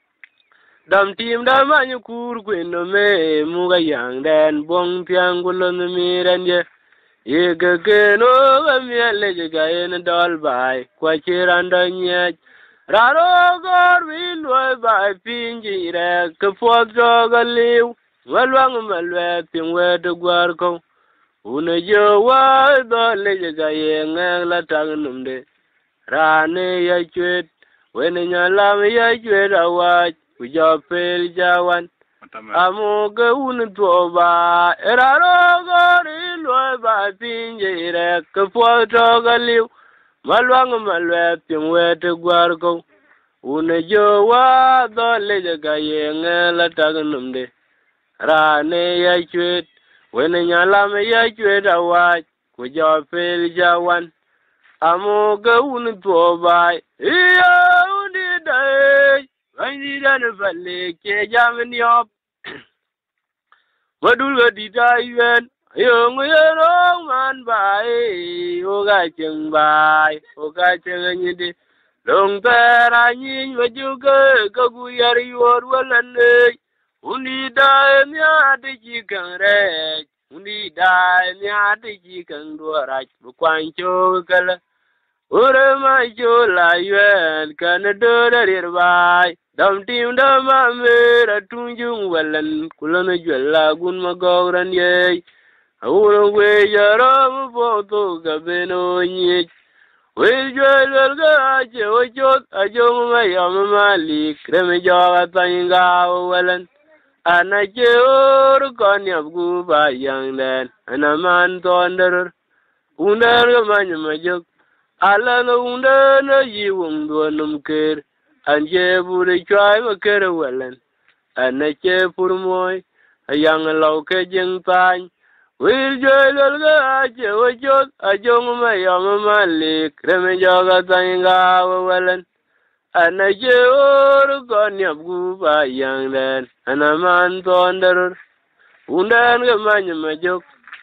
dam tim da manyu kur kweno me mu ga yang den bong pyang gulon mi ranje ye ga ke no ga mi le je ga en dol bai kwa chiran da nye raro gor wi lo bai pinji re ke fo jo ga liu walwang malwe pingwe de gwar ko une jo wa do le je ga yen la tang numde rane ya chwet wene nyalam ya chwet awa ku jo pel jawan amoga un to ba eraro gori lo ba pinje re ke fo to ga liu malwang malwe pingwe de gwar ko une jo wa do le je ga yen la tang numde rane ya chwet wene nyalam ya chwet awa ku jo pel jawan amoga un to bai iya undi dai wani dan falle ke jamin yop wadul wadi dayen yo ngoyero man bai o ga cheng bai o ga cheng nyide long tara nyin wajuga ka gu yar yor walane undi dai nya de ji kan re undi dai nya de ji kan do raj bu kwan cho kala ore ma jo la yel kan do rir bai dam tim da ma mera tunjung walan kulon jwala gun ma gogran ye awuro we yaro bo to ga beno nyi we jwal ga je o jot ajo ma yam malik rem jo ga tanga walan Anake or kon yabgu ba yang den anaman tonder undar ga manya majok ala no undar na yiwung do num ker anje bure chai ma ker walen anake purmoy ayang law ke jeng tan wil joylol ga je wajot ajong ma yam malik reme joga tanga walen Anake or kon yabgu ba yang den anaman tonder undan ga manya majok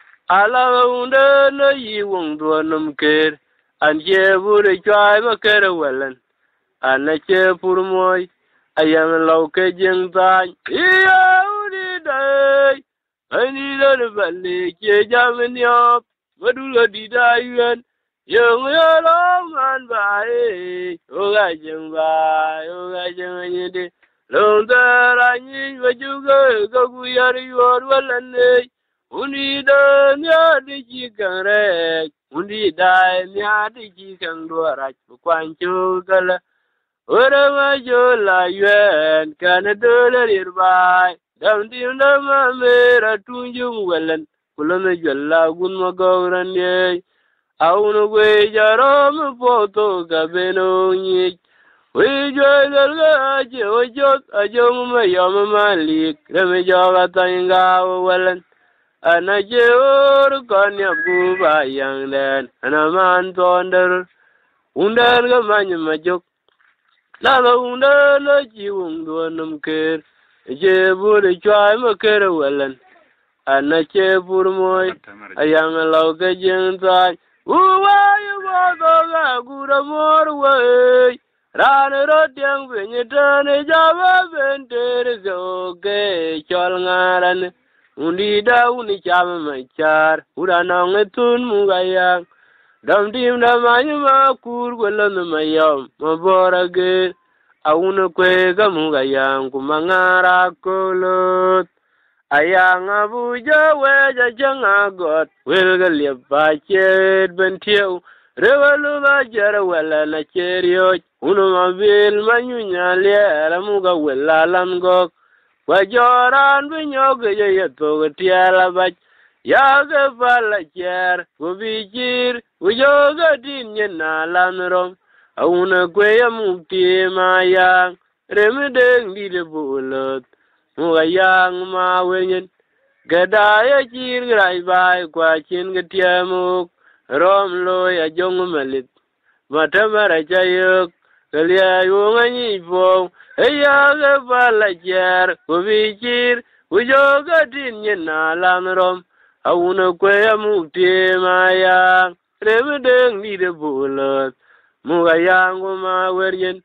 ala undan na yiwung do num ker anje bure chai ma ker walen anake purmoy ayang law ke jeng tan iya udi dai ani lo balle ke jamnyop madula didayen Yung yellow man by Yoga Jumba, Yoga Jumani, Long there I need what you go, go we are your well and day. Only the near the chicken rag, only die near the chicken door at Quancho Gala. Whatever you like, you and can a dollar nearby. Down the number two young well and Pulana Jala, Gunmago and ye. Aunu we jarom poto kabeno nyik we joyal ga je ojot ajong ma yom malik reme joga tanga walan anaje or kon yabu ba yang den anaman tonder undar ga manya majok la la undar la jiwung do num ker je bur chai ma ker walan anache purmoy ayang law ga jeng tai Uwa you go gura more way. Ran a rotiang when you turn a java venture is okay. Cholngaran Undi da uni cham my char. Uranong a tun mugayang. Dum dim da manuma kur well on my yum. Mabora gate. I wanna quake a mugayang. Kumangara kolot. Ayang abuja weja janga got wilga lipa ched bentio revelu ba jara wala na cherio unu mabil manyunya le muga wala lam gok wajoran binyoge ye to tiala ba ya ge bala cher ubijir ujoga dinye na lamrom auna kweya mukti maya remedeng di de bulot Mugayang ma wenyen gadaya chir grai bai kwa chin gatiamuk rom loy ajong malit matamara chayuk kalia yungani po eya ge bala cher ubichir ujoga din yena lamrom awuna kweya mukti maya remedeng ni de bulot mugayang ma wenyen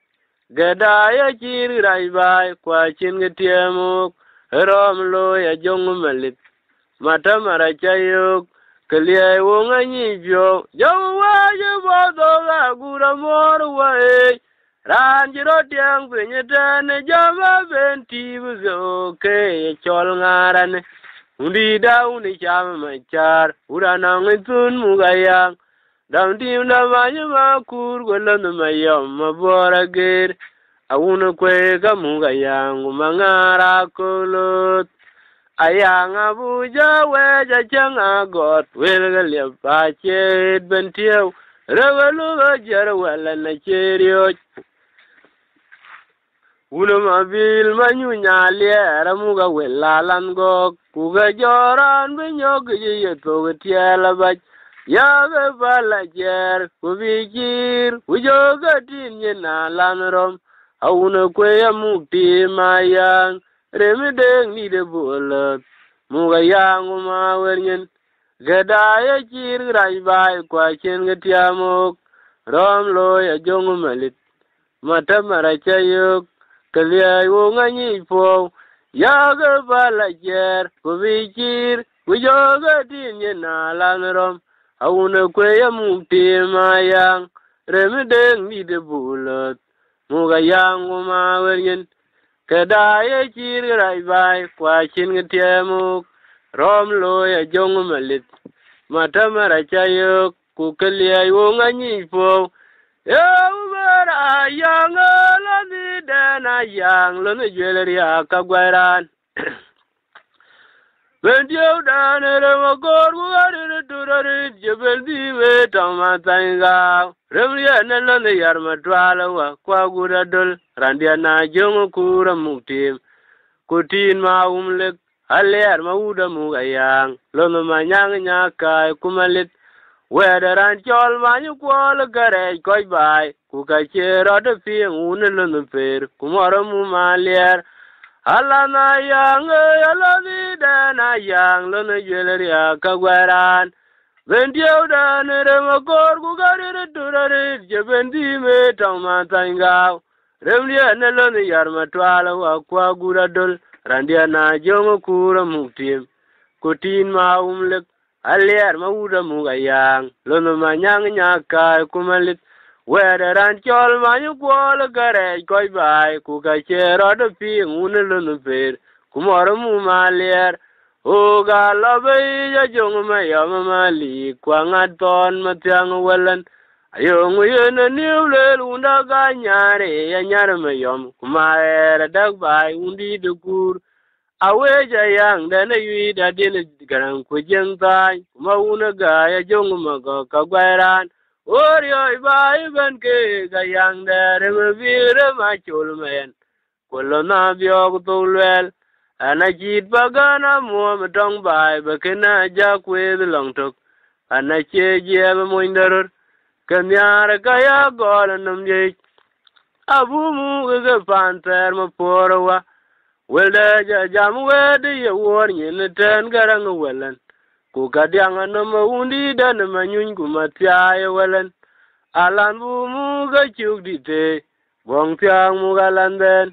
Gadaya chir rai bai kwa chin gatiamuk rom loy ajong malit matamara chayuk kalia wonganyi pyo jawa jawa doga gura mor wae ranjiro tiang penyetane jama benti buzo ke chol ngaran undi da undi cham machar uranang tun mugayang Dam dim da manya makur golan mayam mabora gir awuna kwe kamuga yang mangara kolot ayang abuja weja changa got welga pache bentio revalu jar wala na cherio una mabil manyunya le ramuga welalan go kuga joran binyog ye to tiela ba Yaga bala jar kubijir ujoga tinye na lanrom awuna kweya mukti mayang remedeng ni de bolot mugayang ma weryen gadaya chir rai bai kwa chen gatiamok rom loy ajong malit matamara chayuk kalia wonganyi po yaga bala jar kubijir ujoga tinye na lanrom Auna kweya mukti mayang remedeng ni de bulot mugayang ma weryen kadaya chir rai bai kwa chin gatiamuk rom loy ajong malit matamara chayuk kukalia wonganyi po ya umara yang la di dana yang lo ne jeleria kagwaran ben dio da ne re ma kor ku ga re tu ra re je ben di we ta ma tan ga rem ya ne lo ne yar ma twa la wa kwa gu ra dol ran dia na jong ku ra mu tim ku tin ma um le aler ma u da mu ga yang lo no ma nyang nya ka ku ma lit Wederan chol manyu kwol gare koi bai ku ka chero de pi un lun per ku moro mu malier ala na yang ala di da na yang lun yeleria ka gwaran bendio da ne re ma kor ku gare re durare je bendi me tong ma tanga remlia ne lun yar ma twala wa kwa guradol randia na jongo kura muktim ku tin ma umlek Alier ma uda mu ga yang lono ma nyang nya ka kumalit wederan chol ma nyu kwol gare koi bai ku ka chero de pi un lono per kumoro mu malier o ga lobe ya jong ma ya ma li kwa ngaton ma tyang welan ayo nguyene niu le unda ga nyare ya nyare ma yom kuma era dag bai undi de kur Aweja yang dana yui da dina garang kujeng tai kuma una ga ya jong ma ga ka gwairan orio iba iban ke ga yang da re ma vire ma chul men kolo na bio to lel ana jit bagana mo ma tong bai ba kena ja kwe long tok ana che je ma mo indar kanyar ka ya gol nam je abu mu ga panter ma porwa Welde ja jam wedi ye wor nyin ten garang welen ku kadiang no ma undi dan ma nyun ku ma tia ye welen alan bu mu ga chuk di te bong tiang mu galan ben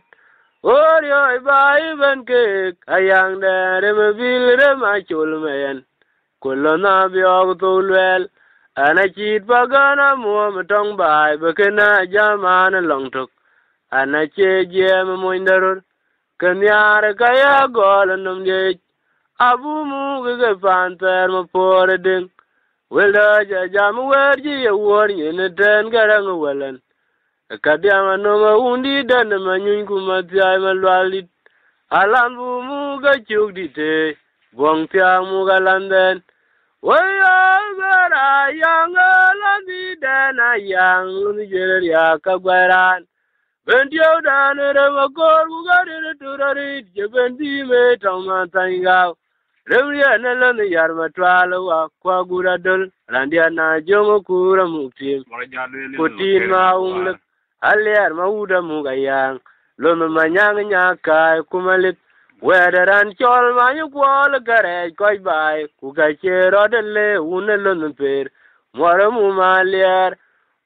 or yo bai ben ke ayang de re ma bil re ma chul men kullo na bio to lel ana chit bagana mu ma tong bai be kana jaman long tok ana che je ma mo indaror Kanyar kaya gol num je abu mu ge panter ma pore ding wela ja jam wer ji wor nyin ten garang welen kadiam no ma undi dan ma nyun ku ma tiai ma lwalit alam bu mu ga chuk di te bong tiang mu galanden waya gara yang ala di dan ayang ni je ya ka gwaran Bendio dan re ma kor ku ga re turari je bendi me tong ma tanga remria ne lo ne yar ma twala wa kwa gura dol randia na jongo kura muktim kutin ma umle alier ma uda mu ga yang lo no ma nyang nya ka kumalit wederan chol ma yu kwol gare koi bai ku ga chero de le un lo no per moro mu malier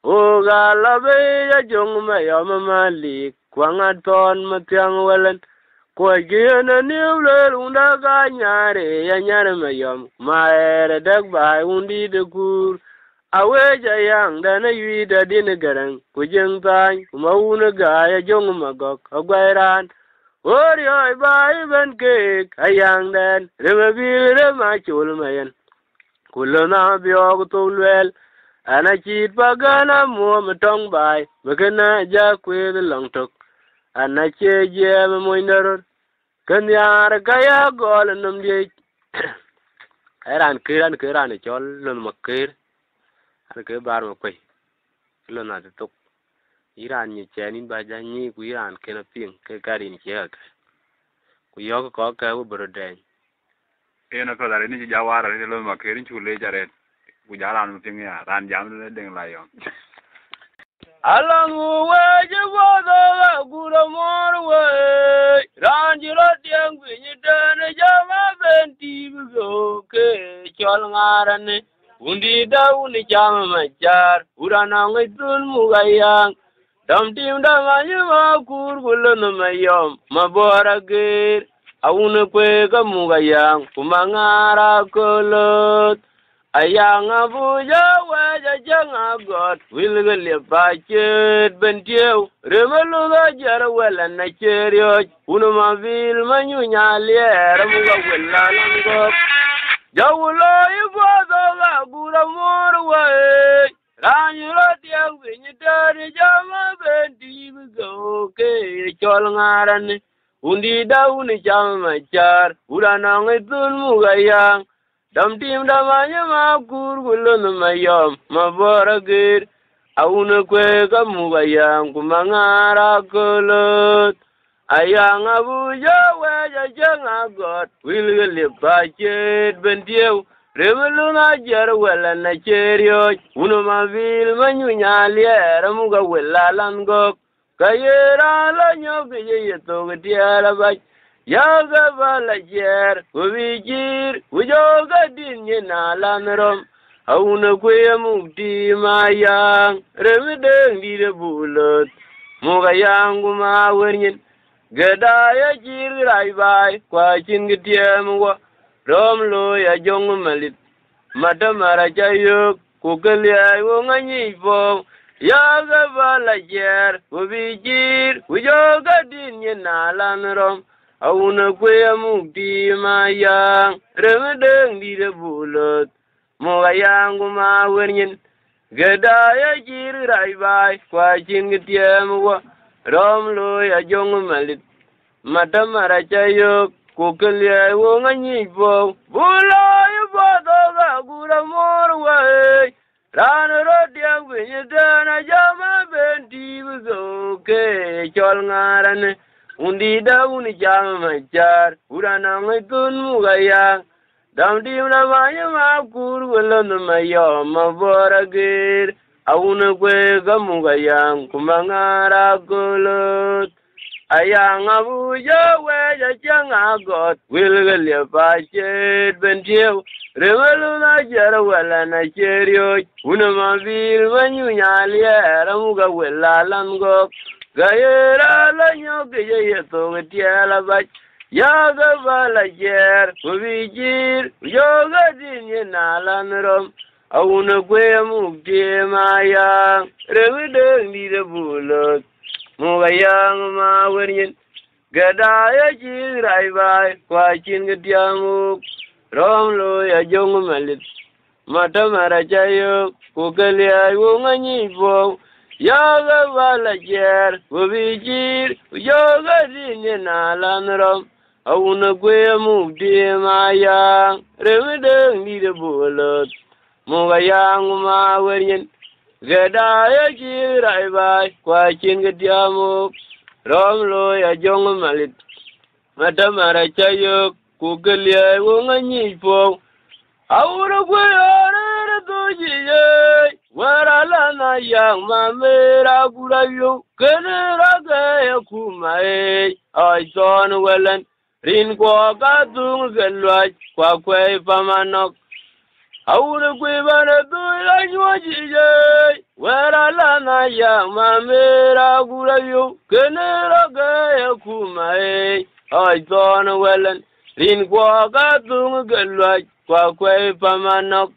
O ga la be ya jong ma ya ma mali kwa ngaton ma tyang welen kwa ge na niu le unda ga nyare ya nyare ma yom ma ere dag bai undi de kur awe ja yang da na yu da din garang ku jeng tan ma una ga ya jong ma gok agwairan or yo bai ben ke ayang den re ma bi re ma chul ma yen kulona bio to lel Ana chit pagana mo matong bai bagana ja kwe the long tok ana che je mo indar kanyar kaya gol num je eran kiran kiran chol lon makir an ke bar mo kwe lon na tok iran ni chenin ba ja ni ku iran ke na ping ke garin che ka ku yo ko ka u broden ena ko dare ni jawara ni lon makir chule jare Bujalan mungkin ya, ran jam le deng layon. Alang uwe bodo gura morwe, ran jirot yang binyi dene jama benti bugo ke chol ngarane, undi daun ni jama macar, urana ngitun mugayang, dam tim damanyu makur gulun mayom, mabora gir, awune kwe ka mugayang, kumangara kolot. Ayang abuja waja janga got wilgale bachet bentio remelu ga jar wala na cherio unu ma vil manyu nyalier muga wala lango jawlo ibodo ga gura morwa ranyo tiang binyi tari jama benti go ke chol ngaran undi dauni cham machar urana ngitun mugayang dam tim damanya makur gulun mayom maboragir auna kwe kamugayang kumangara kolot ayang abuja weja janga got wilgale pachet bendieu remeluna jar wala na cherio uno mavil manyunya liera muga wala langok kayera la nyoke ye to getiara bach yaga bala jer ubijir ujoga dinye na lanrom auna kwe mukti mayang remedeng dire bulot muga yangu ma wernyen gedaya jir rai bai kwa chin getiam wa rom lo ya jong malit madamara chayuk kukelia wonganyi fo yaga bala jer ubijir ujoga dinye na lanrom auna kwe mukti mayang remedeng dire bulot muga yangu ma wernyen gedaya jir rai bai kwa chin getiam wa rom lo ya jong malit madamara chayuk kukelia wonganyi fo bulo yubodo ga gura morwa ran rodia gwinyana jama benti buzo ke chol ngaran undi da uni jama machar urana ngitun mugaya dam dim na maya makur golon mayo maboragir auna kwe gamugayang kumangara kolot ayang abuja weja changa got wilgale pachet bendieu remeluna jara wala na cherio una mavil manyunya liera muga wala langok gayera la nyoke ye to getiala bach yaga bala jer ubijir yoga dinye na lanrom auna kwe mukti mayang remedeng dire bulot mugayang ma wernyen gadaya jirai bai kwa chin getiamuk rom lo ya jong malit matamara chayo kukelia wonganyi fo yaga bala jer ubijir yoga dinye na lanrom auna kwe mukti mayang remedeng dire bulot mugayang ma wernyen gedaya jirai bai kwa chin getiamuk rom lo ya jong malit matamara chayuk kukelia wonganyi fo aura kwe arere tujiye warala na yang mamera kurayo kenera gaya kumae aison welan rin kwa katung gelwaj kwa kwe pamanok aura kwe bana tuila nywajiye warala na yang mamera kurayo kenera gaya kumae aison welan rin kwa katung gelwaj kwa kwe pamanok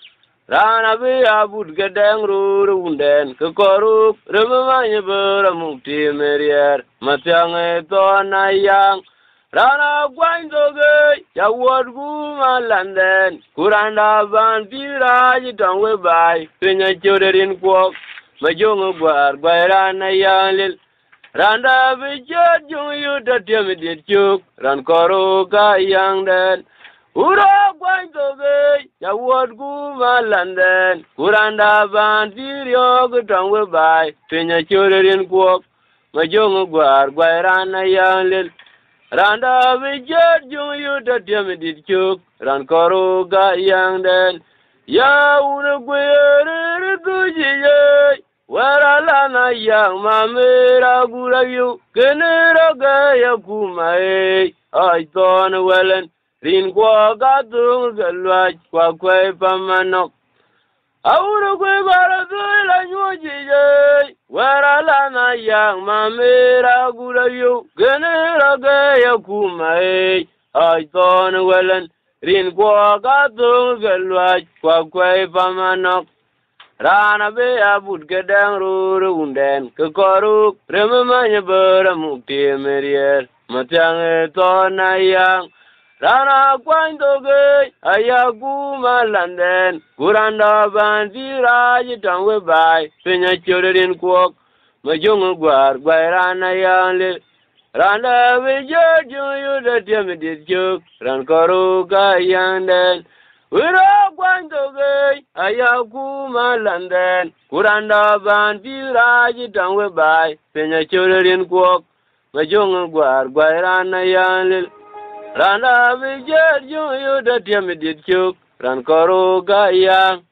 rana be abud gedeng ruru unden ke koruk remamanya bera mukti merier matyang to na yang rana gwang doge ya word gu malanden kuranda ban tiraji tongwe bai penya choderin kwok majong gwar gwairana yang lil randa be jot jung yu tatyamidit chuk ran koruka yang den ura gwang doge ya word gu malanden kuranda ban tirio gu tongwe bai penya choderin kwok majong gwar gwairana yang lil randa vijet jung yu tatyamidit chuk ran koruka yang den ya una gwere tujiye warala na yang mamera gurayu kenera gaya kumae aiton welen rin kwa gatung galwaj kwa kwe pamanok aura kwe bara tuila nyujiye warala na yang mamera gurayu kenera gaya kumae aiton welen rin kwa gatung galwaj kwa kwe pamanok rana be abud gedeng ruru unden ke koruk remamanya bera mukti merier matyang to na yang rana kwang doge ayagu malanden kuranda bandiraji tangwe bai penya choderin kwok majong gwar gwairana yang le Randa vijo juyu da tiam dit juk ran koru ka yanden wiro kwanto ge ayaku malanden kuranda ban tiraji tangwe bai penya cholerin kwok majong gwar gwairana yanlil Randa vijo juyu da tiam dit juk ran koru ka yang